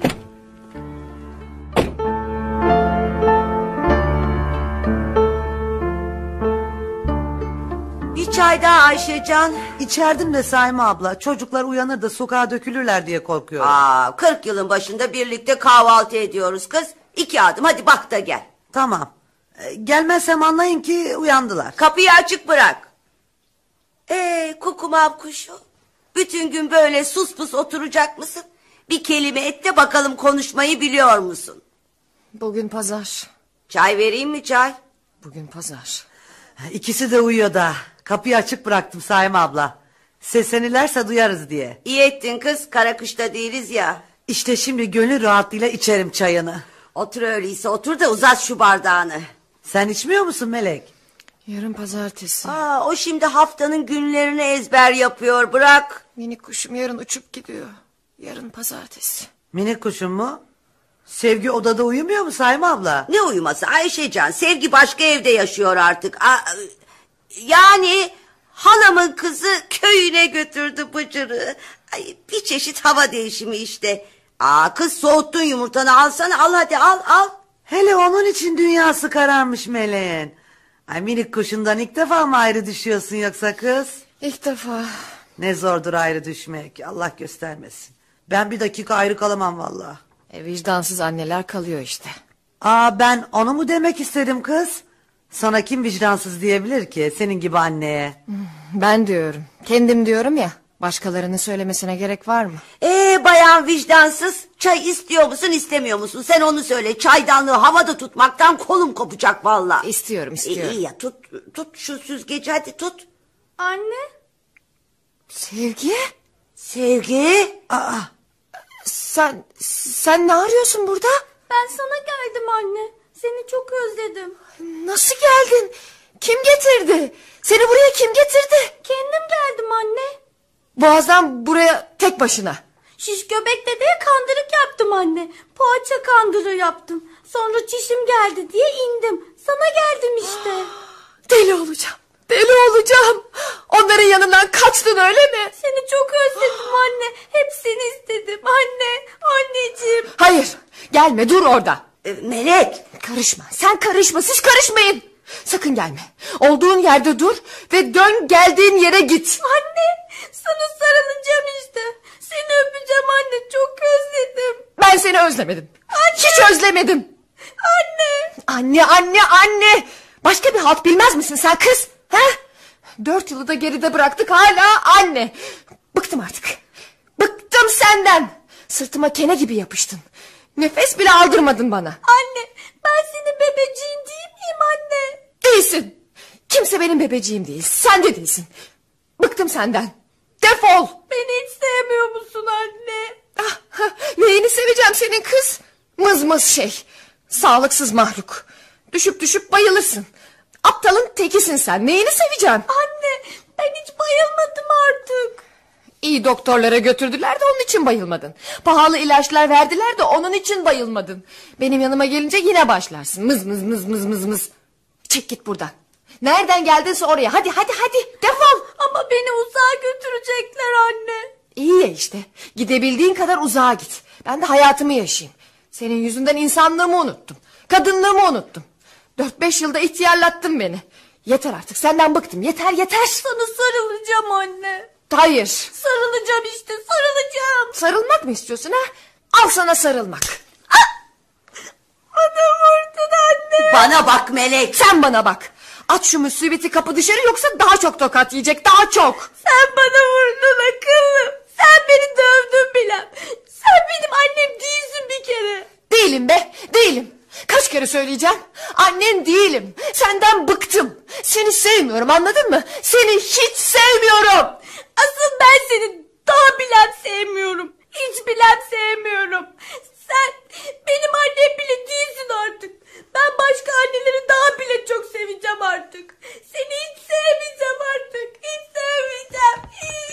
S2: Bir çay daha Ayşecan.
S8: İçerdim de Saime abla. Çocuklar uyanır da sokağa dökülürler diye korkuyorum.
S2: 40 yılın başında birlikte kahvaltı ediyoruz kız. 2 adım hadi bak da gel.
S8: Tamam. Gelmezsem anlayın ki uyandılar.
S2: Kapıyı açık bırak. Kukumav kuşu. Bütün gün böyle sus pus oturacak mısın? Bir kelime et de bakalım konuşmayı biliyor musun?
S3: Bugün pazar.
S2: Çay vereyim mi çay?
S3: Bugün pazar.
S8: İkisi de uyuyor da. Kapıyı açık bıraktım Saime abla. Seslenirlerse duyarız diye.
S2: İyi ettin kız, kara kışta değiliz ya.
S8: İşte şimdi gönül rahatlığıyla içerim çayını.
S2: Otur öyleyse, otur da uzat şu bardağını.
S8: Sen içmiyor musun Melek?
S3: Yarın pazartesi.
S2: O şimdi haftanın günlerini ezber yapıyor, bırak.
S3: Minik kuşum yarın uçup gidiyor. Yarın pazartesi.
S8: Minik kuşum mu? Sevgi odada uyumuyor mu Saime abla?
S2: Ne uyuması Ayşecan, Sevgi başka evde yaşıyor artık. Yani halamın kızı köyüne götürdü Bıcır'ı. Bir çeşit hava değişimi işte. Kız soğuttun yumurtanı, alsana, al hadi al.
S8: Hele onun için dünyası kararmış Meleğin. Minik kuşundan ilk defa mı ayrı düşüyorsun yoksa kız?
S3: İlk defa.
S8: Ne zordur ayrı düşmek, Allah göstermesin. Ben bir dakika ayrı kalamam vallahi.
S3: Vicdansız anneler kalıyor işte.
S8: Ben onu mu demek istedim kız? Sana kim vicdansız diyebilir ki senin gibi anneye?
S3: Ben diyorum. Kendim diyorum ya. Başkalarının söylemesine gerek var mı?
S2: Bayan vicdansız, çay istiyor musun istemiyor musun? Sen onu söyle, çaydanlığı havada tutmaktan kolum kopacak vallahi.
S3: İstiyorum.
S2: İyi ya, tut şu süzgeci, hadi tut.
S6: Anne.
S3: Sevgi?
S2: Sevgi?
S3: Sen ne arıyorsun burada?
S6: Ben sana geldim anne. Seni çok özledim.
S3: Nasıl geldin? Kim getirdi? Seni buraya kim getirdi?
S6: Kendim geldim anne.
S3: Boğaz'dan buraya tek başına.
S6: Şiş göbek dedeye kandırık yaptım anne. Poğaça kandırığı yaptım. Sonra çişim geldi diye indim. Sana geldim işte.
S3: Deli olacağım. Onların yanından kaçtın öyle mi?
S6: Seni çok özledim anne. Hep seni istedim anne. Anneciğim.
S3: Hayır, gelme, dur orada.
S2: Melek.
S3: Karışma, sen karışma, siz karışmayın. Sakın gelme. Olduğun yerde dur ve dön, geldiğin yere git.
S6: Anne, sana sarılacağım işte. Seni öpeceğim anne, çok özledim.
S3: Ben seni özlemedim.
S6: Anne.
S3: Hiç özlemedim. Anne. Başka bir halt bilmez misin sen kız? 4 yılı da geride bıraktık, hala anne. Bıktım artık. Bıktım senden. Sırtıma kene gibi yapıştın. Nefes bile aldırmadın bana.
S6: Anne, ben senin bebeciğin değil miyim anne?
S3: Değilsin. Kimse benim bebeciğim değil. Sen de değilsin. Bıktım senden. Defol.
S6: Beni hiç sevmiyor musun anne?
S3: Neyini seveceğim senin kız? Mızmız şey. Sağlıksız mahluk. Düşüp bayılırsın. Aptalın tekisin sen. Neyini seveceğim?
S6: Anne, ben hiç bayılmadım artık.
S3: İyi doktorlara götürdüler de onun için bayılmadın. Pahalı ilaçlar verdiler de onun için bayılmadın. Benim yanıma gelince yine başlarsın. Mız. Çek git buradan. Nereden geldinse oraya. Hadi defol.
S6: Ama beni uzağa götürecekler anne.
S3: İyi ya işte. Gidebildiğin kadar uzağa git. Ben de hayatımı yaşayayım. Senin yüzünden insanlığımı unuttum. Kadınlığımı unuttum. 4-5 yılda ihtiyarlattın beni. Yeter artık, senden bıktım. Yeter.
S6: Sana sarılacağım anne.
S3: Hayır.
S6: Sarılacağım işte, sarılacağım.
S3: Sarılmak mı istiyorsun ha? Al sana sarılmak.
S6: Bana vurdun anne.
S2: Bana bak Melek.
S3: Sen bana bak. At şu musibeti kapı dışarı, yoksa daha çok tokat yiyecek, daha çok.
S6: Sen bana vurdun akıllım. Sen beni dövdün Bilem. Sen benim annem değilsin bir kere.
S3: Değilim be, değilim. Kaç kere söyleyeceğim? Annen değilim. Senden bıktım. Seni sevmiyorum, anladın mı? Seni hiç sevmiyorum.
S6: Asıl ben seni daha Bilem sevmiyorum. Hiç Bilem sevmiyorum. Sen benim annem bile değilsin artık. Ben başka anneleri daha bile çok seveceğim artık. Seni hiç sevmeyeceğim artık. Hiç sevmeyeceğim.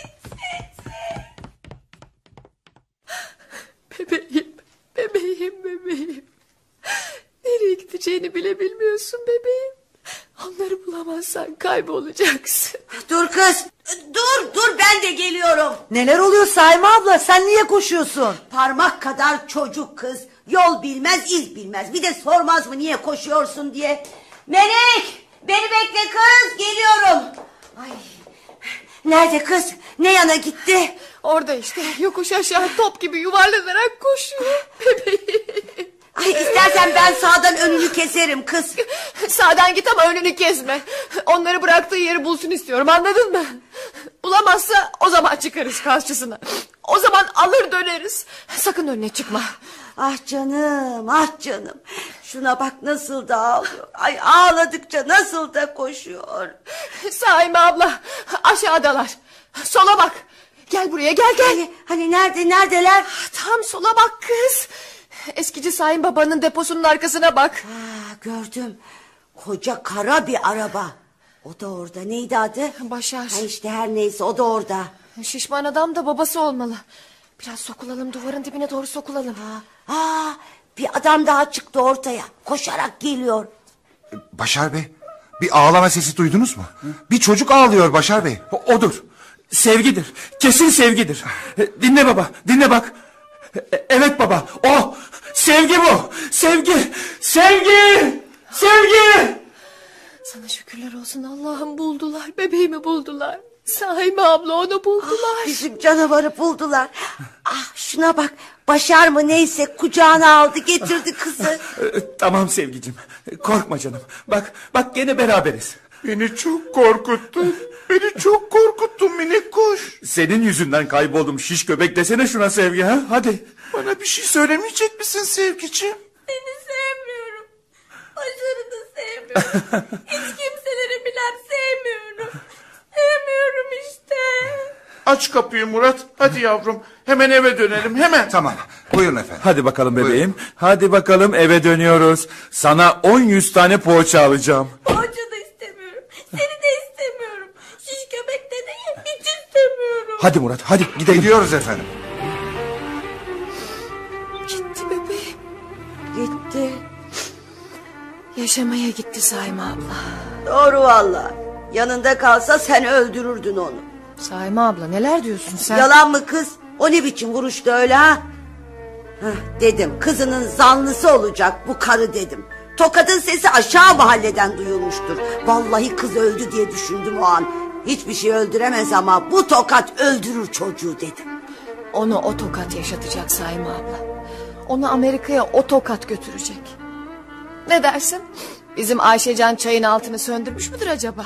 S3: Bebeğim. Nereye gideceğini bile bilmiyorsun bebeğim. Onları bulamazsan kaybolacaksın.
S2: Dur kız. Dur ben de geliyorum.
S8: Neler oluyor Saime abla, sen niye koşuyorsun?
S2: Parmak kadar çocuk kız. Yol bilmez, iz bilmez. Bir de sormaz mı niye koşuyorsun diye. Melek, beni bekle kız, geliyorum. Ay. Nerede kız? Ne yana gitti?
S3: Orada işte, yokuş aşağı top gibi yuvarlanarak koşuyor bebeğim.
S2: Ay, istersen ben sağdan önünü keserim kız.
S3: Sağdan git ama önünü kesme. Onları bıraktığı yeri bulsun istiyorum, anladın mı? Bulamazsa o zaman çıkarız karşısına. O zaman alır döneriz. Sakın önüne çıkma.
S2: Ah canım. Şuna bak nasıl da ağlıyor. Ay, ağladıkça nasıl da koşuyor.
S3: Saime abla, aşağıdalar. Sola bak. Gel buraya, gel.
S2: Hani neredeler?
S3: Tam sola bak kız. Eskici Saim babanın deposunun arkasına bak.
S2: Gördüm. Koca kara bir araba. O da orada. Neydi adı?
S3: Başar.
S2: İşte her neyse, o da orada.
S3: Şişman adam da babası olmalı. Biraz sokulalım, duvarın dibine doğru sokulalım.
S2: Bir adam daha çıktı ortaya. Koşarak geliyor.
S5: Başar Bey, bir ağlama sesi duydunuz mu? Bir çocuk ağlıyor Başar Bey.
S10: Odur. Sevgidir. Kesin sevgidir. Dinle baba, dinle bak. Evet baba, o. Sevgi bu. Sevgi.
S3: Sana şükürler olsun Allah'ım, buldular. Bebeğimi buldular. Saime abla onu buldular.
S2: Bizim canavarı buldular. Şuna bak. Başar mı neyse kucağına aldı, getirdi kızı.
S10: Tamam sevgicim. Korkma canım. Bak gene beraberiz.
S11: Beni çok korkuttun minik kuş.
S10: Senin yüzünden kayboldum şiş göbek, desene şuna Sevgi ha. Hadi.
S11: Bana bir şey söylemeyecek misin sevgicim?
S6: Seni sevmiyorum. Başarı da sevmiyorum. Hiç kimseleri Bilem sevmiyorum. Sevmiyorum işte.
S11: Aç kapıyı Murat. Hadi yavrum. Hemen eve dönelim, hemen.
S5: Tamam. Buyurun efendim.
S10: Hadi bakalım bebeğim. Hadi bakalım, eve dönüyoruz. Sana 10-100 tane poğaça alacağım.
S6: Poğaça da istemiyorum. Seni de istemiyorum. Şiş göbek de değil, hiç istemiyorum.
S10: Hadi Murat, hadi gidelim.
S5: Gidiyoruz efendim.
S3: Gitti bebeğim.
S2: Gitti.
S3: Yaşamaya gitti Saime abla.
S2: Doğru valla. Yanında kalsa sen öldürürdün onu.
S3: Saime abla, neler diyorsun sen?
S2: Yalan mı kız? O ne biçim vuruştu öyle ha? Dedim, kızının zanlısı olacak bu karı dedim. Tokadın sesi aşağı mahalleden duyulmuştur. Vallahi kız öldü diye düşündüm o an. Hiçbir şey öldüremez ama bu tokat öldürür çocuğu dedim.
S3: Onu o tokat yaşatacak Saime abla. Onu Amerika'ya o tokat götürecek. Ne dersin? Bizim Ayşecan çayın altını söndürmüş müdür acaba?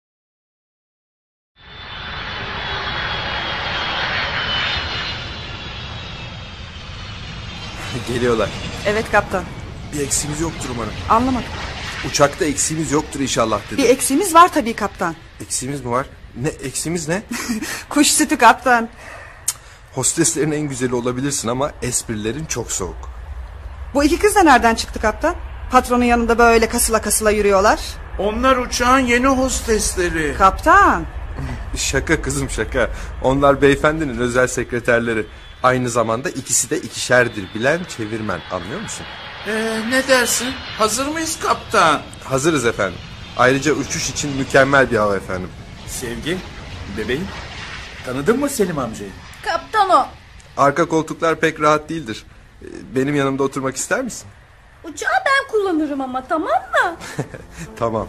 S15: Geliyorlar.
S7: Evet kaptan.
S15: Bir eksiğimiz yoktur umarım.
S7: Anlamadım.
S15: Uçakta eksiğimiz yoktur inşallah dedi.
S7: Bir eksiğimiz var tabii kaptan.
S15: Eksiğimiz mi var? Ne eksiğimiz ne?
S7: Kuş sütü kaptan.
S15: Hosteslerin en güzeli olabilirsin ama esprilerin çok soğuk.
S7: Bu iki kız da nereden çıktı kaptan? Patronun yanında böyle kasıla kasıla yürüyorlar.
S11: Onlar uçağın yeni hostesleri.
S7: Kaptan.
S15: Şaka kızım şaka. Onlar beyefendinin özel sekreterleri. Aynı zamanda ikisi de ikişerdir bilen çevirmen, anlıyor musun?
S13: Ne dersin? Hazır mıyız kaptan?
S15: Hazırız efendim. Ayrıca uçuş için mükemmel bir hava efendim.
S10: Sevgi, bebeğim, tanıdın mı Selim amcayı?
S6: Kaptan o.
S15: Arka koltuklar pek rahat değildir. Benim yanımda oturmak ister misin?
S6: Uçağı ben kullanırım ama, tamam mı?
S15: Tamam.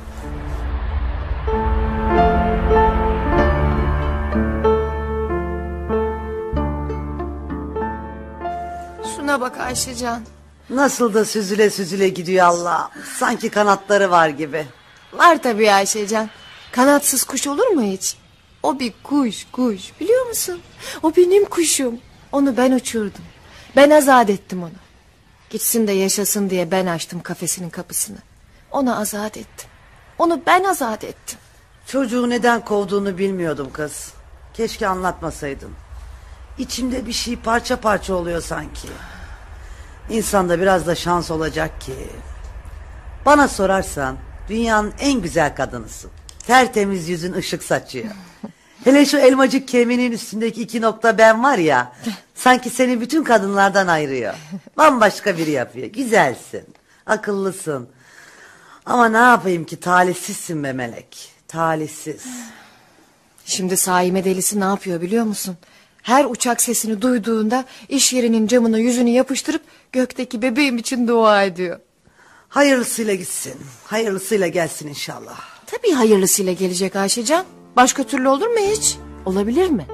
S3: Şuna bak Ayşecan.
S8: Nasıl da süzüle süzüle gidiyor Allah. Sanki kanatları var gibi.
S3: Var tabii Ayşecan. Kanatsız kuş olur mu hiç? O bir kuş biliyor musun? O benim kuşum. Onu ben uçurdum. Ben azat ettim onu. Gitsin de yaşasın diye ben açtım kafesinin kapısını. Onu azat ettim. Onu ben azat ettim.
S8: Çocuğu neden kovduğunu bilmiyordum kız. Keşke anlatmasaydın. İçimde bir şey parça parça oluyor sanki. İnsanda biraz da şans olacak ki. Bana sorarsan dünyanın en güzel kadınısın. Tertemiz yüzün ışık saçıyor. Hele şu elmacık kemiğinin üstündeki 2 nokta ben var ya, sanki seni bütün kadınlardan ayırıyor. Bambaşka biri yapıyor. Güzelsin, akıllısın. Ama ne yapayım ki, talihsizsin be Melek. Talihsiz.
S3: Şimdi Saime delisi ne yapıyor biliyor musun? Her uçak sesini duyduğunda iş yerinin camına yüzünü yapıştırıp gökteki bebeğim için dua ediyor.
S8: Hayırlısıyla gitsin. Hayırlısıyla gelsin inşallah.
S3: Tabii hayırlısıyla gelecek Ayşecan. Başka türlü olur mu hiç? Olabilir mi?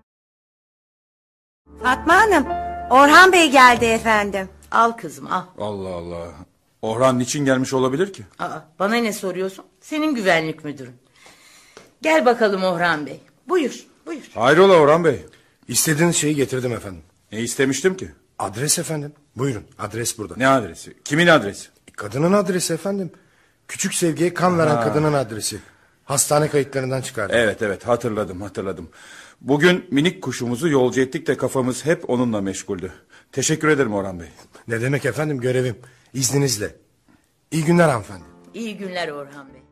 S2: Fatma Hanım, Orhan Bey geldi efendim.
S14: Al kızım al.
S10: Allah Allah. Orhan niçin gelmiş olabilir ki?
S14: Aa, bana ne soruyorsun? Senin güvenlik müdürün. Gel bakalım Orhan Bey. Buyur.
S10: Hayrola Orhan Bey?
S4: İstediğiniz şeyi getirdim efendim.
S10: Ne istemiştim ki?
S4: Adres efendim. Buyurun, adres burada.
S10: Ne adresi? Kimin adresi?
S4: Kadının adresi efendim. Küçük Sevgi'ye kan veren kadının adresi. Hastane kayıtlarından çıkardım.
S10: Evet hatırladım. Bugün minik kuşumuzu yolcu ettik de kafamız hep onunla meşguldü. Teşekkür ederim Orhan Bey.
S4: Ne demek efendim, görevim. İzninizle. İyi günler hanımefendi.
S14: İyi günler Orhan Bey.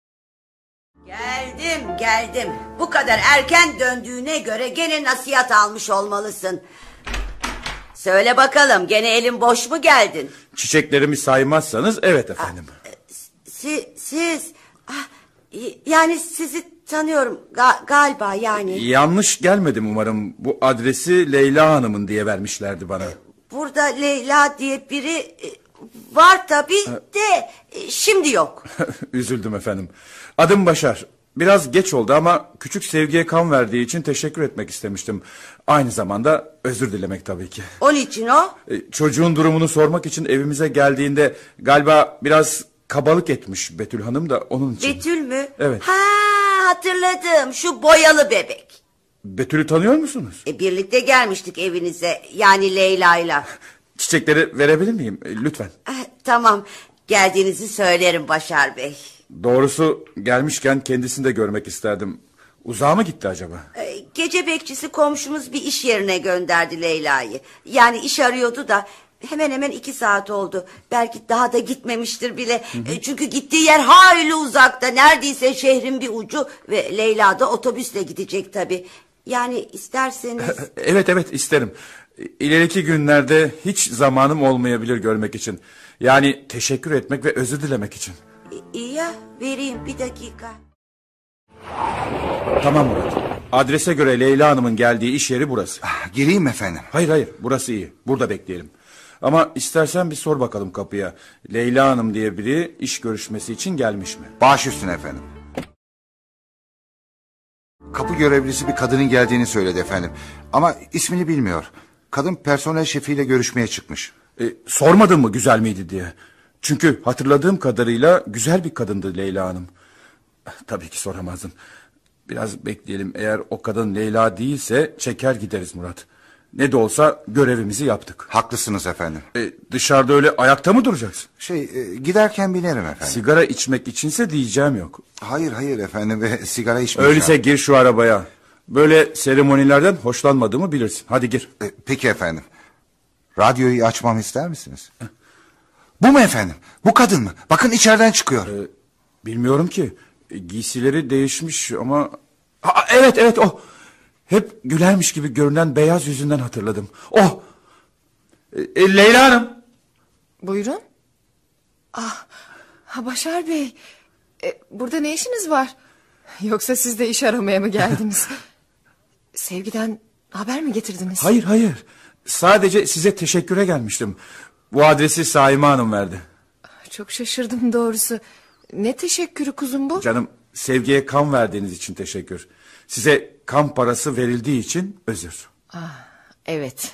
S2: Geldim. Bu kadar erken döndüğüne göre gene nasihat almış olmalısın. Söyle bakalım, gene elin boş mu geldin?
S10: Çiçeklerimi saymazsanız evet efendim.
S2: Siz yani sizi tanıyorum galiba yani.
S10: Yanlış gelmedim umarım. Bu adresi Leyla Hanım'ın diye vermişlerdi bana.
S2: Burada Leyla diye biri var tabii de şimdi yok.
S10: Üzüldüm efendim. Adım Başar. Biraz geç oldu ama küçük Sevgi'ye kan verdiği için teşekkür etmek istemiştim. Aynı zamanda özür dilemek tabii ki.
S2: Onun için o?
S10: Çocuğun durumunu sormak için evimize geldiğinde galiba biraz kabalık etmiş Betül Hanım da onun için.
S2: Betül mü?
S10: Evet.
S2: Hatırladım, şu boyalı bebek.
S10: Betül'ü tanıyor musunuz?
S2: Birlikte gelmiştik evinize, yani Leyla'yla.
S10: Çiçekleri verebilir miyim lütfen?
S2: Tamam, geldiğinizi söylerim Başar Bey.
S10: Doğrusu gelmişken kendisini de görmek isterdim. Uzağa mı gitti acaba?
S2: Gece bekçisi komşumuz bir iş yerine gönderdi Leyla'yı. Yani iş arıyordu da hemen hemen 2 saat oldu. Belki daha da gitmemiştir bile. Çünkü gittiği yer hayli uzakta. Neredeyse şehrin bir ucu ve Leyla da otobüsle gidecek tabii. Yani isterseniz...
S10: Evet isterim. İleriki günlerde hiç zamanım olmayabilir görmek için. Yani teşekkür etmek ve özür dilemek için.
S2: İyi ya, vereyim bir dakika.
S10: Tamam Murat. Adrese göre Leyla Hanım'ın geldiği iş yeri burası.
S5: Gireyim efendim.
S10: Hayır burası iyi. Burada bekleyelim. Ama istersen bir sor bakalım kapıya. Leyla Hanım diye biri iş görüşmesi için gelmiş mi?
S5: Baş üstüne efendim. Kapı görevlisi bir kadının geldiğini söyledi efendim. Ama ismini bilmiyor. Kadın personel şefiyle görüşmeye çıkmış.
S10: Sormadın mı güzel miydi diye? Çünkü hatırladığım kadarıyla güzel bir kadındı Leyla Hanım. Tabii ki soramazdım. Biraz bekleyelim. Eğer o kadın Leyla değilse çeker gideriz Murat. Ne de olsa görevimizi yaptık.
S5: Haklısınız efendim.
S10: Dışarıda öyle ayakta mı duracaksın?
S5: Giderken binerim efendim.
S10: Sigara içmek içinse diyeceğim yok.
S5: Hayır efendim, sigara içmeyeceğim.
S10: Öyleyse gir şu arabaya. Böyle seremonilerden hoşlanmadığımı bilirsin. Hadi gir.
S5: Peki efendim. Radyoyu açmamı ister misiniz? Bu mu efendim? Bu kadın mı? Bakın içeriden çıkıyor.
S10: Bilmiyorum ki. Giysileri değişmiş ama... Evet o. Hep gülermiş gibi görünen beyaz yüzünden hatırladım. O. Leyla Hanım.
S3: Buyurun. Başar Bey. Burada ne işiniz var? Yoksa siz de iş aramaya mı geldiniz? Sevgiden haber mi getirdiniz?
S10: Hayır. Sadece size teşekküre gelmiştim. Bu adresi Saime Hanım verdi.
S3: Çok şaşırdım doğrusu. Ne teşekkürü kuzum bu?
S10: Canım, Sevgi'ye kan verdiğiniz için teşekkür. Size kan parası verildiği için özür.
S3: Evet.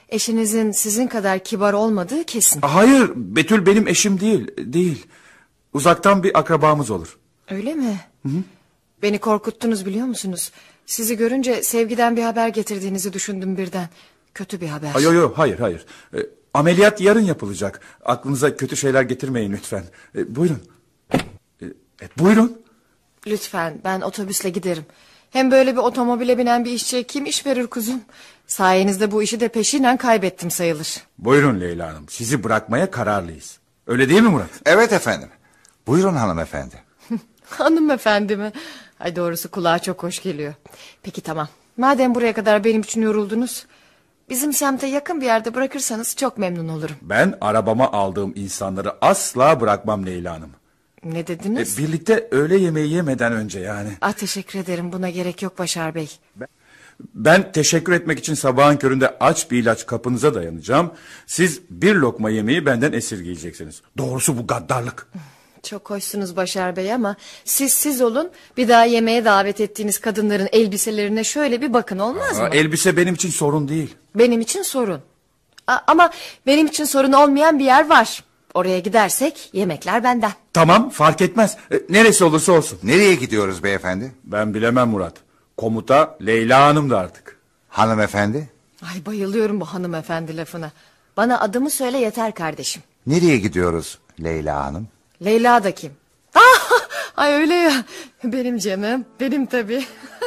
S3: Eşinizin sizin kadar kibar olmadığı kesin.
S10: Hayır, Betül benim eşim değil.
S15: Uzaktan bir akrabamız olur.
S3: Öyle mi?
S15: Hı hı.
S3: Beni korkuttunuz biliyor musunuz? Sizi görünce Sevgi'den bir haber getirdiğinizi düşündüm birden. Kötü bir haber.
S15: Hayır. Ameliyat yarın yapılacak. Aklınıza kötü şeyler getirmeyin lütfen. Buyurun. Buyurun.
S3: Lütfen, ben otobüsle giderim. Hem böyle bir otomobile binen bir işçiye kim iş verir kuzum? Sayenizde bu işi de peşinen kaybettim sayılır.
S15: Buyurun Leyla Hanım. Sizi bırakmaya kararlıyız. Öyle değil mi Murat?
S5: Evet efendim. Buyurun hanımefendi.
S3: Hanımefendi mi? Ay doğrusu kulağa çok hoş geliyor. Peki tamam. Madem buraya kadar benim için yoruldunuz, bizim semte yakın bir yerde bırakırsanız çok memnun olurum.
S15: Ben arabama aldığım insanları asla bırakmam Leyla Hanım.
S3: Ne dediniz?
S15: Birlikte öğle yemeği yemeden önce yani.
S3: Teşekkür ederim, buna gerek yok Başar Bey.
S15: Ben teşekkür etmek için sabahın köründe aç bir ilaç kapınıza dayanacağım. Siz bir lokma yemeği benden esirgeyeceksiniz. Doğrusu bu gaddarlık.
S3: Çok hoşsunuz Başar Bey ama siz olun, bir daha yemeğe davet ettiğiniz kadınların elbiselerine şöyle bir bakın, olmaz mı?
S15: Elbise benim için sorun değil.
S3: Benim için sorun. Ama benim için sorun olmayan bir yer var. Oraya gidersek yemekler benden.
S15: Tamam, fark etmez. Neresi olursa olsun.
S5: Nereye gidiyoruz beyefendi?
S15: Ben bilemem Murat. Komuta Leyla Hanım da artık.
S5: Hanımefendi?
S3: Ay bayılıyorum bu hanımefendi lafına. Bana adımı söyle yeter kardeşim.
S5: Nereye gidiyoruz Leyla Hanım?
S3: Leyla da kim? Ay öyle ya. Benim canım. Benim tabii.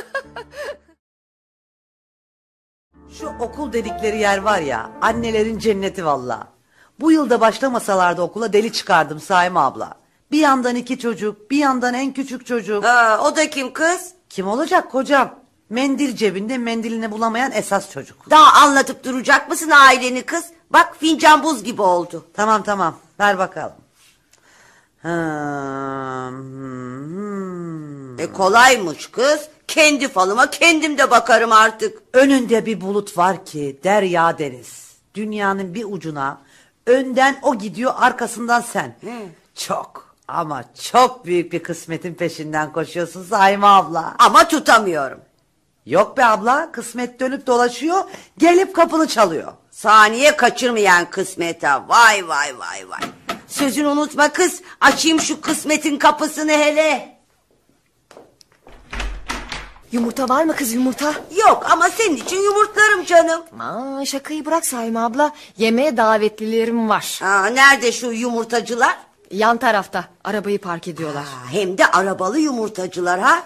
S8: Şu okul dedikleri yer var ya, annelerin cenneti valla. Bu yılda başlamasalardı okula deli çıkardım Saime abla. Bir yandan 2 çocuk, bir yandan en küçük çocuk.
S2: O da kim kız?
S8: Kim olacak kocam? Mendil cebinde mendilini bulamayan esas çocuk.
S2: Daha anlatıp duracak mısın aileni kız? Bak fincan buz gibi oldu.
S8: Tamam ver bakalım.
S2: Kolaymış kız. Kendi falıma kendim de bakarım artık.
S8: Önünde bir bulut var ki derya deniz. Dünyanın bir ucuna önden o gidiyor, arkasından sen. Çok ama çok büyük bir kısmetin peşinden koşuyorsun Saime abla.
S2: Ama tutamıyorum.
S8: Yok be abla, kısmet dönüp dolaşıyor, gelip kapını çalıyor.
S2: Saniye kaçırmayan kısmete. Vay. Sözünü unutma kız. Açayım şu kısmetin kapısını hele.
S3: Yumurta var mı kız, yumurta?
S2: Yok ama senin için yumurtlarım canım.
S3: Şakayı bırak Saime abla. Yemeğe davetlilerim var.
S2: Nerede şu yumurtacılar?
S3: Yan tarafta. Arabayı park ediyorlar.
S2: Hem de arabalı yumurtacılar ha.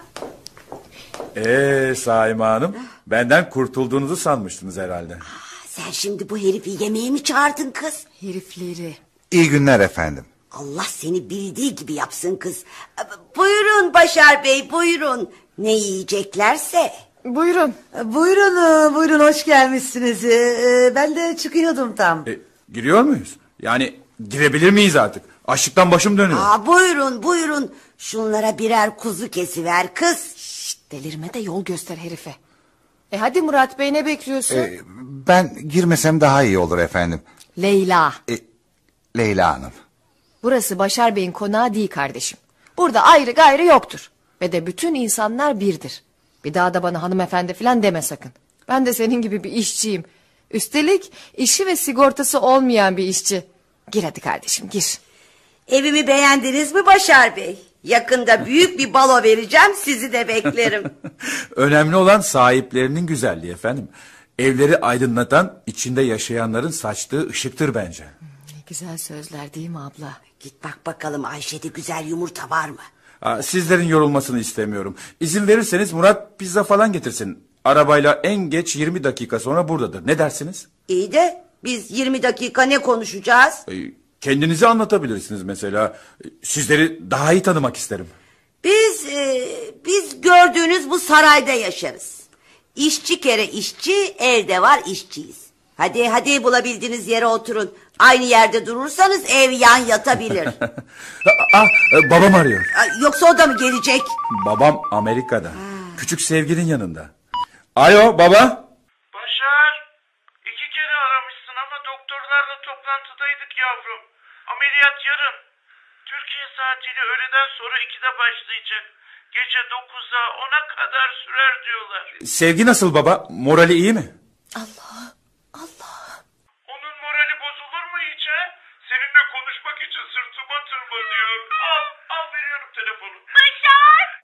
S15: Saime Hanım, benden kurtulduğunuzu sanmıştınız herhalde.
S2: Sen şimdi bu herifi yemeğe mi çağırdın kız?
S3: Herifleri.
S5: İyi günler efendim.
S2: Allah seni bildiği gibi yapsın kız. Buyurun Başar Bey, buyurun. Ne yiyeceklerse.
S3: Buyurun.
S8: Buyurun hoş gelmişsiniz. Ben de çıkıyordum tam.
S15: Giriyor muyuz? Yani girebilir miyiz artık? Açlıktan başım dönüyor.
S2: Buyurun. Şunlara birer kuzu kesiver kız.
S3: Delirme de yol göster herife. Hadi Murat Bey, ne bekliyorsun?
S5: Ben girmesem daha iyi olur efendim.
S3: Leyla.
S5: Leyla Hanım.
S3: Burası Başar Bey'in konağı değil kardeşim. Burada ayrı gayrı yoktur. Ve de bütün insanlar birdir. Bir daha da bana hanımefendi falan deme sakın. Ben de senin gibi bir işçiyim. Üstelik işi ve sigortası olmayan bir işçi. Gir hadi kardeşim, gir.
S2: Evimi beğendiniz mi Başar Bey? Yakında büyük bir balo vereceğim, sizi de beklerim.
S15: Önemli olan sahiplerinin güzelliği efendim. Evleri aydınlatan, içinde yaşayanların saçtığı ışıktır bence.
S3: Ne güzel sözler değil mi abla?
S2: Git bak bakalım Ayşe'de güzel yumurta var mı?
S15: Sizlerin yorulmasını istemiyorum. İzin verirseniz Murat pizza falan getirsin. Arabayla en geç 20 dakika sonra buradadır. Ne dersiniz?
S2: İyi de biz 20 dakika ne konuşacağız?
S15: Kendinizi anlatabilirsiniz mesela. Sizleri daha iyi tanımak isterim.
S2: Biz gördüğünüz bu sarayda yaşarız. İşçi kere işçi, evde var işçiyiz. Hadi bulabildiğiniz yere oturun. Aynı yerde durursanız ev yan yatabilir.
S15: Babam arıyor.
S2: Yoksa o da mı gelecek?
S15: Babam Amerika'da. Küçük sevgilinin yanında. Alo baba.
S18: Başar, 2 kere aramışsın ama doktorlarla toplantıdaydık yavrum. Ameliyat yarın. Türkiye saatiyle öğleden sonra 2'de başlayacak. Gece 9'a 10'a kadar sürer diyorlar.
S15: Sevgi nasıl baba? Morali iyi mi?
S18: Onun morali bozulur mu hiç ha? Seninle konuşmak için sırtıma tırmanıyor. Al.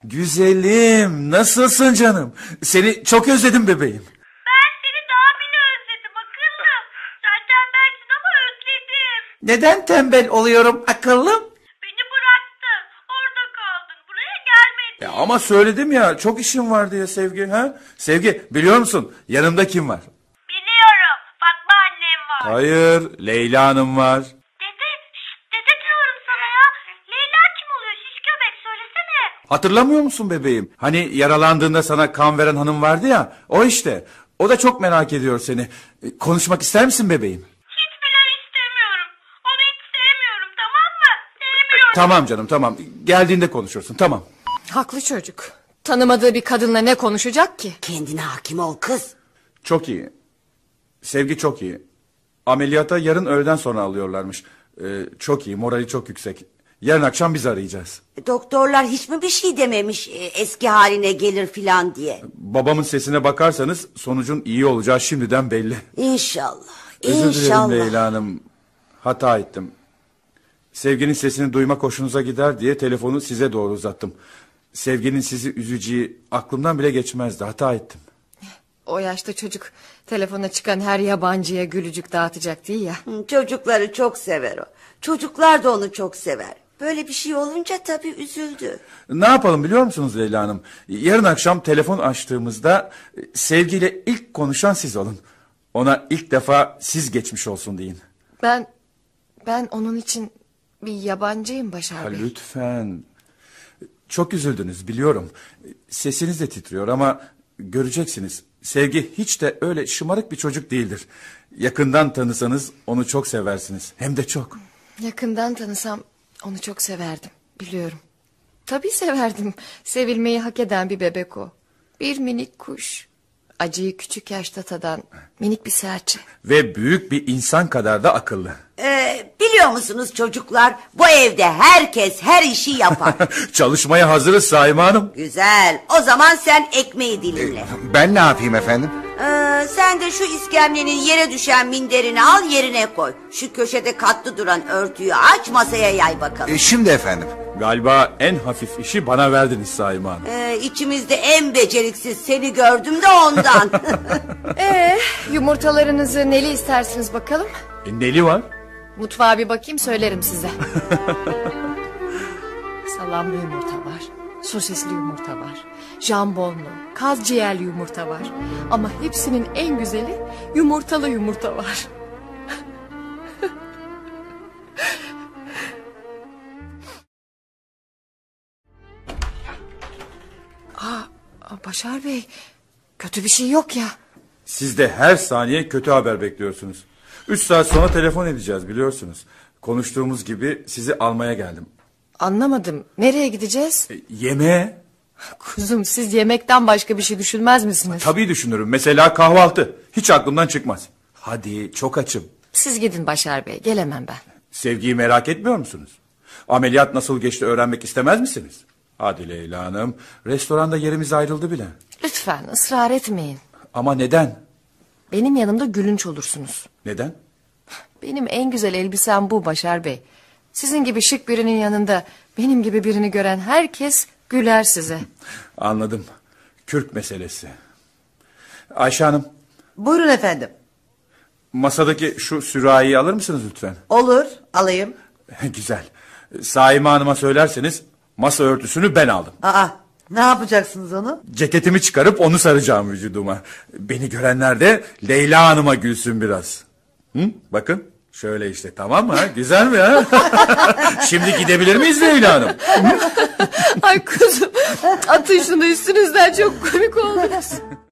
S16: Güzelim, nasılsın canım? Seni çok özledim bebeğim.
S6: Ben seni daha bile özledim akıllım. Sen tembelsin ama özledim.
S16: Neden tembel oluyorum akıllım?
S6: Beni bıraktın. Orada kaldın. Buraya gelmedin.
S16: Ama söyledim ya, çok işim var diye Sevgi. Ha? Sevgi, biliyor musun yanımda kim var?
S6: Biliyorum. Fatma annem var.
S16: Hayır, Leyla Hanım var.
S6: Dede diyorum sana ya. Leyla kim oluyor? Şiş köpek söylesene.
S16: Hatırlamıyor musun bebeğim? Hani yaralandığında sana kan veren hanım vardı ya, o işte. O da çok merak ediyor seni. Konuşmak ister misin bebeğim?
S6: Hiç bile istemiyorum. Onu hiç sevmiyorum, tamam mı? Sevmiyorum.
S16: Tamam canım, tamam. Geldiğinde konuşursun, tamam.
S3: Haklı çocuk. Tanımadığı bir kadınla ne konuşacak ki?
S2: Kendine hakim ol kız.
S16: Çok iyi. Sevgi çok iyi. Ameliyata yarın öğleden sonra alıyorlarmış. Çok iyi, morali çok yüksek. Yarın akşam biz arayacağız.
S2: Doktorlar hiç mi bir şey dememiş eski haline gelir filan diye?
S16: Babamın sesine bakarsanız sonucun iyi olacağı şimdiden belli.
S2: İnşallah.
S16: Özür
S2: İnşallah.
S16: dilerim Leyla Hanım. Hata ettim. Sevginin sesini duymak hoşunuza gider diye telefonu size doğru uzattım. Sevginin sizi üzeceği aklımdan bile geçmezdi. Hata ettim.
S3: O yaşta çocuk telefona çıkan her yabancıya gülücük dağıtacak değil ya.
S2: Çocukları çok sever o. Çocuklar da onu çok sever. Böyle bir şey olunca tabii üzüldü.
S16: Ne yapalım biliyor musunuz Leyla Hanım? Yarın akşam telefon açtığımızda Sevgiyle ilk konuşan siz olun. Ona ilk defa siz geçmiş olsun deyin.
S3: Ben onun için bir yabancıyım Başar Bey.
S16: Lütfen. Çok üzüldünüz biliyorum. Sesiniz de titriyor ama göreceksiniz. Sevgi hiç de öyle şımarık bir çocuk değildir. Yakından tanısanız onu çok seversiniz. Hem de çok.
S3: Yakından tanısam onu çok severdim, biliyorum. Tabii severdim. Sevilmeyi hak eden bir bebek o. Bir minik kuş. Acıyı küçük yaşta tadan minik bir serçe.
S16: Ve büyük bir insan kadar da akıllı.
S2: Biliyor musunuz çocuklar, bu evde herkes her işi yapar.
S16: Çalışmaya hazırız Saime Hanım.
S2: Güzel, o zaman sen ekmeği dilimle.
S5: Ben ne yapayım efendim?
S2: Sen de şu iskemlenin yere düşen minderini al, yerine koy. Şu köşede katlı duran örtüyü aç, masaya yay bakalım.
S5: Şimdi efendim.
S16: Galiba en hafif işi bana verdiniz Saime Hanım.
S2: İçimizde en beceriksiz seni gördüm de ondan.
S3: Yumurtalarınızı neli istersiniz bakalım?
S16: Neli var?
S3: Mutfağa bir bakayım söylerim size. Salamlı yumurta var. Sosisli yumurta var. Jambonlu, kaz ciğerli yumurta var. Ama hepsinin en güzeli yumurtalı yumurta var. Başar Bey, kötü bir şey yok ya.
S16: Siz de her saniye kötü haber bekliyorsunuz. 3 saat sonra telefon edeceğiz biliyorsunuz. Konuştuğumuz gibi sizi almaya geldim.
S3: Anlamadım. Nereye gideceğiz?
S16: Yemeğe.
S3: Kuzum, siz yemekten başka bir şey düşünmez misiniz?
S16: Tabii düşünürüm. Mesela kahvaltı. Hiç aklımdan çıkmaz. Hadi, çok açım.
S3: Siz gidin Başar Bey, gelemem ben.
S16: Sevgiyi merak etmiyor musunuz? Ameliyat nasıl geçti öğrenmek istemez misiniz? Hadi Leyla Hanım. Restoranda yerimiz ayrıldı bile.
S3: Lütfen ısrar etmeyin.
S16: Ama neden?
S3: Benim yanımda gülünç olursunuz.
S16: Neden?
S3: Benim en güzel elbisem bu Başar Bey. Sizin gibi şık birinin yanında benim gibi birini gören herkes güler size.
S16: Anladım. Kürk meselesi. Ayşe Hanım.
S8: Buyurun efendim.
S16: Masadaki şu sürahiyi alır mısınız lütfen?
S8: Olur, alayım.
S16: Güzel. Saime Hanım'a söylerseniz masa örtüsünü ben aldım.
S8: Ne yapacaksınız onu?
S16: Ceketimi çıkarıp onu saracağım vücuduma. Beni görenler de Leyla Hanım'a gülsün biraz. Bakın şöyle işte, tamam mı? Güzel mi ha? Şimdi gidebilir miyiz Leyla Hanım?
S3: Ay kuzum, atın şunu üstünüzden, çok komik oldunuz.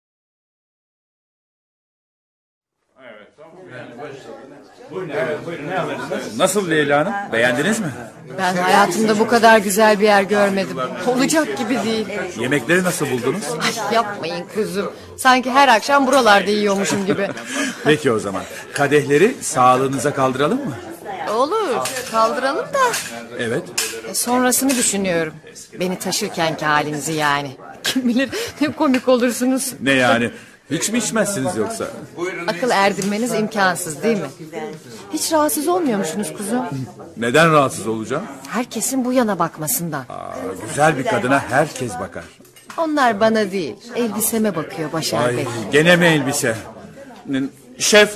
S16: Nasıl Leyla Hanım? Beğendiniz mi?
S3: Ben hayatımda bu kadar güzel bir yer görmedim. Olacak gibi değil.
S16: Yemekleri nasıl buldunuz?
S3: Ay yapmayın kuzum. Sanki her akşam buralarda yiyormuşum gibi.
S16: Peki o zaman. Kadehleri sağlığınıza kaldıralım mı?
S3: Olur, kaldıralım da.
S16: Evet.
S3: Sonrasını düşünüyorum. Beni taşırkenki halinizi yani. Kim bilir ne komik olursunuz.
S16: Ne yani? Hiç mi içmezsiniz yoksa?
S3: Akıl erdirmeniz imkansız değil mi? Hiç rahatsız olmuyor musunuz kuzum?
S16: Neden rahatsız olacağım?
S3: Herkesin bu yana bakmasından.
S16: Güzel bir kadına herkes bakar.
S3: Onlar bana değil, elbiseme bakıyor Başar Bey.
S16: Gene mi elbise? Şef.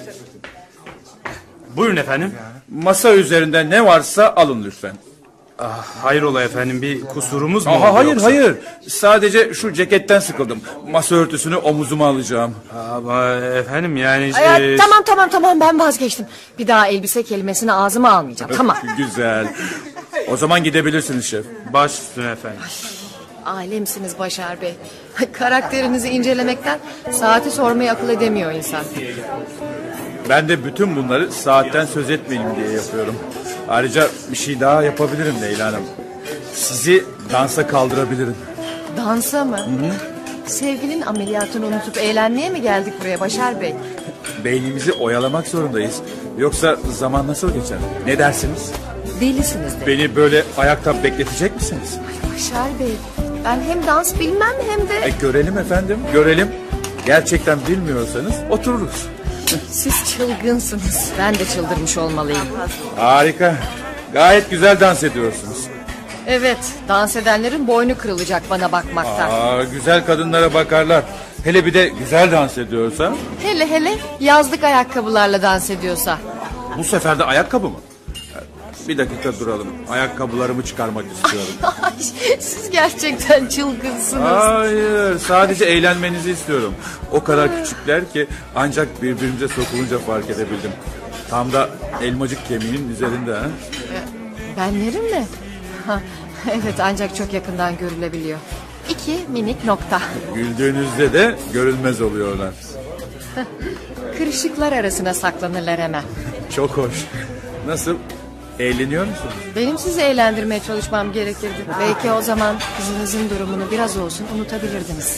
S17: Buyurun efendim.
S16: Masa üzerinde ne varsa alın lütfen.
S17: Hayrola efendim, bir kusurumuz mu oldu
S16: Hayır
S17: yoksa?
S16: hayır. Sadece şu ceketten sıkıldım. Masa örtüsünü omuzuma alacağım.
S17: Ama efendim yani...
S3: Tamam ben vazgeçtim. Bir daha elbise kelimesini ağzıma almayacağım. Tamam.
S16: Güzel. O zaman gidebilirsiniz şef.
S17: Baş üstüne efendim.
S3: Alemsiniz Başar Bey. Karakterinizi incelemekten saati sormayı akıl edemiyor insan.
S16: Ben de bütün bunları saatten söz etmeyeyim diye yapıyorum. Ayrıca bir şey daha yapabilirim Leyla Hanım. Sizi dansa kaldırabilirim.
S3: Dansa mı? Sevgilinin ameliyatını unutup eğlenmeye mi geldik buraya Başar Bey?
S16: Beynimizi oyalamak zorundayız. Yoksa zaman nasıl geçer? Ne dersiniz?
S3: Delisiniz de.
S16: Beni böyle ayakta bekletecek misiniz?
S3: Başar Bey, ben hem dans bilmem hem de...
S16: Görelim efendim, görelim. Gerçekten bilmiyorsanız otururuz.
S3: Siz çılgınsınız. Ben de çıldırmış olmalıyım.
S16: Harika. Gayet güzel dans ediyorsunuz.
S3: Evet, dans edenlerin boynu kırılacak bana bakmaktan.
S16: Güzel kadınlara bakarlar. Hele bir de güzel dans ediyorsa.
S3: Hele yazlık ayakkabılarla dans ediyorsa.
S16: Bu sefer de ayakkabı mı? Bir dakika duralım. Ayakkabılarımı çıkarmak istiyorum.
S3: Ay, siz gerçekten çılgınsınız.
S16: Hayır, sadece eğlenmenizi istiyorum. O kadar küçükler ki ancak birbirimize sokulunca fark edebildim. Tam da elmacık kemiğinin üzerinde. Ha?
S3: Benlerim mi? Evet, ancak çok yakından görülebiliyor. 2 minik nokta.
S16: Güldüğünüzde de görünmez oluyorlar.
S3: Kırışıklar arasına saklanırlar hemen.
S16: Çok hoş. Nasıl? Eğleniyor musunuz?
S3: Benim sizi eğlendirmeye çalışmam gerekirdi. Belki o zaman kızınızın durumunu biraz olsun unutabilirdiniz.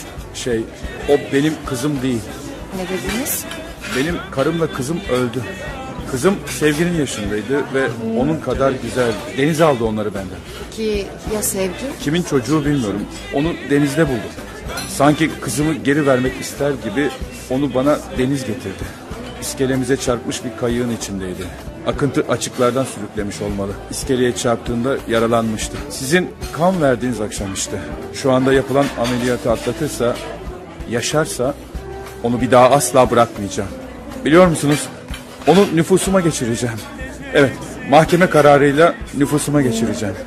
S16: O benim kızım değil.
S3: Ne dediniz?
S16: Benim karımla kızım öldü. Kızım Sevgi'nin yaşındaydı ve onun kadar güzel. Deniz aldı onları benden.
S3: Ki ya Sevgi?
S16: Kimin çocuğu bilmiyorum. Onu denizde buldum. Sanki kızımı geri vermek ister gibi onu bana deniz getirdi. İskelemize çarpmış bir kayığın içindeydi. Akıntı açıklardan sürüklemiş olmalı. İskeleye çarptığında yaralanmıştı. Sizin kan verdiğiniz akşam işte. Şu anda yapılan ameliyatı atlatırsa, yaşarsa onu bir daha asla bırakmayacağım. Biliyor musunuz? Onu nüfusuma geçireceğim. Evet, mahkeme kararıyla nüfusuma geçireceğim.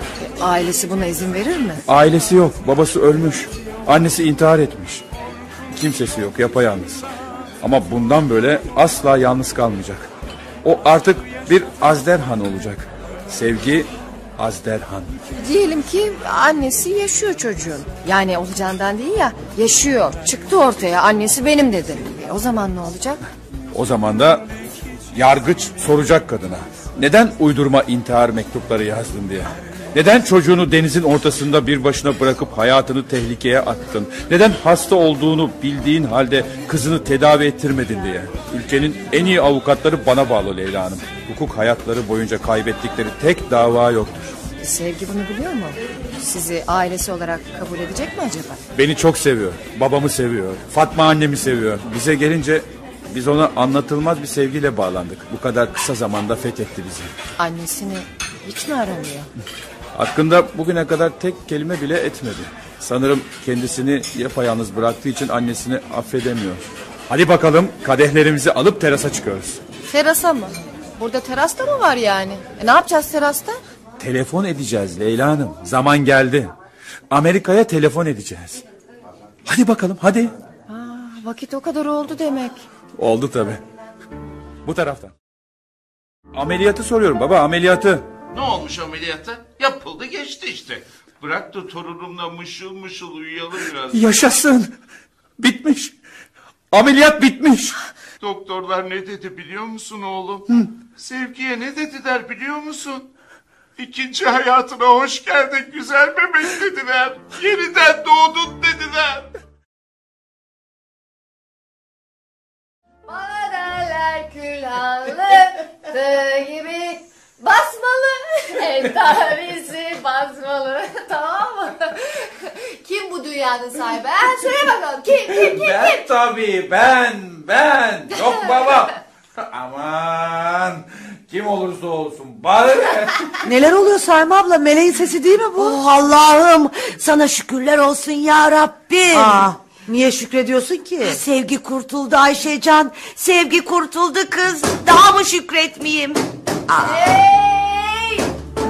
S3: Ailesi buna izin verir mi?
S16: Ailesi yok, babası ölmüş. Annesi intihar etmiş. Kimsesi yok, yapayalnız. Ama bundan böyle asla yalnız kalmayacak. O artık bir Azderhan olacak. Sevgi Azderhan.
S3: Diyelim ki annesi yaşıyor çocuğun. Yani olacağından değil ya, yaşıyor. Çıktı ortaya, annesi benim dedi. O zaman ne olacak?
S16: O zaman da yargıç soracak kadına. Neden uydurma intihar mektupları yazdın diye. Neden çocuğunu denizin ortasında bir başına bırakıp hayatını tehlikeye attın? Neden hasta olduğunu bildiğin halde kızını tedavi ettirmedin diye. Ülkenin en iyi avukatları bana bağlı Leyla Hanım. Hukuk hayatları boyunca kaybettikleri tek dava yoktur.
S3: Sevgi bunu biliyor mu? Sizi ailesi olarak kabul edecek mi acaba?
S16: Beni çok seviyor. Babamı seviyor. Fatma annemi seviyor. Bize gelince biz ona anlatılmaz bir sevgiyle bağlandık. Bu kadar kısa zamanda fethetti bizi.
S3: Annesini hiç mi aramıyor?
S16: Hakkında bugüne kadar tek kelime bile etmedi. Sanırım kendisini yapayalnız bıraktığı için annesini affedemiyor. Hadi bakalım, kadehlerimizi alıp terasa çıkıyoruz.
S3: Terasa mı? Burada teras da mı var yani? Ne yapacağız terasta?
S16: Telefon edeceğiz Leyla Hanım. Zaman geldi. Amerika'ya telefon edeceğiz. Hadi bakalım, hadi.
S3: Vakit o kadar oldu demek.
S16: Oldu tabii. Bu taraftan. Ameliyatı soruyorum baba, ameliyatı.
S18: Ne olmuş ameliyata? Yapıldı geçti işte. Bırak da torunumla mışıl mışıl uyuyalım biraz.
S16: Yaşasın. Bitmiş. Ameliyat bitmiş.
S18: Doktorlar ne dedi biliyor musun oğlum? Sevgiye ne dediler biliyor musun? İkinci hayatına hoş geldin güzel bebek dediler. Yeniden doğdun dediler.
S3: Bana derler külhanlı tığ gibi basmalı. En tanesi basmalı. Tamam mı? Kim bu dünya dünyanın sahibi? Ha? Söyle bakalım kim?
S16: Ben tabii ben. Yok baba. Aman kim olursa olsun bana ne?
S8: Neler oluyor Saime abla? Meleğin sesi değil mi bu?
S2: Oh Allah'ım, sana şükürler olsun ya Rabbim.
S8: Niye şükrediyorsun ki?
S2: Sevgi kurtuldu Ayşecan. Sevgi kurtuldu kız. Daha mı şükretmeyeyim?
S3: Hey!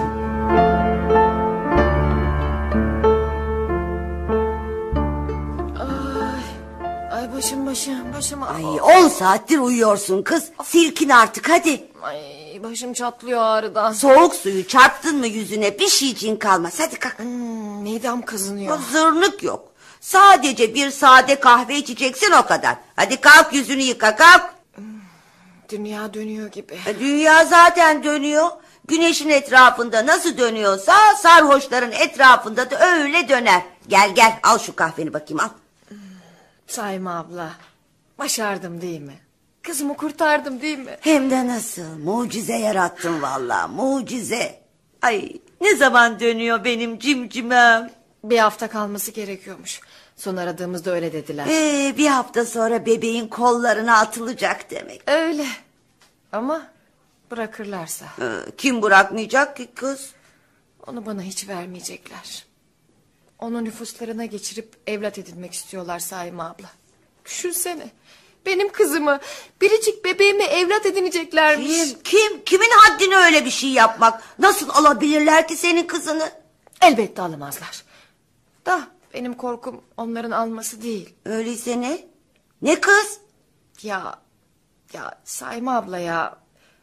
S3: Ay başım.
S2: Ay 10 saattir uyuyorsun kız. Silkin artık hadi.
S3: Ay başım çatlıyor ağrıdan.
S2: Soğuk suyu çarptın mı yüzüne bir şeyciğin kalmaz. Hadi kalk.
S3: Midem kazınıyor.
S2: Zırnık yok. Sadece bir sade kahve içeceksin o kadar. Hadi kalk, yüzünü yıka, kalk.
S3: Dünya dönüyor gibi.
S2: Dünya zaten dönüyor. Güneşin etrafında nasıl dönüyorsa sarhoşların etrafında da öyle döner. Gel al şu kahveni bakayım, al.
S3: Saime abla, başardım değil mi? Kızımı kurtardım değil mi?
S2: Hem de nasıl, mucize yarattın vallahi, mucize. Ay ne zaman dönüyor benim cimcimem?
S3: Bir hafta kalması gerekiyormuş. Son aradığımızda öyle dediler.
S2: Bir hafta sonra bebeğin kollarına atılacak demek.
S3: Öyle. Ama bırakırlarsa.
S2: Kim bırakmayacak ki kız?
S3: Onu bana hiç vermeyecekler. Onu nüfuslarına geçirip evlat edinmek istiyorlar Saime abla. Düşünsene. Benim kızımı, biricik bebeğimi evlat edineceklermiş.
S2: Kimin haddine öyle bir şey yapmak? Nasıl alabilirler ki senin kızını?
S3: Elbette alamazlar. Da benim korkum onların alması değil.
S2: Öyleyse ne? Ne kız?
S3: Ya Saime abla ya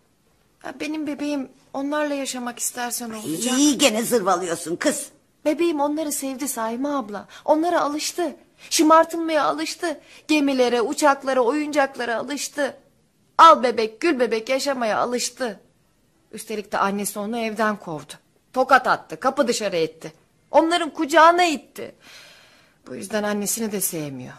S3: benim bebeğim onlarla yaşamak isterse ne olacak?
S2: İyi gene zırvalıyorsun kız.
S3: Bebeğim onları sevdi Saime abla. Onlara alıştı. Şımartılmaya alıştı. Gemilere, uçaklara, oyuncaklara alıştı. Al bebek, gül bebek yaşamaya alıştı. Üstelik de annesi onu evden kovdu. Tokat attı, kapı dışarı etti. Onların kucağına itti. Bu yüzden annesini de sevmiyor.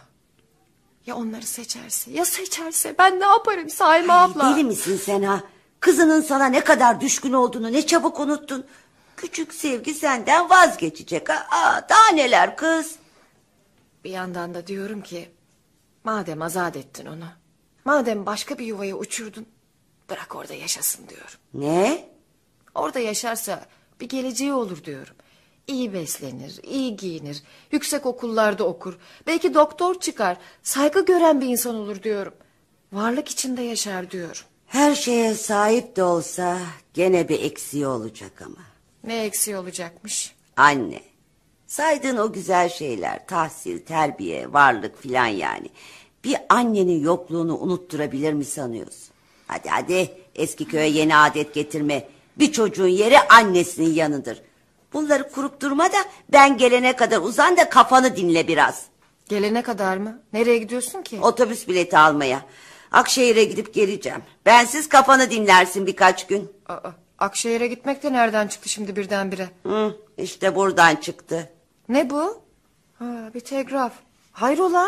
S3: Ya onları seçerse, ya seçerse ben ne yaparım Saime abla?
S2: Deli misin sen ha? Kızının sana ne kadar düşkün olduğunu ne çabuk unuttun. Küçük Sevgi senden vazgeçecek ha. Daha neler kız?
S3: Bir yandan da diyorum ki madem azat ettin onu, madem başka bir yuvaya uçurdun, bırak orada yaşasın diyorum.
S2: Ne?
S3: Orada yaşarsa bir geleceği olur diyorum. İyi beslenir, iyi giyinir, yüksek okullarda okur, belki doktor çıkar, saygı gören bir insan olur diyorum. Varlık içinde yaşar diyorum.
S2: Her şeye sahip de olsa gene bir eksiği olacak ama.
S3: Ne eksiği olacakmış?
S2: Anne. Saydığın o güzel şeyler, tahsil, terbiye, varlık filan yani. Bir annenin yokluğunu unutturabilir mi sanıyorsun? Hadi eski köye yeni adet getirme. Bir çocuğun yeri annesinin yanıdır. Bunları kurup durma da ben gelene kadar uzan da kafanı dinle biraz.
S3: Gelene kadar mı? Nereye gidiyorsun ki?
S2: Otobüs bileti almaya. Akşehir'e gidip geleceğim. Bensiz kafanı dinlersin birkaç gün.
S3: Akşehir'e gitmek de nereden çıktı şimdi birdenbire?
S2: İşte buradan çıktı.
S3: Ne bu? Bir telgraf. Hayrola?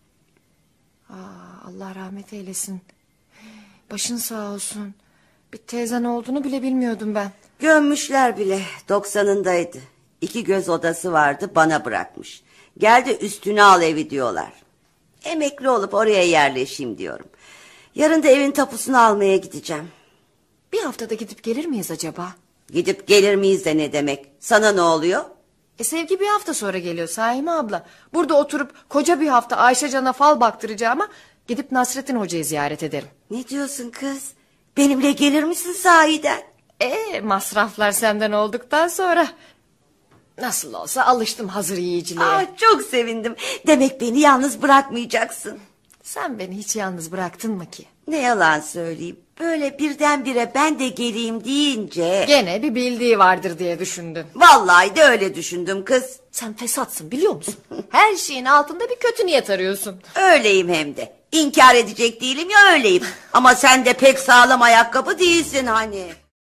S3: Allah rahmet eylesin. Başın sağ olsun. Bir teyzen olduğunu bile bilmiyordum ben.
S2: Gömmüşler bile. 90'ındaydı. 2 göz odası vardı, bana bırakmış. Gel de üstüne al evi diyorlar. Emekli olup oraya yerleşeyim diyorum. Yarın da evin tapusunu almaya gideceğim.
S3: Bir haftada gidip gelir miyiz acaba?
S2: Gidip gelir miyiz de ne demek? Sana ne oluyor?
S3: Sevgi bir hafta sonra geliyor Saime abla. Burada oturup koca bir hafta Ayşecan'a fal baktıracağıma gidip Nasrettin Hoca'yı ziyaret ederim.
S2: Ne diyorsun kız? Benimle gelir misin sahiden?
S3: Masraflar senden olduktan sonra. Nasıl olsa alıştım hazır yiyiciliğe.
S2: Çok sevindim. Demek beni yalnız bırakmayacaksın.
S3: Sen beni hiç yalnız bıraktın mı ki?
S2: Ne yalan söyleyeyim. Böyle birdenbire ben de geleyim deyince...
S3: Gene bir bildiği vardır diye düşündün.
S2: Vallahi de öyle düşündüm kız.
S3: Sen fesatsın biliyor musun? Her şeyin altında bir kötü niyet arıyorsun.
S2: Öyleyim hem de. İnkar edecek değilim ya, öyleyim. Ama sen de pek sağlam ayakkabı değilsin hani.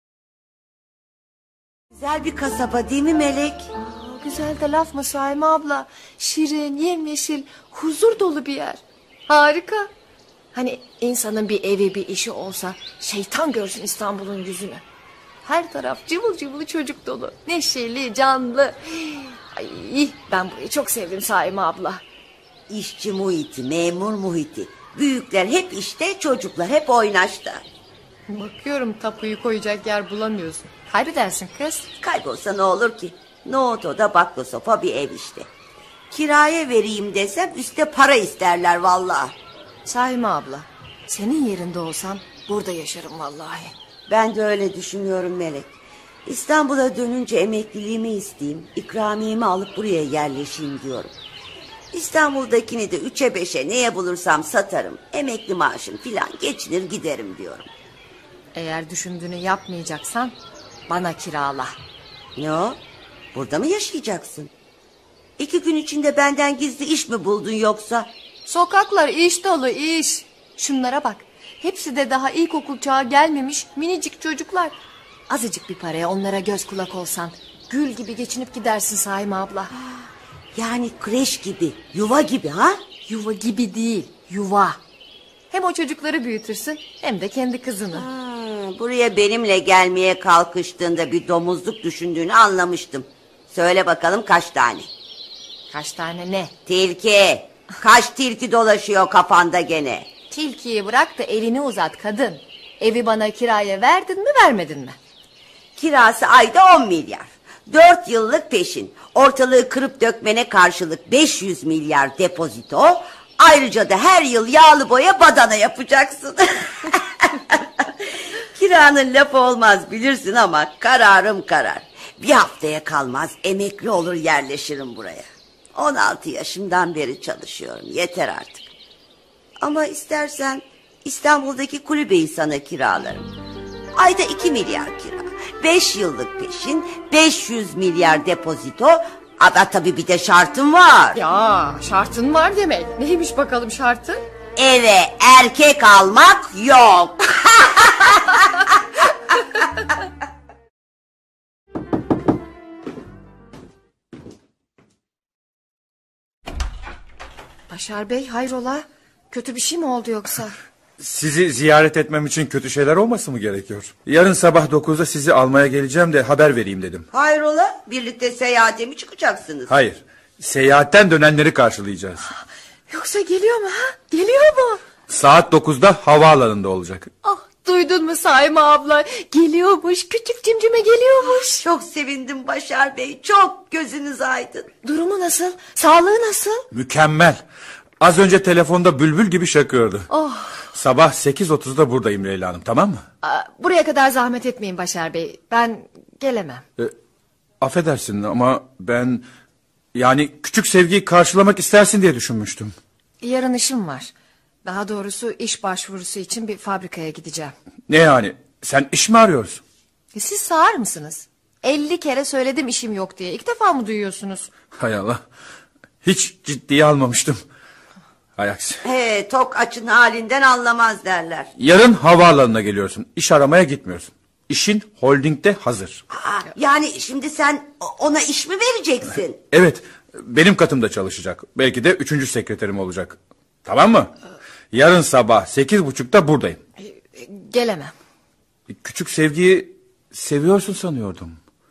S2: Güzel bir kasaba değil mi Melek?
S3: Güzel de laf mı Saime abla? Şirin, yemyeşil, huzur dolu bir yer. Harika. Hani insanın bir evi, bir işi olsa şeytan görsün İstanbul'un yüzünü. Her taraf cıvıl cıvıl çocuk dolu. Neşeli, canlı. Ay, ben burayı çok sevdim Saime abla.
S2: İşçi muhiti, memur muhiti. Büyükler hep işte, çocuklar hep oynaşta.
S3: Bakıyorum tapuyu koyacak yer bulamıyorsun. Kaybedersin kız.
S2: Kaybolsa ne olur ki? Nohut oda, bakla sofa, bir ev işte. Kiraya vereyim desem üstte para isterler vallahi.
S3: Saime abla, senin yerinde olsam burada yaşarım vallahi.
S2: Ben de öyle düşünüyorum Melek. İstanbul'a dönünce emekliliğimi isteyeyim, ikramiyemi alıp buraya yerleşeyim diyorum. İstanbul'dakini de 3'e 5'e neye bulursam satarım. Emekli maaşım filan geçinir giderim diyorum.
S3: Eğer düşündüğünü yapmayacaksan bana kirala.
S2: Ne o? Burada mı yaşayacaksın? 2 gün içinde benden gizli iş mi buldun yoksa?
S3: Sokaklar iş dolu iş. Şunlara bak. Hepsi de daha ilkokul çağı gelmemiş minicik çocuklar. Azıcık bir paraya onlara göz kulak olsan gül gibi geçinip gidersin Saime abla.
S2: Yani kreş gibi, yuva gibi ha?
S3: Yuva gibi değil, yuva. Hem o çocukları büyütürsün hem de kendi kızını.
S2: Buraya benimle gelmeye kalkıştığında bir domuzluk düşündüğünü anlamıştım. Söyle bakalım kaç tane?
S3: Kaç tane ne?
S2: Tilki. Kaç tilki dolaşıyor kafanda gene?
S3: Tilkiyi bırak da elini uzat kadın. Evi bana kiraya verdin mi vermedin mi?
S2: Kirası ayda 10 milyar. 4 yıllık peşin. Ortalığı kırıp dökmene karşılık 500 milyar depozito. Ayrıca da her yıl yağlı boya badana yapacaksın. Kiranın lafı olmaz bilirsin ama kararım karar. Bir haftaya kalmaz emekli olur yerleşirim buraya. 16 yaşımdan beri çalışıyorum, yeter artık. Ama istersen İstanbul'daki kulübeyi sana kiralarım. Ayda 2 milyar kira, 5 yıllık peşin, 500 milyar depozito. Ama tabii bir de şartım var.
S3: Ya şartın var demek. Neymiş bakalım şartın?
S2: Eve erkek almak yok.
S3: Başar Bey hayrola? Kötü bir şey mi oldu yoksa?
S16: Sizi ziyaret etmem için kötü şeyler olması mı gerekiyor? Yarın sabah 9'da sizi almaya geleceğim de haber vereyim dedim.
S2: Hayrola? Birlikte seyahate mi çıkacaksınız?
S16: Hayır. Seyahatten dönenleri karşılayacağız.
S3: Yoksa geliyor mu ha? Geliyor mu?
S16: Saat 9'da havaalanında olacak.
S3: Ah, duydun mu Saime abla? Geliyormuş, küçük cimcime geliyormuş.
S2: Çok sevindim Başar Bey, çok gözünüz aydın.
S3: Durumu nasıl? Sağlığı nasıl?
S16: Mükemmel. Az önce telefonda bülbül gibi şakıyordu.
S3: Oh.
S16: Sabah 8.30'da buradayım Leyla Hanım, tamam mı?
S3: Buraya kadar zahmet etmeyin Başar Bey. Ben gelemem.
S16: Affedersin ama ben... Yani küçük Sevgi'yi karşılamak istersin diye düşünmüştüm.
S3: Yarın işim var. Daha doğrusu iş başvurusu için bir fabrikaya gideceğim.
S16: Ne yani? Sen iş mi arıyorsun?
S3: Siz sağır mısınız? 50 kere söyledim işim yok diye. İlk defa mı duyuyorsunuz?
S16: Hay Allah. Hiç ciddiye almamıştım. Hay aksi.
S2: Tok açın halinden anlamaz derler.
S16: Yarın havaalanına geliyorsun. İş aramaya gitmiyorsun. İşin holdingde hazır.
S2: Yani şimdi sen ona iş mi vereceksin?
S16: Evet. Benim katımda çalışacak. Belki de 3. sekreterim olacak. Tamam mı? Yarın sabah 8.30'da buradayım.
S3: Gelemem.
S16: Küçük Sevgi'yi seviyorsun sanıyordum.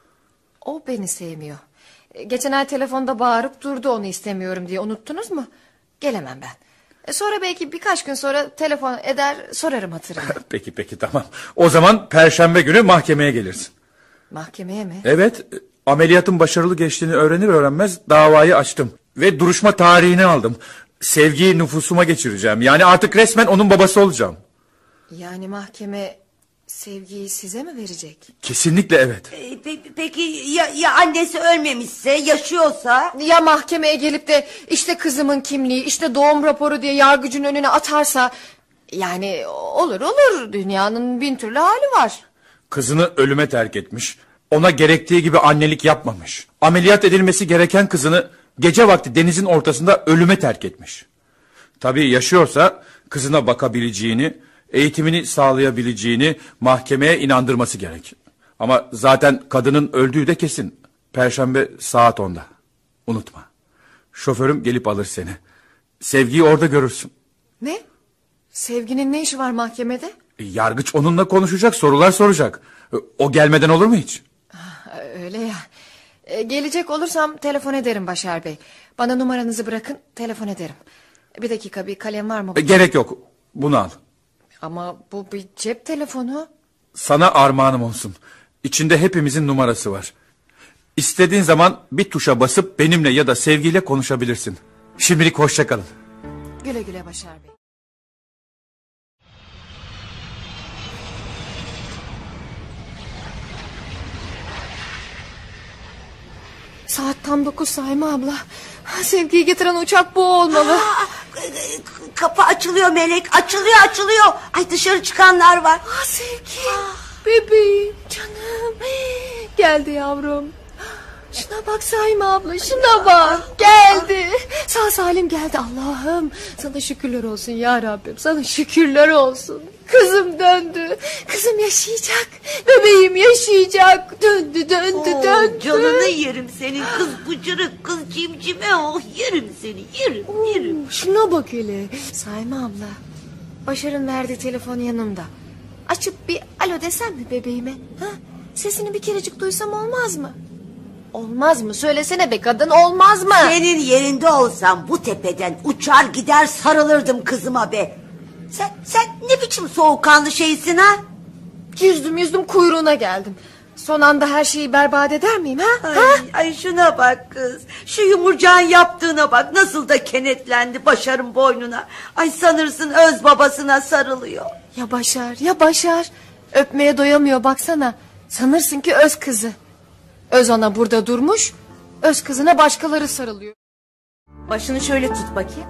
S3: O beni sevmiyor. Geçen ay telefonda bağırıp durdu onu istemiyorum diye. Unuttunuz mu? Gelemem ben. Sonra belki birkaç gün sonra telefon eder sorarım hatırımı.
S16: Peki tamam. O zaman Perşembe günü mahkemeye gelirsin.
S3: Mahkemeye mi?
S16: Evet. Ameliyatın başarılı geçtiğini öğrenir öğrenmez davayı açtım. Ve duruşma tarihini aldım. Sevgiyi nüfusuma geçireceğim. Yani artık resmen onun babası olacağım.
S3: Yani mahkeme Sevgiyi size mi verecek?
S16: Kesinlikle evet.
S2: Peki ya annesi ölmemişse, yaşıyorsa?
S3: Ya mahkemeye gelip de işte kızımın kimliği, işte doğum raporu diye yargıcın önüne atarsa... Yani olur dünyanın bin türlü hali var.
S16: Kızını ölüme terk etmiş. Ona gerektiği gibi annelik yapmamış. Ameliyat edilmesi gereken kızını gece vakti denizin ortasında ölüme terk etmiş. Tabii yaşıyorsa kızına bakabileceğini, eğitimini sağlayabileceğini mahkemeye inandırması gerek. Ama zaten kadının öldüğü de kesin. Perşembe saat 10'da. Unutma. Şoförüm gelip alır seni. Sevgiyi orada görürsün.
S3: Ne? Sevginin ne işi var mahkemede?
S16: Yargıç onunla konuşacak, sorular soracak. O gelmeden olur mu hiç?
S3: Öyle ya. Gelecek olursam telefon ederim Başar Bey. Bana numaranızı bırakın, telefon ederim. Bir dakika, bir kalem var mı?
S16: Gerek yok. Bunu al.
S3: Ama bu bir cep telefonu.
S16: Sana armağanım olsun. İçinde hepimizin numarası var. İstediğin zaman bir tuşa basıp benimle ya da Sevgi'yle konuşabilirsin. Şimdilik hoşça kalın.
S3: Güle güle Başar Bey. Saat tam 9 Saime abla. Sevgiyi getiren uçak bu olmalı.
S2: Kapı açılıyor Melek. Açılıyor. Ay dışarı çıkanlar var.
S3: Sevgi. Bebeğim, canım. Geldi yavrum. Şuna bak Saime abla, şuna bak. Geldi. Sağ salim geldi. Allah'ım sana şükürler olsun ya Rabbim. Sana şükürler olsun. Kızım döndü. Kızım yaşayacak. Bebeğim yaşayacak. Döndü.
S2: Canını yerim senin kız bıcırık, kız cimcime. Oh yerim seni, yerim.
S3: Şuna bak hele. Saime abla, Başar'ın verdiği telefon yanımda. Açıp bir alo desem mi bebeğime? Ha? Sesini bir kerecik duysam olmaz mı? Olmaz mı? Söylesene be kadın, olmaz mı?
S2: Senin yerinde olsam bu tepeden uçar gider sarılırdım kızıma be. Sen ne biçim soğukkanlı şeysin ha?
S3: Yüzdüm kuyruğuna geldim. Son anda her şeyi berbat eder miyim ha?
S2: Ay şuna bak kız. Şu yumurcağın yaptığına bak. Nasıl da kenetlendi Başar'ın boynuna. Ay sanırsın öz babasına sarılıyor.
S3: Ya Başar. Öpmeye doyamıyor baksana. Sanırsın ki öz kızı. Öz ana burada durmuş. Öz kızına başkaları sarılıyor.
S14: Başını şöyle tut bakayım.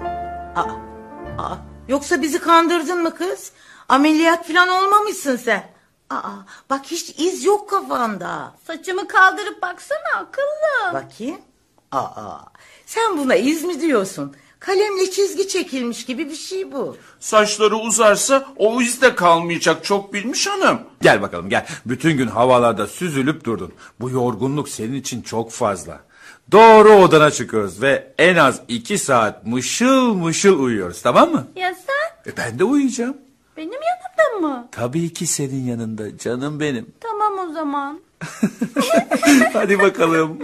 S14: Yoksa bizi kandırdın mı kız? Ameliyat falan olmamışsın sen. Bak hiç iz yok kafanda.
S6: Saçımı kaldırıp baksana akıllı.
S14: Bakayım. Sen buna iz mi diyorsun? Kalemle çizgi çekilmiş gibi bir şey bu.
S10: Saçları uzarsa o iz de kalmayacak, çok bilmiş hanım.
S16: Gel bakalım gel. Bütün gün havalarda süzülüp durdun. Bu yorgunluk senin için çok fazla. Doğru odana çıkıyoruz ve en az 2 saat mışıl uyuyoruz, tamam mı?
S6: Ya sen?
S16: Ben de uyuyacağım.
S6: Benim yanımda mı?
S16: Tabii ki senin yanında canım benim.
S6: Tamam o zaman.
S16: Hadi bakalım.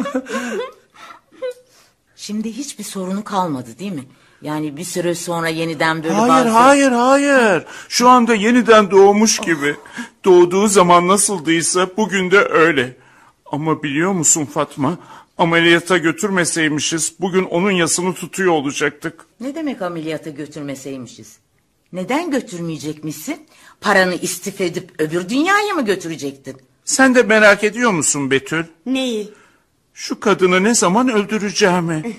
S14: Şimdi hiçbir sorunu kalmadı değil mi? Yani bir süre sonra yeniden böyle
S10: Hayır. Şu anda yeniden doğmuş gibi. Doğduğu zaman nasıldıysa bugün de öyle. Ama biliyor musun Fatma? Ameliyata götürmeseymişiz bugün onun yasını tutuyor olacaktık.
S14: Ne demek ameliyata götürmeseymişiz? Neden götürmeyecekmişsin? Paranı istif edip öbür dünyaya mı götürecektin?
S10: Sen de merak ediyor musun Betül?
S2: Neyi?
S10: Şu kadını ne zaman öldüreceğimi.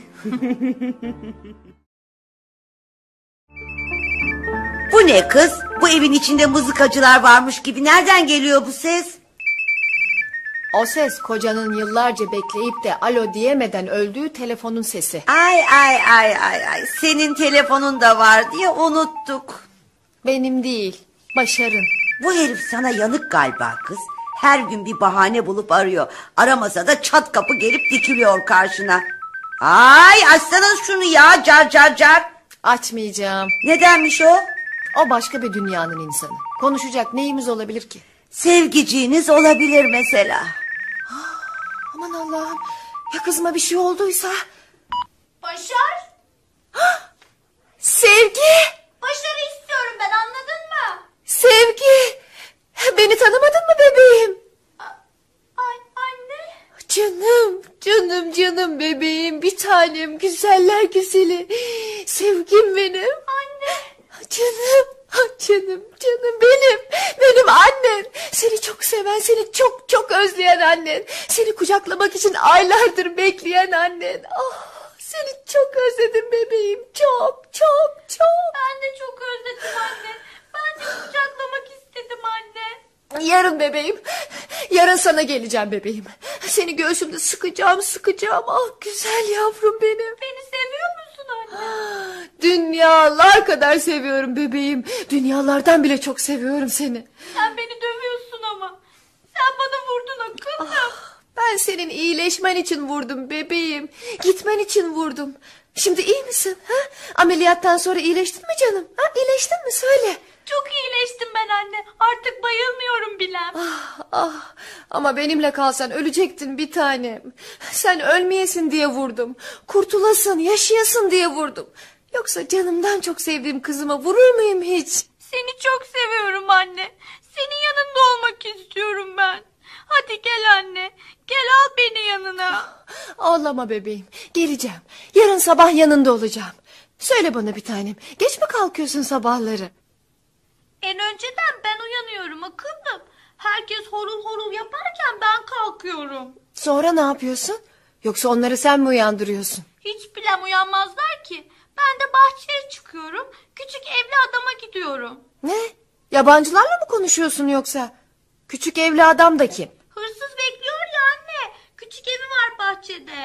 S2: Bu ne kız? Bu evin içinde mızıkacılar varmış gibi. Nereden geliyor bu ses?
S3: O ses kocanın yıllarca bekleyip de alo diyemeden öldüğü telefonun sesi.
S2: Ay. Senin telefonun da var diye unuttuk.
S3: Benim değil, Başar'ın.
S2: Bu herif sana yanık galiba kız. Her gün bir bahane bulup arıyor. Aramasa da çat kapı gelip dikiliyor karşına. Ay açsana şunu ya, car.
S3: Açmayacağım.
S2: Nedenmiş o?
S3: O başka bir dünyanın insanı. Konuşacak neyimiz olabilir ki?
S2: Sevgiciğiniz olabilir mesela.
S3: Aman Allah'ım. Ya kızıma bir şey olduysa?
S6: Başar.
S3: Sevgi.
S6: Başarı istiyorum ben, anladın mı?
S3: Sevgi. Beni tanımadın mı bebeğim?
S6: Anne.
S3: Canım bebeğim, bir tanem, güzeller güzeli. Sevgim benim.
S6: Anne.
S3: Canım benim annen. Seni çok seven, seni çok özleyen annen. Seni kucaklamak için aylardır bekleyen annen. Seni çok özledim bebeğim, çok.
S6: Ben de çok özledim anne. Ben de kucaklamak istedim anne.
S3: Yarın bebeğim. Yarın sana geleceğim bebeğim. Seni göğsümde sıkacağım. Güzel yavrum benim.
S6: Beni seviyor musun anne?
S3: Dünyalar kadar seviyorum bebeğim. Dünyalardan bile çok seviyorum seni.
S6: Sen beni dövüyorsun ama. Sen bana vurdun akıllım.
S3: Ben senin iyileşmen için vurdum bebeğim. Gitmen için vurdum. Şimdi iyi misin? Ha? Ameliyattan sonra iyileştin mi canım? Ha? İyileştin mi? Söyle.
S6: Çok iyileştim ben anne. Artık bayılmıyorum bile.
S3: Ama benimle kalsan ölecektin bir tanem. Sen ölmeyesin diye vurdum. Kurtulasın, yaşayasın diye vurdum. Yoksa canımdan çok sevdiğim kızıma vurur muyum hiç?
S6: Seni çok seviyorum anne. Senin yanında olmak istiyorum ben. Hadi gel anne. Gel al beni yanına.
S3: Ağlama bebeğim. Geleceğim. Yarın sabah yanında olacağım. Söyle bana bir tanem. Geç mi kalkıyorsun sabahları?
S6: En önceden ben uyanıyorum akıllım. Herkes horul horul yaparken ben kalkıyorum.
S3: Sonra ne yapıyorsun? Yoksa onları sen mi uyandırıyorsun?
S6: Hiç bilem uyanmazlar ki. Ben de bahçeye çıkıyorum. Küçük evli adama gidiyorum.
S3: Ne? Yabancılarla mı konuşuyorsun yoksa? Küçük evli adam da kim?
S6: Hırsız bekliyor ya anne. Küçük evi var bahçede.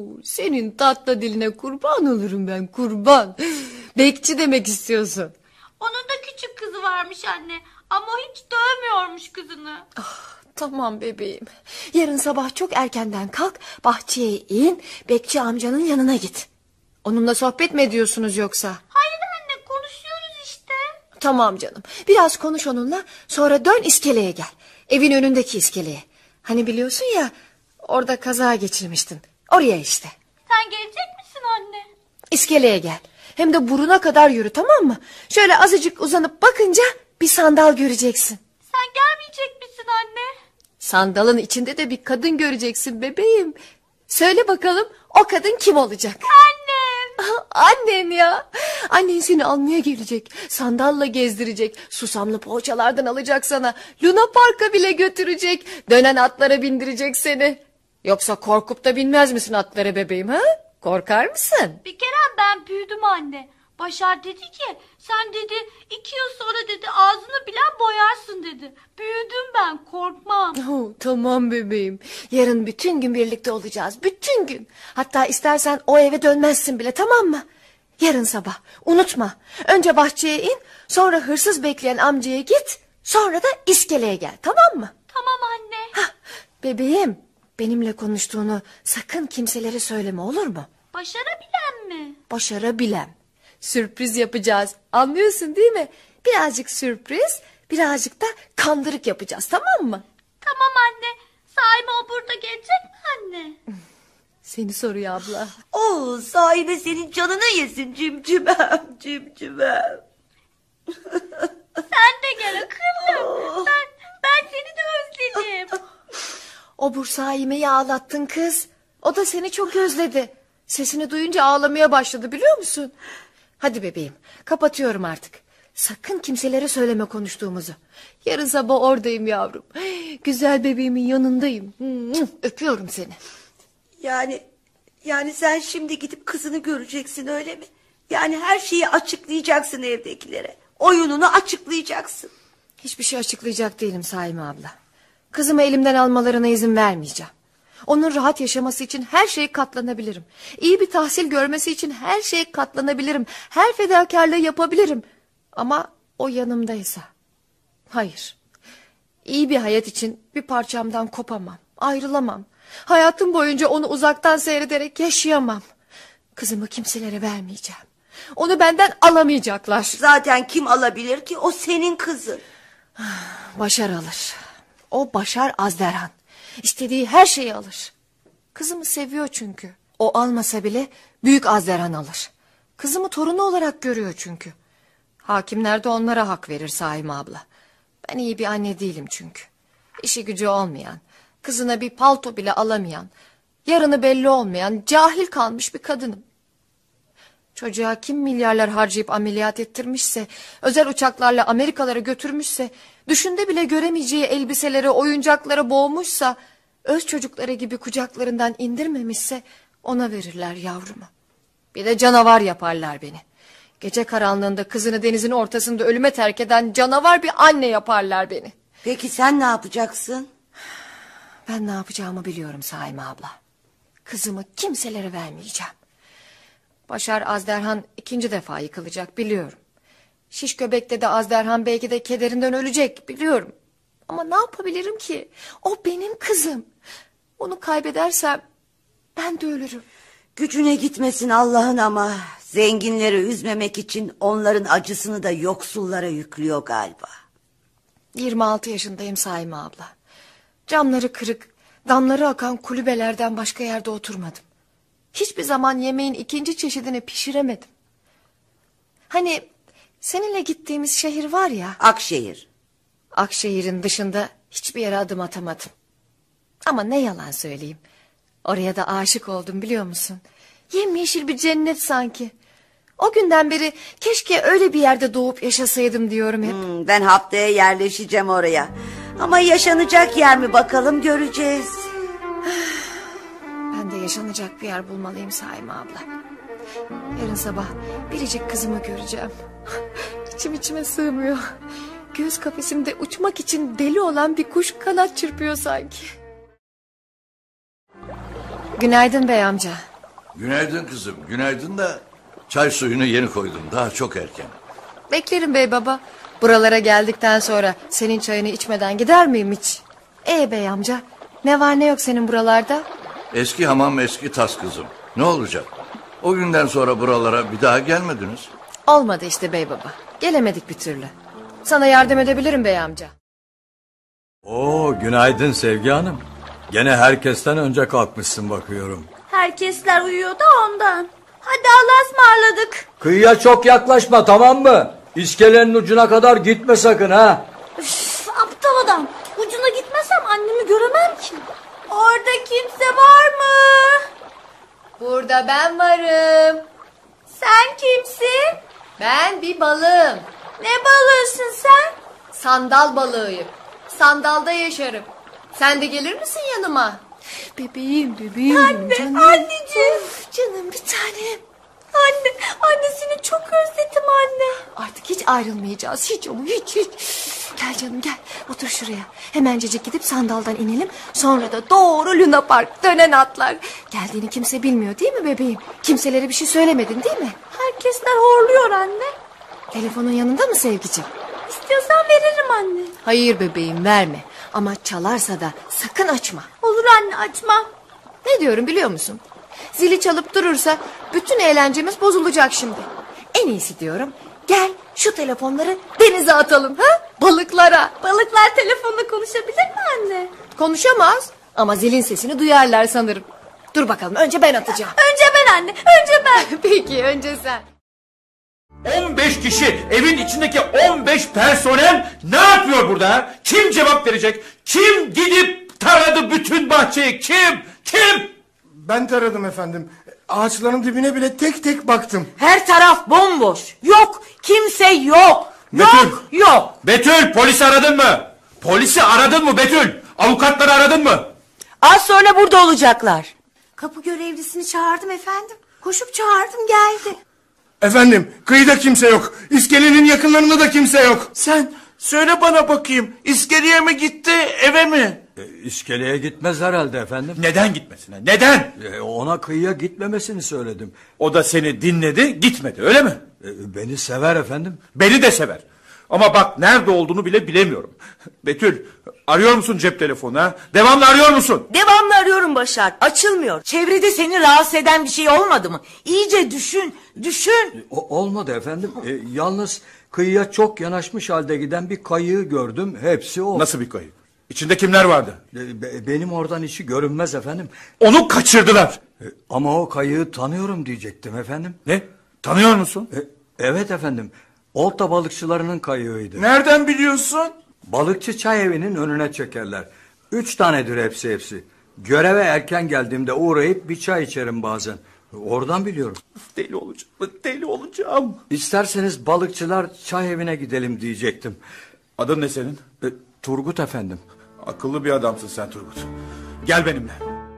S3: Senin tatlı diline kurban olurum ben, kurban. Bekçi demek istiyorsun.
S6: Onun da küçük kızı varmış anne. Ama o hiç dövmüyormuş kızını.
S3: Tamam bebeğim. Yarın sabah çok erkenden kalk, bahçeye in, bekçi amcanın yanına git. Onunla sohbet mi ediyorsunuz yoksa?
S6: Hayır anne, konuşuyoruz işte.
S3: Tamam canım. Biraz konuş onunla, sonra dön iskeleye gel. Evin önündeki iskeleye. Hani biliyorsun ya, orada kaza geçirmiştin. Oraya işte.
S6: Sen gelecek misin anne?
S3: İskeleye gel. Hem de buruna kadar yürü, tamam mı? Şöyle azıcık uzanıp bakınca bir sandal göreceksin.
S6: Sen gelmeyecek misin anne?
S3: Sandalın içinde de bir kadın göreceksin bebeğim. Söyle bakalım, o kadın kim olacak?
S6: Annem.
S3: Annen ya. Annen seni almaya gelecek. Sandalla gezdirecek. Susamlı poğaçalardan alacak sana. Luna Park'a bile götürecek. Dönen atlara bindirecek seni. Yoksa korkup da binmez misin atlara bebeğim, ha? Korkar mısın?
S6: Bir kere ben büyüdüm anne. Başar dedi ki sen dedi 2 yıl sonra dedi ağzını bilen boyarsın dedi. Büyüdüm ben, korkmam.
S3: Tamam bebeğim. Yarın bütün gün birlikte olacağız. Bütün gün. Hatta istersen o eve dönmezsin bile, tamam mı? Yarın sabah unutma. Önce bahçeye in, sonra hırsız bekleyen amcaya git, sonra da iskeleye gel, tamam mı?
S6: Tamam anne.
S3: Bebeğim, benimle konuştuğunu sakın kimselere söyleme, olur mu?
S6: Başarabilen mi?
S3: Başarabilem. Sürpriz yapacağız. Anlıyorsun değil mi? Birazcık sürpriz, birazcık da kandırık yapacağız, tamam mı?
S6: Tamam anne. Saime o burada gelecek mi anne?
S3: Seni soruyor abla.
S2: Saime senin canını yesin cimcimem, cimcimem.
S6: Sen de gel akıllım. Ben seni de özledim.
S3: O Saime'yi ağlattın kız. O da seni çok özledi. Sesini duyunca ağlamaya başladı, biliyor musun? Hadi bebeğim, kapatıyorum artık. Sakın kimselere söyleme konuştuğumuzu. Yarın sabah oradayım yavrum. Güzel bebeğimin yanındayım. Öpüyorum seni.
S2: Yani sen şimdi gidip kızını göreceksin, öyle mi? Yani her şeyi açıklayacaksın evdekilere. Oyununu açıklayacaksın.
S3: Hiçbir şey açıklayacak değilim Saime abla. Kızımı elimden almalarına izin vermeyeceğim. Onun rahat yaşaması için her şeye katlanabilirim. İyi bir tahsil görmesi için her şeye katlanabilirim. Her fedakarlığı yapabilirim. Ama o yanımdaysa. Hayır. İyi bir hayat için bir parçamdan kopamam. Ayrılamam. Hayatım boyunca onu uzaktan seyrederek yaşayamam. Kızımı kimselere vermeyeceğim. Onu benden alamayacaklar.
S2: Zaten kim alabilir ki? O senin kızın.
S3: Başar alır. O Başar Azderhan. İstediği her şeyi alır. Kızımı seviyor çünkü. O almasa bile büyük Azderhan alır. Kızımı torunu olarak görüyor çünkü. Hakimler de onlara hak verir Saime abla. Ben iyi bir anne değilim çünkü. İşi gücü olmayan, kızına bir palto bile alamayan, yarını belli olmayan, cahil kalmış bir kadınım. Çocuğa kim milyarlar harcayıp ameliyat ettirmişse, özel uçaklarla Amerikalara götürmüşse, düşünde bile göremeyeceği elbiselere, oyuncaklara boğmuşsa, öz çocukları gibi kucaklarından indirmemişse ona verirler yavrumu. Bir de canavar yaparlar beni. Gece karanlığında kızını denizin ortasında ölüme terk eden canavar bir anne yaparlar beni.
S2: Peki sen ne yapacaksın?
S3: Ben ne yapacağımı biliyorum Saime abla. Kızımı kimselere vermeyeceğim. Başar Azderhan 2. defa yıkılacak, biliyorum. Şiş göbekte de Azderhan belki de kederinden ölecek, biliyorum. Ama ne yapabilirim ki? O benim kızım. Onu kaybedersem ben de ölürüm.
S2: Gücüne gitmesin Allah'ın, ama zenginleri üzmemek için onların acısını da yoksullara yüklüyor galiba.
S3: 26 yaşındayım Saime abla. Camları kırık, damları akan kulübelerden başka yerde oturmadım. Hiçbir zaman yemeğin ikinci çeşidini pişiremedim. Hani seninle gittiğimiz şehir var ya.
S2: Akşehir.
S3: Akşehir'in dışında hiçbir yere adım atamadım. Ama ne yalan söyleyeyim. Oraya da aşık oldum biliyor musun? Yemyeşil bir cennet sanki. O günden beri keşke öyle bir yerde doğup yaşasaydım diyorum hep.
S2: Ben haftaya yerleşeceğim oraya. Ama yaşanacak yer mi bakalım, göreceğiz.
S3: Ben de yaşanacak bir yer bulmalıyım Saime abla. Yarın sabah biricik kızımı göreceğim. İçim içime sığmıyor. Göğüs kafesimde uçmak için deli olan bir kuş kanat çırpıyor sanki. Günaydın bey amca.
S13: Günaydın kızım, günaydın da çay suyunu yeni koydum. Daha çok erken.
S3: Beklerim bey baba. Buralara geldikten sonra senin çayını içmeden gider miyim hiç? Bey amca, ne var ne yok senin buralarda?
S13: Eski hamam eski tas kızım. Ne olacak? O günden sonra buralara bir daha gelmediniz.
S3: Olmadı işte bey baba. Gelemedik bir türlü. Sana yardım edebilirim bey amca.
S12: Oo, günaydın Sevgi Hanım. Gene herkesten önce kalkmışsın bakıyorum.
S6: Herkesler uyuyor da ondan. Hadi Allah'a ısmarladık.
S12: Kıyıya çok yaklaşma, tamam mı? İskelenin ucuna kadar gitme sakın ha.
S6: Üf, aptal adam. Ucuna gitmesem annemi göremem ki. Orada kimse var mı?
S3: Burada ben varım.
S6: Sen kimsin?
S3: Ben bir balığım.
S6: Ne balığısın sen?
S3: Sandal balığıyım. Sandalda yaşarım. Sen de gelir misin yanıma? Bebeğim.
S6: Anne,
S3: canım.
S6: anneciğim.
S3: Of, canım bir tanem.
S6: Annesini çok özledim anne.
S3: Artık hiç ayrılmayacağız. Hiç ama hiç. Gel canım gel. Otur şuraya. Hemencecik gidip sandaldan inelim. Sonra da doğru Luna Park dönen atlar. Geldiğini kimse bilmiyor değil mi bebeğim? Kimselere bir şey söylemedin değil mi?
S6: Herkesler horluyor anne.
S3: Telefonun yanında mı Sevgiciğim?
S6: İstiyorsan veririm anne.
S3: Hayır bebeğim verme. Ama çalarsa da sakın açma.
S6: Olur anne, açmam.
S3: Ne diyorum biliyor musun? Zili çalıp durursa bütün eğlencemiz bozulacak şimdi. En iyisi diyorum. Gel şu telefonları denize atalım ha? Balıklara.
S6: Balıklar telefonla konuşabilir mi anne?
S3: Konuşamaz ama zilin sesini duyarlar sanırım. Dur bakalım, önce ben atacağım.
S6: Önce ben anne, önce ben.
S3: Peki önce sen.
S10: 15 kişi, evin içindeki 15 personel ne yapıyor burada? Kim cevap verecek? Kim gidip taradı bütün bahçeyi? Kim?
S4: Ben taradım efendim. Ağaçların dibine bile tek tek baktım.
S8: Her taraf bomboş. Yok, kimse yok.
S10: Betül.
S8: Yok.
S10: Betül, polisi aradın mı? Polisi aradın mı Betül? Avukatları aradın mı?
S8: Az sonra burada olacaklar.
S2: Kapı görevlisini çağırdım efendim. Koşup çağırdım, geldi.
S4: Efendim, kıyıda kimse yok. İskelenin yakınlarında da kimse yok.
S18: Sen söyle bana bakayım. İskeleye mi gitti, eve mi?
S12: İskeleye gitmez herhalde efendim.
S10: Neden gitmesine? Neden?
S12: Ona kıyıya gitmemesini söyledim.
S10: O da seni dinledi, gitmedi, öyle mi?
S12: Beni sever efendim.
S10: Beni de sever. Ama bak, nerede olduğunu bile bilemiyorum. Betül, arıyor musun cep telefonu ha? Devamlı arıyor musun?
S8: Devamlı arıyorum Başar. Açılmıyor. Çevrede seni rahatsız eden bir şey olmadı mı? İyice düşün.
S12: Olmadı efendim. Yalnız kıyıya çok yanaşmış halde giden bir kayığı gördüm. Hepsi o.
S10: Nasıl bir kayık? İçinde kimler vardı?
S12: Benim oradan işi görünmez efendim.
S10: Onu kaçırdılar.
S12: Ama o kayığı tanıyorum diyecektim efendim.
S10: Ne? Tanıyor musun?
S12: Evet efendim. Olta balıkçılarının kayığıydı.
S18: Nereden biliyorsun?
S12: Balıkçı çay evinin önüne çekerler. 3 tanedir hepsi. Göreve erken geldiğimde uğrayıp bir çay içerim bazen. Oradan biliyorum.
S10: Deli olacağım.
S12: İsterseniz balıkçılar çay evine gidelim diyecektim.
S10: Adın ne senin?
S12: Turgut efendim.
S10: Akıllı bir adamsın sen Turgut. Gel benimle.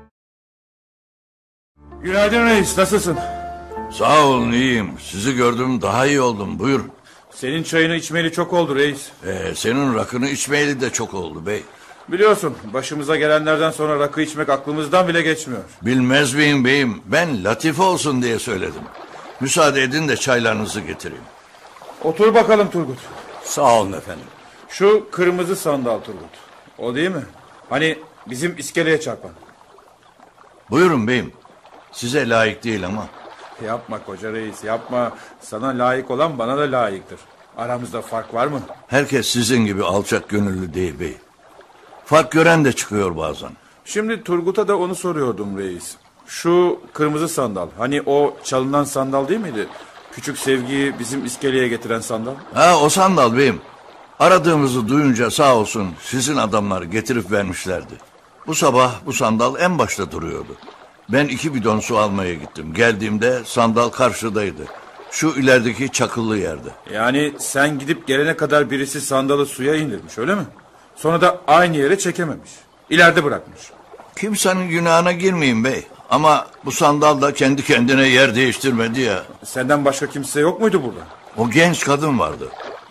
S10: Günaydın reis, nasılsın?
S13: Sağ olun, iyiyim. Sizi gördüm, daha iyi oldum. Buyur.
S10: Senin çayını içmeyeli çok oldu reis.
S13: Senin rakını içmeyeli de çok oldu bey.
S10: Biliyorsun, başımıza gelenlerden sonra rakı içmek aklımızdan bile geçmiyor.
S13: Bilmez miyim beyim? Ben latife olsun diye söyledim. Müsaade edin de çaylarınızı getireyim.
S10: Otur bakalım Turgut.
S12: Sağ olun efendim.
S10: Şu kırmızı sandal Turgut. O değil mi? Hani bizim iskeleye çarpan.
S13: Buyurun beyim. Size layık değil ama.
S10: Yapma koca reis, yapma. Sana layık olan bana da layıktır.
S16: Aramızda fark var mı?
S13: Herkes sizin gibi alçak gönüllü değil bey. Fark gören de çıkıyor bazen.
S16: Şimdi Turgut'a da onu soruyordum reis. Şu kırmızı sandal, hani o çalınan sandal değil miydi? Küçük Sevgi'yi bizim iskeleye getiren sandal.
S13: Ha, o sandal beyim. Aradığımızı duyunca sağ olsun sizin adamlar getirip vermişlerdi. Bu sabah bu sandal en başta duruyordu. Ben 2 bidon su almaya gittim. Geldiğimde sandal karşıdaydı. Şu ilerideki çakıllı yerde.
S16: Yani sen gidip gelene kadar birisi sandalı suya indirmiş, öyle mi? Sonra da aynı yere çekememiş. İleride bırakmış.
S13: Kimsenin günahına girmeyeyim bey. Ama bu sandal da kendi kendine yer değiştirmedi ya.
S16: Senden başka kimse yok muydu burada?
S13: O genç kadın vardı.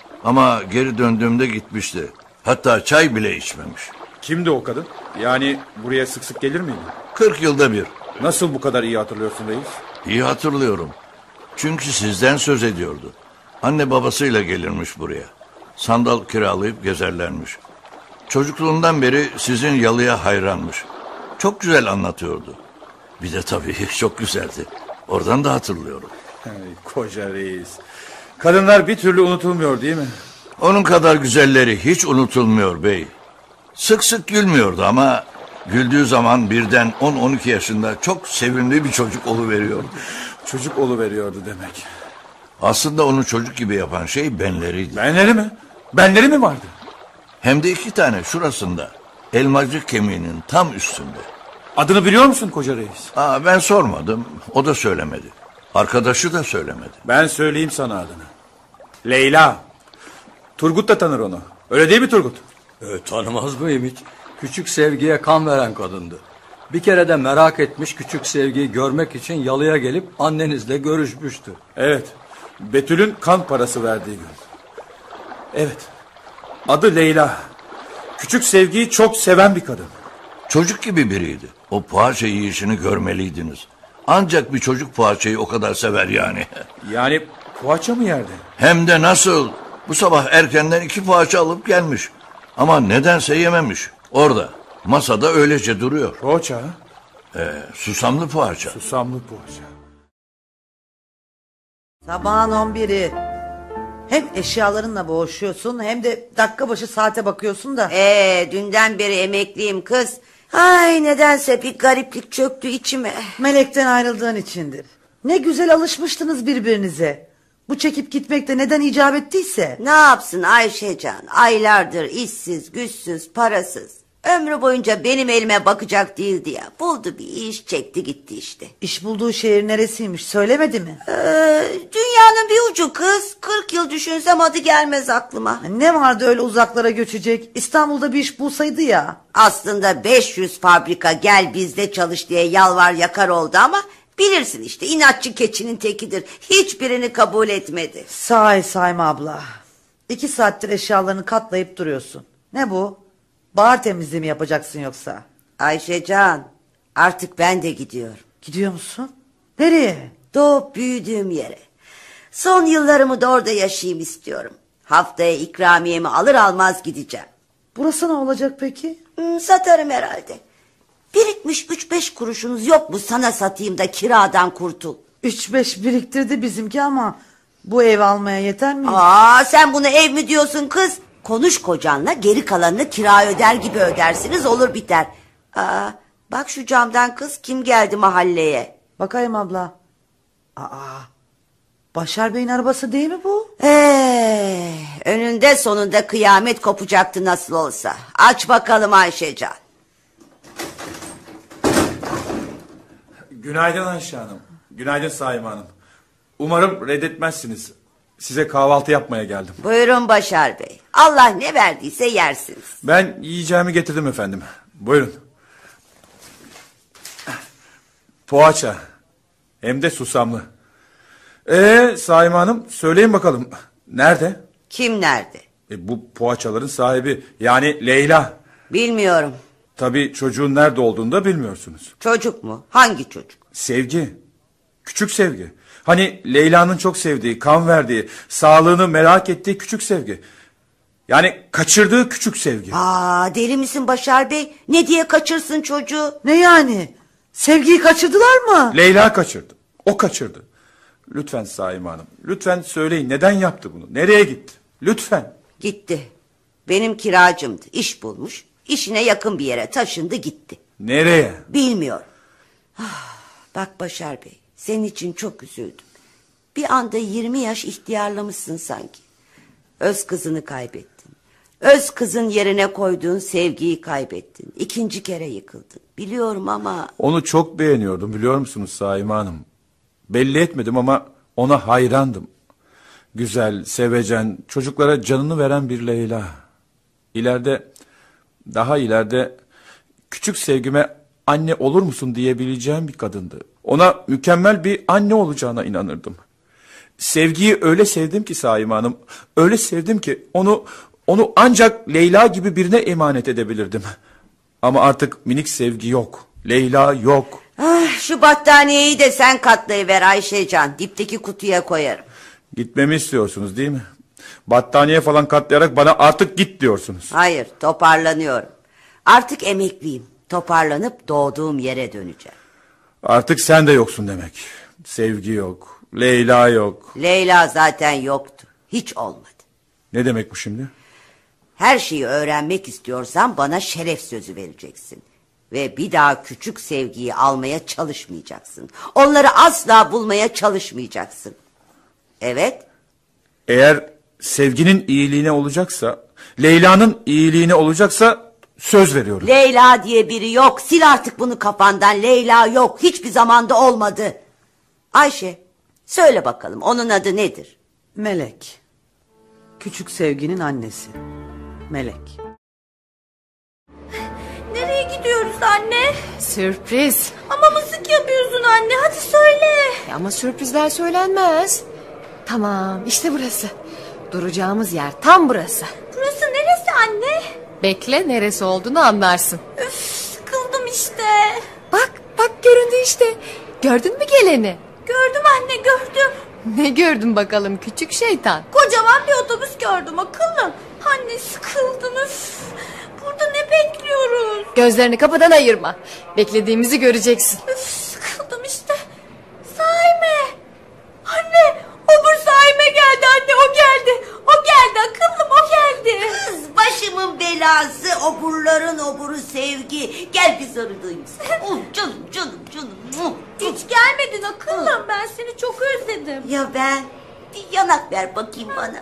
S13: Ama geri döndüğümde gitmişti. Hatta çay bile içmemiş.
S16: Kimdi o kadın? Yani buraya sık sık gelir miydi?
S13: 40 yılda bir.
S16: Nasıl bu kadar iyi hatırlıyorsun reis?
S13: İyi hatırlıyorum. Çünkü sizden söz ediyordu. Anne babasıyla gelirmiş buraya. Sandal kiralayıp gezerlermiş. Çocukluğundan beri sizin yalıya hayranmış. Çok güzel anlatıyordu. Bir de tabii çok güzeldi. Oradan da hatırlıyorum.
S16: Koca reis. Kadınlar bir türlü unutulmuyor değil mi?
S13: Onun kadar güzelleri hiç unutulmuyor bey. Sık sık gülmüyordu ama güldüğü zaman birden 10-12 yaşında çok sevimli bir çocuk oluveriyordu.
S16: Çocuk oluveriyordu demek.
S13: Aslında onu çocuk gibi yapan şey benleriydi.
S16: Benleri mi? Benleri mi vardı?
S13: Hem de 2 tane şurasında. Elmacık kemiğinin tam üstünde.
S16: Adını biliyor musun koca reis?
S13: Ben sormadım. O da söylemedi. Arkadaşı da söylemedi.
S16: Ben söyleyeyim sana adını. Leyla. Turgut da tanır onu. Öyle değil mi Turgut?
S12: Tanımaz mıyım hiç? Küçük Sevgi'ye kan veren kadındı. Bir kere de merak etmiş, Küçük Sevgi'yi görmek için yalıya gelip annenizle görüşmüştü.
S16: Evet. Betül'ün kan parası verdiği gün. Evet. Adı Leyla. Küçük Sevgi'yi çok seven bir kadın.
S13: Çocuk gibi biriydi. O poğaça yiyişini görmeliydiniz. Ancak bir çocuk poğaçayı o kadar sever yani.
S16: Yani poğaça mı yerdi?
S13: Hem de nasıl? Bu sabah erkenden 2 poğaça alıp gelmiş. Ama nedense yememiş. Orada masada öylece duruyor.
S16: Poğaça?
S13: Susamlı poğaça.
S16: Susamlı poğaça.
S8: Sabahın 11'i. Hem eşyalarınla boğuşuyorsun hem de dakika başı saate bakıyorsun da.
S2: Dünden beri emekliyim kız. Ay nedense bir gariplik çöktü içime.
S8: Melek'ten ayrıldığın içindir. Ne güzel alışmıştınız birbirinize. Bu çekip gitmek de neden icap ettiyse.
S2: Ne yapsın Ayşecan? Aylardır işsiz, güçsüz, parasız. Ömrü boyunca benim elime bakacak değildi ya. Buldu bir iş, çekti gitti işte.
S8: İş bulduğu şehir neresiymiş söylemedi mi?
S2: Dünyanın bir ucu kız. 40 yıl düşünsem adı gelmez aklıma.
S8: Ne vardı öyle uzaklara göçecek? İstanbul'da bir iş bulsaydı ya.
S2: Aslında 500 fabrika gel bizde çalış diye yalvar yakar oldu ama... Bilirsin işte inatçı keçinin tekidir. Hiçbirini kabul etmedi.
S8: Sayma abla. 2 saattir eşyalarını katlayıp duruyorsun. Ne bu? Bahar temizliği mi yapacaksın yoksa?
S2: Ayşecan artık ben de gidiyorum.
S8: Gidiyor musun? Nereye?
S2: Doğup büyüdüğüm yere. Son yıllarımı da orada yaşayayım istiyorum. Haftaya ikramiyemi alır almaz gideceğim.
S8: Burası ne olacak peki?
S2: Satarım herhalde. Birikmiş 3-5 kuruşunuz yok mu sana satayım da kiradan kurtul.
S8: 3-5 biriktirdi bizimki ama bu ev almaya yeter mi?
S2: Sen bunu ev mi diyorsun kız? Konuş kocanla geri kalanını kira öder gibi ödersiniz olur biter. Bak şu camdan kız kim geldi mahalleye?
S8: Bakayım abla. Başar Bey'in arabası değil mi bu?
S2: Önünde sonunda kıyamet kopacaktı nasıl olsa. Aç bakalım Ayşecan.
S16: Günaydın Ayşe Hanım. Günaydın Saime Hanım. Umarım reddetmezsiniz. Size kahvaltı yapmaya geldim.
S2: Buyurun Başar Bey. Allah ne verdiyse yersiniz.
S16: Ben yiyeceğimi getirdim efendim. Buyurun. Poğaça. Hem de susamlı. Saime Hanım söyleyin bakalım. Nerede?
S2: Kim nerede?
S16: Bu poğaçaların sahibi yani Leyla.
S2: Bilmiyorum.
S16: Tabii çocuğun nerede olduğunu da bilmiyorsunuz.
S2: Çocuk mu? Hangi çocuk?
S16: Sevgi. Küçük Sevgi. Hani Leyla'nın çok sevdiği, kan verdiği, sağlığını merak ettiği küçük Sevgi. Yani kaçırdığı küçük Sevgi.
S2: Deli misin Başar Bey? Ne diye kaçırsın çocuğu?
S8: Ne yani? Sevgiyi kaçırdılar mı?
S16: Leyla kaçırdı. O kaçırdı. Lütfen Saime Hanım. Lütfen söyleyin neden yaptı bunu? Nereye gitti? Lütfen.
S2: Gitti. Benim kiracımdı. İş bulmuş. İşine yakın bir yere taşındı gitti.
S16: Nereye?
S2: Bilmiyorum. Bak Başar Bey, senin için çok üzüldüm. Bir anda 20 yaş ihtiyarlamışsın sanki. Öz kızını kaybettin. Öz kızın yerine koyduğun sevgiyi kaybettin. 2. kere yıkıldın. Biliyorum ama...
S16: Onu çok beğeniyordum biliyor musunuz Saime Hanım? Belli etmedim ama ona hayrandım. Güzel, sevecen, çocuklara canını veren bir Leyla. Daha ileride küçük Sevgime anne olur musun diyebileceğim bir kadındı. Ona mükemmel bir anne olacağına inanırdım. Sevgiyi öyle sevdim ki Saime Hanım, öyle sevdim ki onu ancak Leyla gibi birine emanet edebilirdim. Ama artık minik Sevgi yok, Leyla yok.
S2: Şu battaniyeyi de sen katlayıver Ayşecan, dipteki kutuya koyarım.
S16: Gitmemi istiyorsunuz değil mi? Battaniye falan katlayarak bana artık git diyorsunuz.
S2: Hayır, toparlanıyorum. Artık emekliyim. Toparlanıp doğduğum yere döneceğim.
S16: Artık sen de yoksun demek. Sevgi yok, Leyla yok.
S2: Leyla zaten yoktu. Hiç olmadı.
S16: Ne demek bu şimdi?
S2: Her şeyi öğrenmek istiyorsan bana şeref sözü vereceksin. Ve bir daha küçük Sevgiyi almaya çalışmayacaksın. Onları asla bulmaya çalışmayacaksın. Evet.
S16: Eğer Sevginin iyiliğine olacaksa, Leyla'nın iyiliğine olacaksa söz veriyorum.
S2: Leyla diye biri yok. Sil artık bunu kafandan. Leyla yok. Hiçbir zamanda olmadı. Ayşe, söyle bakalım onun adı nedir?
S8: Melek. Küçük Sevginin annesi. Melek.
S6: Nereye gidiyoruz anne?
S3: Sürpriz.
S6: Ama mızık yapıyorsun anne, hadi söyle.
S3: Ama sürprizler söylenmez. Tamam, işte burası. Duracağımız yer tam burası.
S6: Burası neresi anne?
S3: Bekle, neresi olduğunu anlarsın.
S6: Üf, sıkıldım işte.
S3: Bak göründü işte. Gördün mü geleni?
S6: Gördüm anne, gördüm.
S3: Ne gördün bakalım küçük şeytan?
S6: Kocaman bir otobüs gördüm akıllım. Anne sıkıldım, üf. Burada ne bekliyoruz?
S3: Gözlerini kapıdan ayırma. Beklediğimizi göreceksin.
S6: Üf, sıkıldım işte. Saime. Anne, obur Saime geldi anne, o geldi. O geldi akıllım, o geldi.
S2: Kız başımın belası, oburların oburu Sevgi. Gel bir sarılayım sana. Oh, canım.
S6: Hiç gelmedin akıllım, ben seni çok özledim.
S2: Ya ben? Bir yanak ver bakayım bana.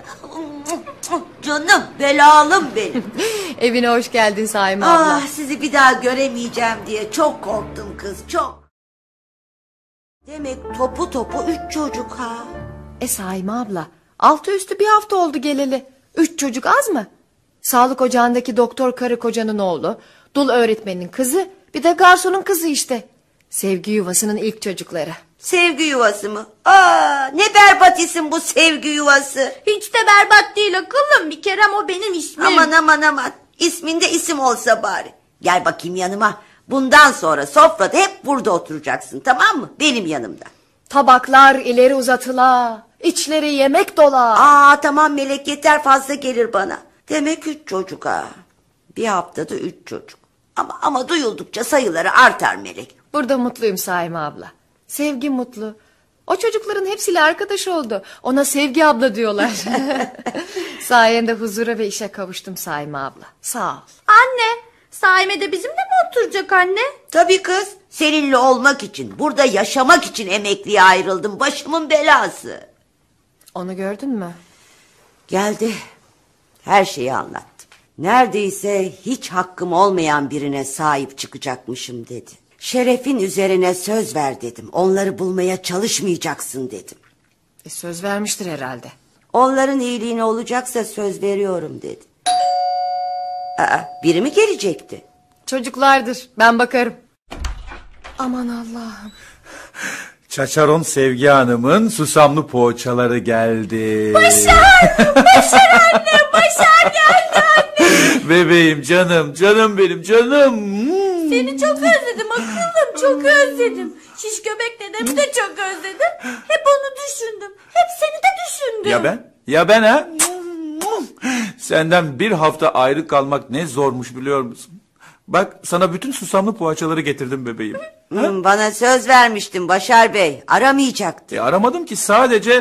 S2: Canım, belalım benim.
S3: Evine hoş geldin Saime abla.
S2: Sizi bir daha göremeyeceğim diye çok korktum kız, çok. Demek topu 3 çocuk ha.
S3: Saime abla, altı üstü bir hafta oldu geleli. 3 çocuk az mı? Sağlık ocağındaki doktor karı kocanın oğlu, dul öğretmenin kızı, bir de garsonun kızı işte. Sevgi yuvasının ilk çocukları.
S2: Sevgi yuvası mı? Ne berbat isim bu, Sevgi yuvası.
S6: Hiç de berbat değil akıllım, bir kerem o benim ismim.
S2: Aman. İsminde isim olsa bari. Gel bakayım yanıma. Bundan sonra sofrada hep burada oturacaksın, tamam mı? Benim yanımda.
S3: Tabaklar ileri uzatıla, içleri yemek dola.
S2: Tamam Melek, yeter, fazla gelir bana. Demek 3 çocuk ha. Bir haftada 3 çocuk. Ama duyuldukça sayıları artar Melek.
S3: Burada mutluyum Saime abla. Sevgi mutlu. O çocukların hepsiyle arkadaş oldu. Ona Sevgi abla diyorlar. Sayende huzura ve işe kavuştum Saime abla. Sağ ol.
S6: Anne, Saime de bizimle mi oturacak anne?
S2: Tabii kız. Seninle olmak için, burada yaşamak için emekliye ayrıldım. Başımın belası.
S3: Onu gördün mü?
S2: Geldi. Her şeyi anlattım. Neredeyse hiç hakkım olmayan birine sahip çıkacakmışım dedi. Şerefin üzerine söz ver dedim. Onları bulmaya çalışmayacaksın dedim.
S3: Söz vermiştir herhalde.
S2: Onların iyiliğine olacaksa söz veriyorum dedi. Biri mi gelecekti?
S3: Çocuklardır, ben bakarım. Aman Allah'ım.
S16: Çaçaron Sevgi Hanım'ın susamlı poğaçaları geldi.
S6: Başar anne, Başar geldi anne.
S16: Bebeğim, canım benim, canım.
S6: Seni çok özledim akıllım, çok özledim. Şiş göbek dedemi de çok özledim. Hep onu düşündüm, hep seni de düşündüm.
S16: Ya ben ha? Senden bir hafta ayrı kalmak ne zormuş biliyor musun? Bak sana bütün susamlı poğaçaları getirdim bebeğim.
S2: Bana söz vermiştin Başar Bey. Aramayacaktın.
S16: Aramadım ki sadece...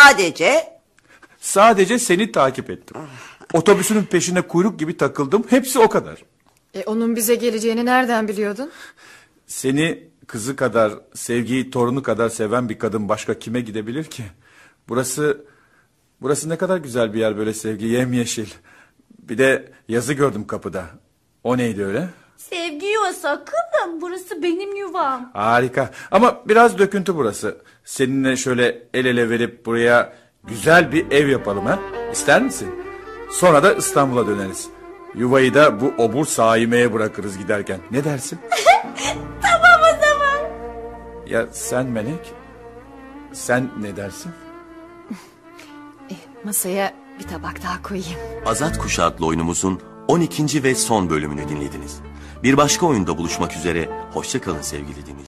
S16: Sadece seni takip ettim. Otobüsünün peşine kuyruk gibi takıldım. Hepsi o kadar.
S3: Onun bize geleceğini nereden biliyordun?
S16: Seni kızı kadar, Sevgi'yi torunu kadar seven bir kadın başka kime gidebilir ki? Burası ne kadar güzel bir yer böyle Sevgi, yemyeşil. Bir de yazı gördüm kapıda. O neydi öyle?
S6: Sevgi yuvası akıllım. Burası benim yuvam.
S16: Harika ama biraz döküntü burası. Seninle şöyle el ele verip buraya güzel bir ev yapalım ha? İster misin? Sonra da İstanbul'a döneriz. Yuvayı da bu obur saimeye bırakırız giderken. Ne dersin?
S6: Tamam o zaman.
S16: Ya sen Melek? Sen ne dersin?
S3: Masaya bir tabak daha koyayım.
S1: Azat Kuşu adlı oyunumuzun 12. ve son bölümünü dinlediniz. Bir başka oyunda buluşmak üzere. Hoşça kalın sevgili dinleyiciler.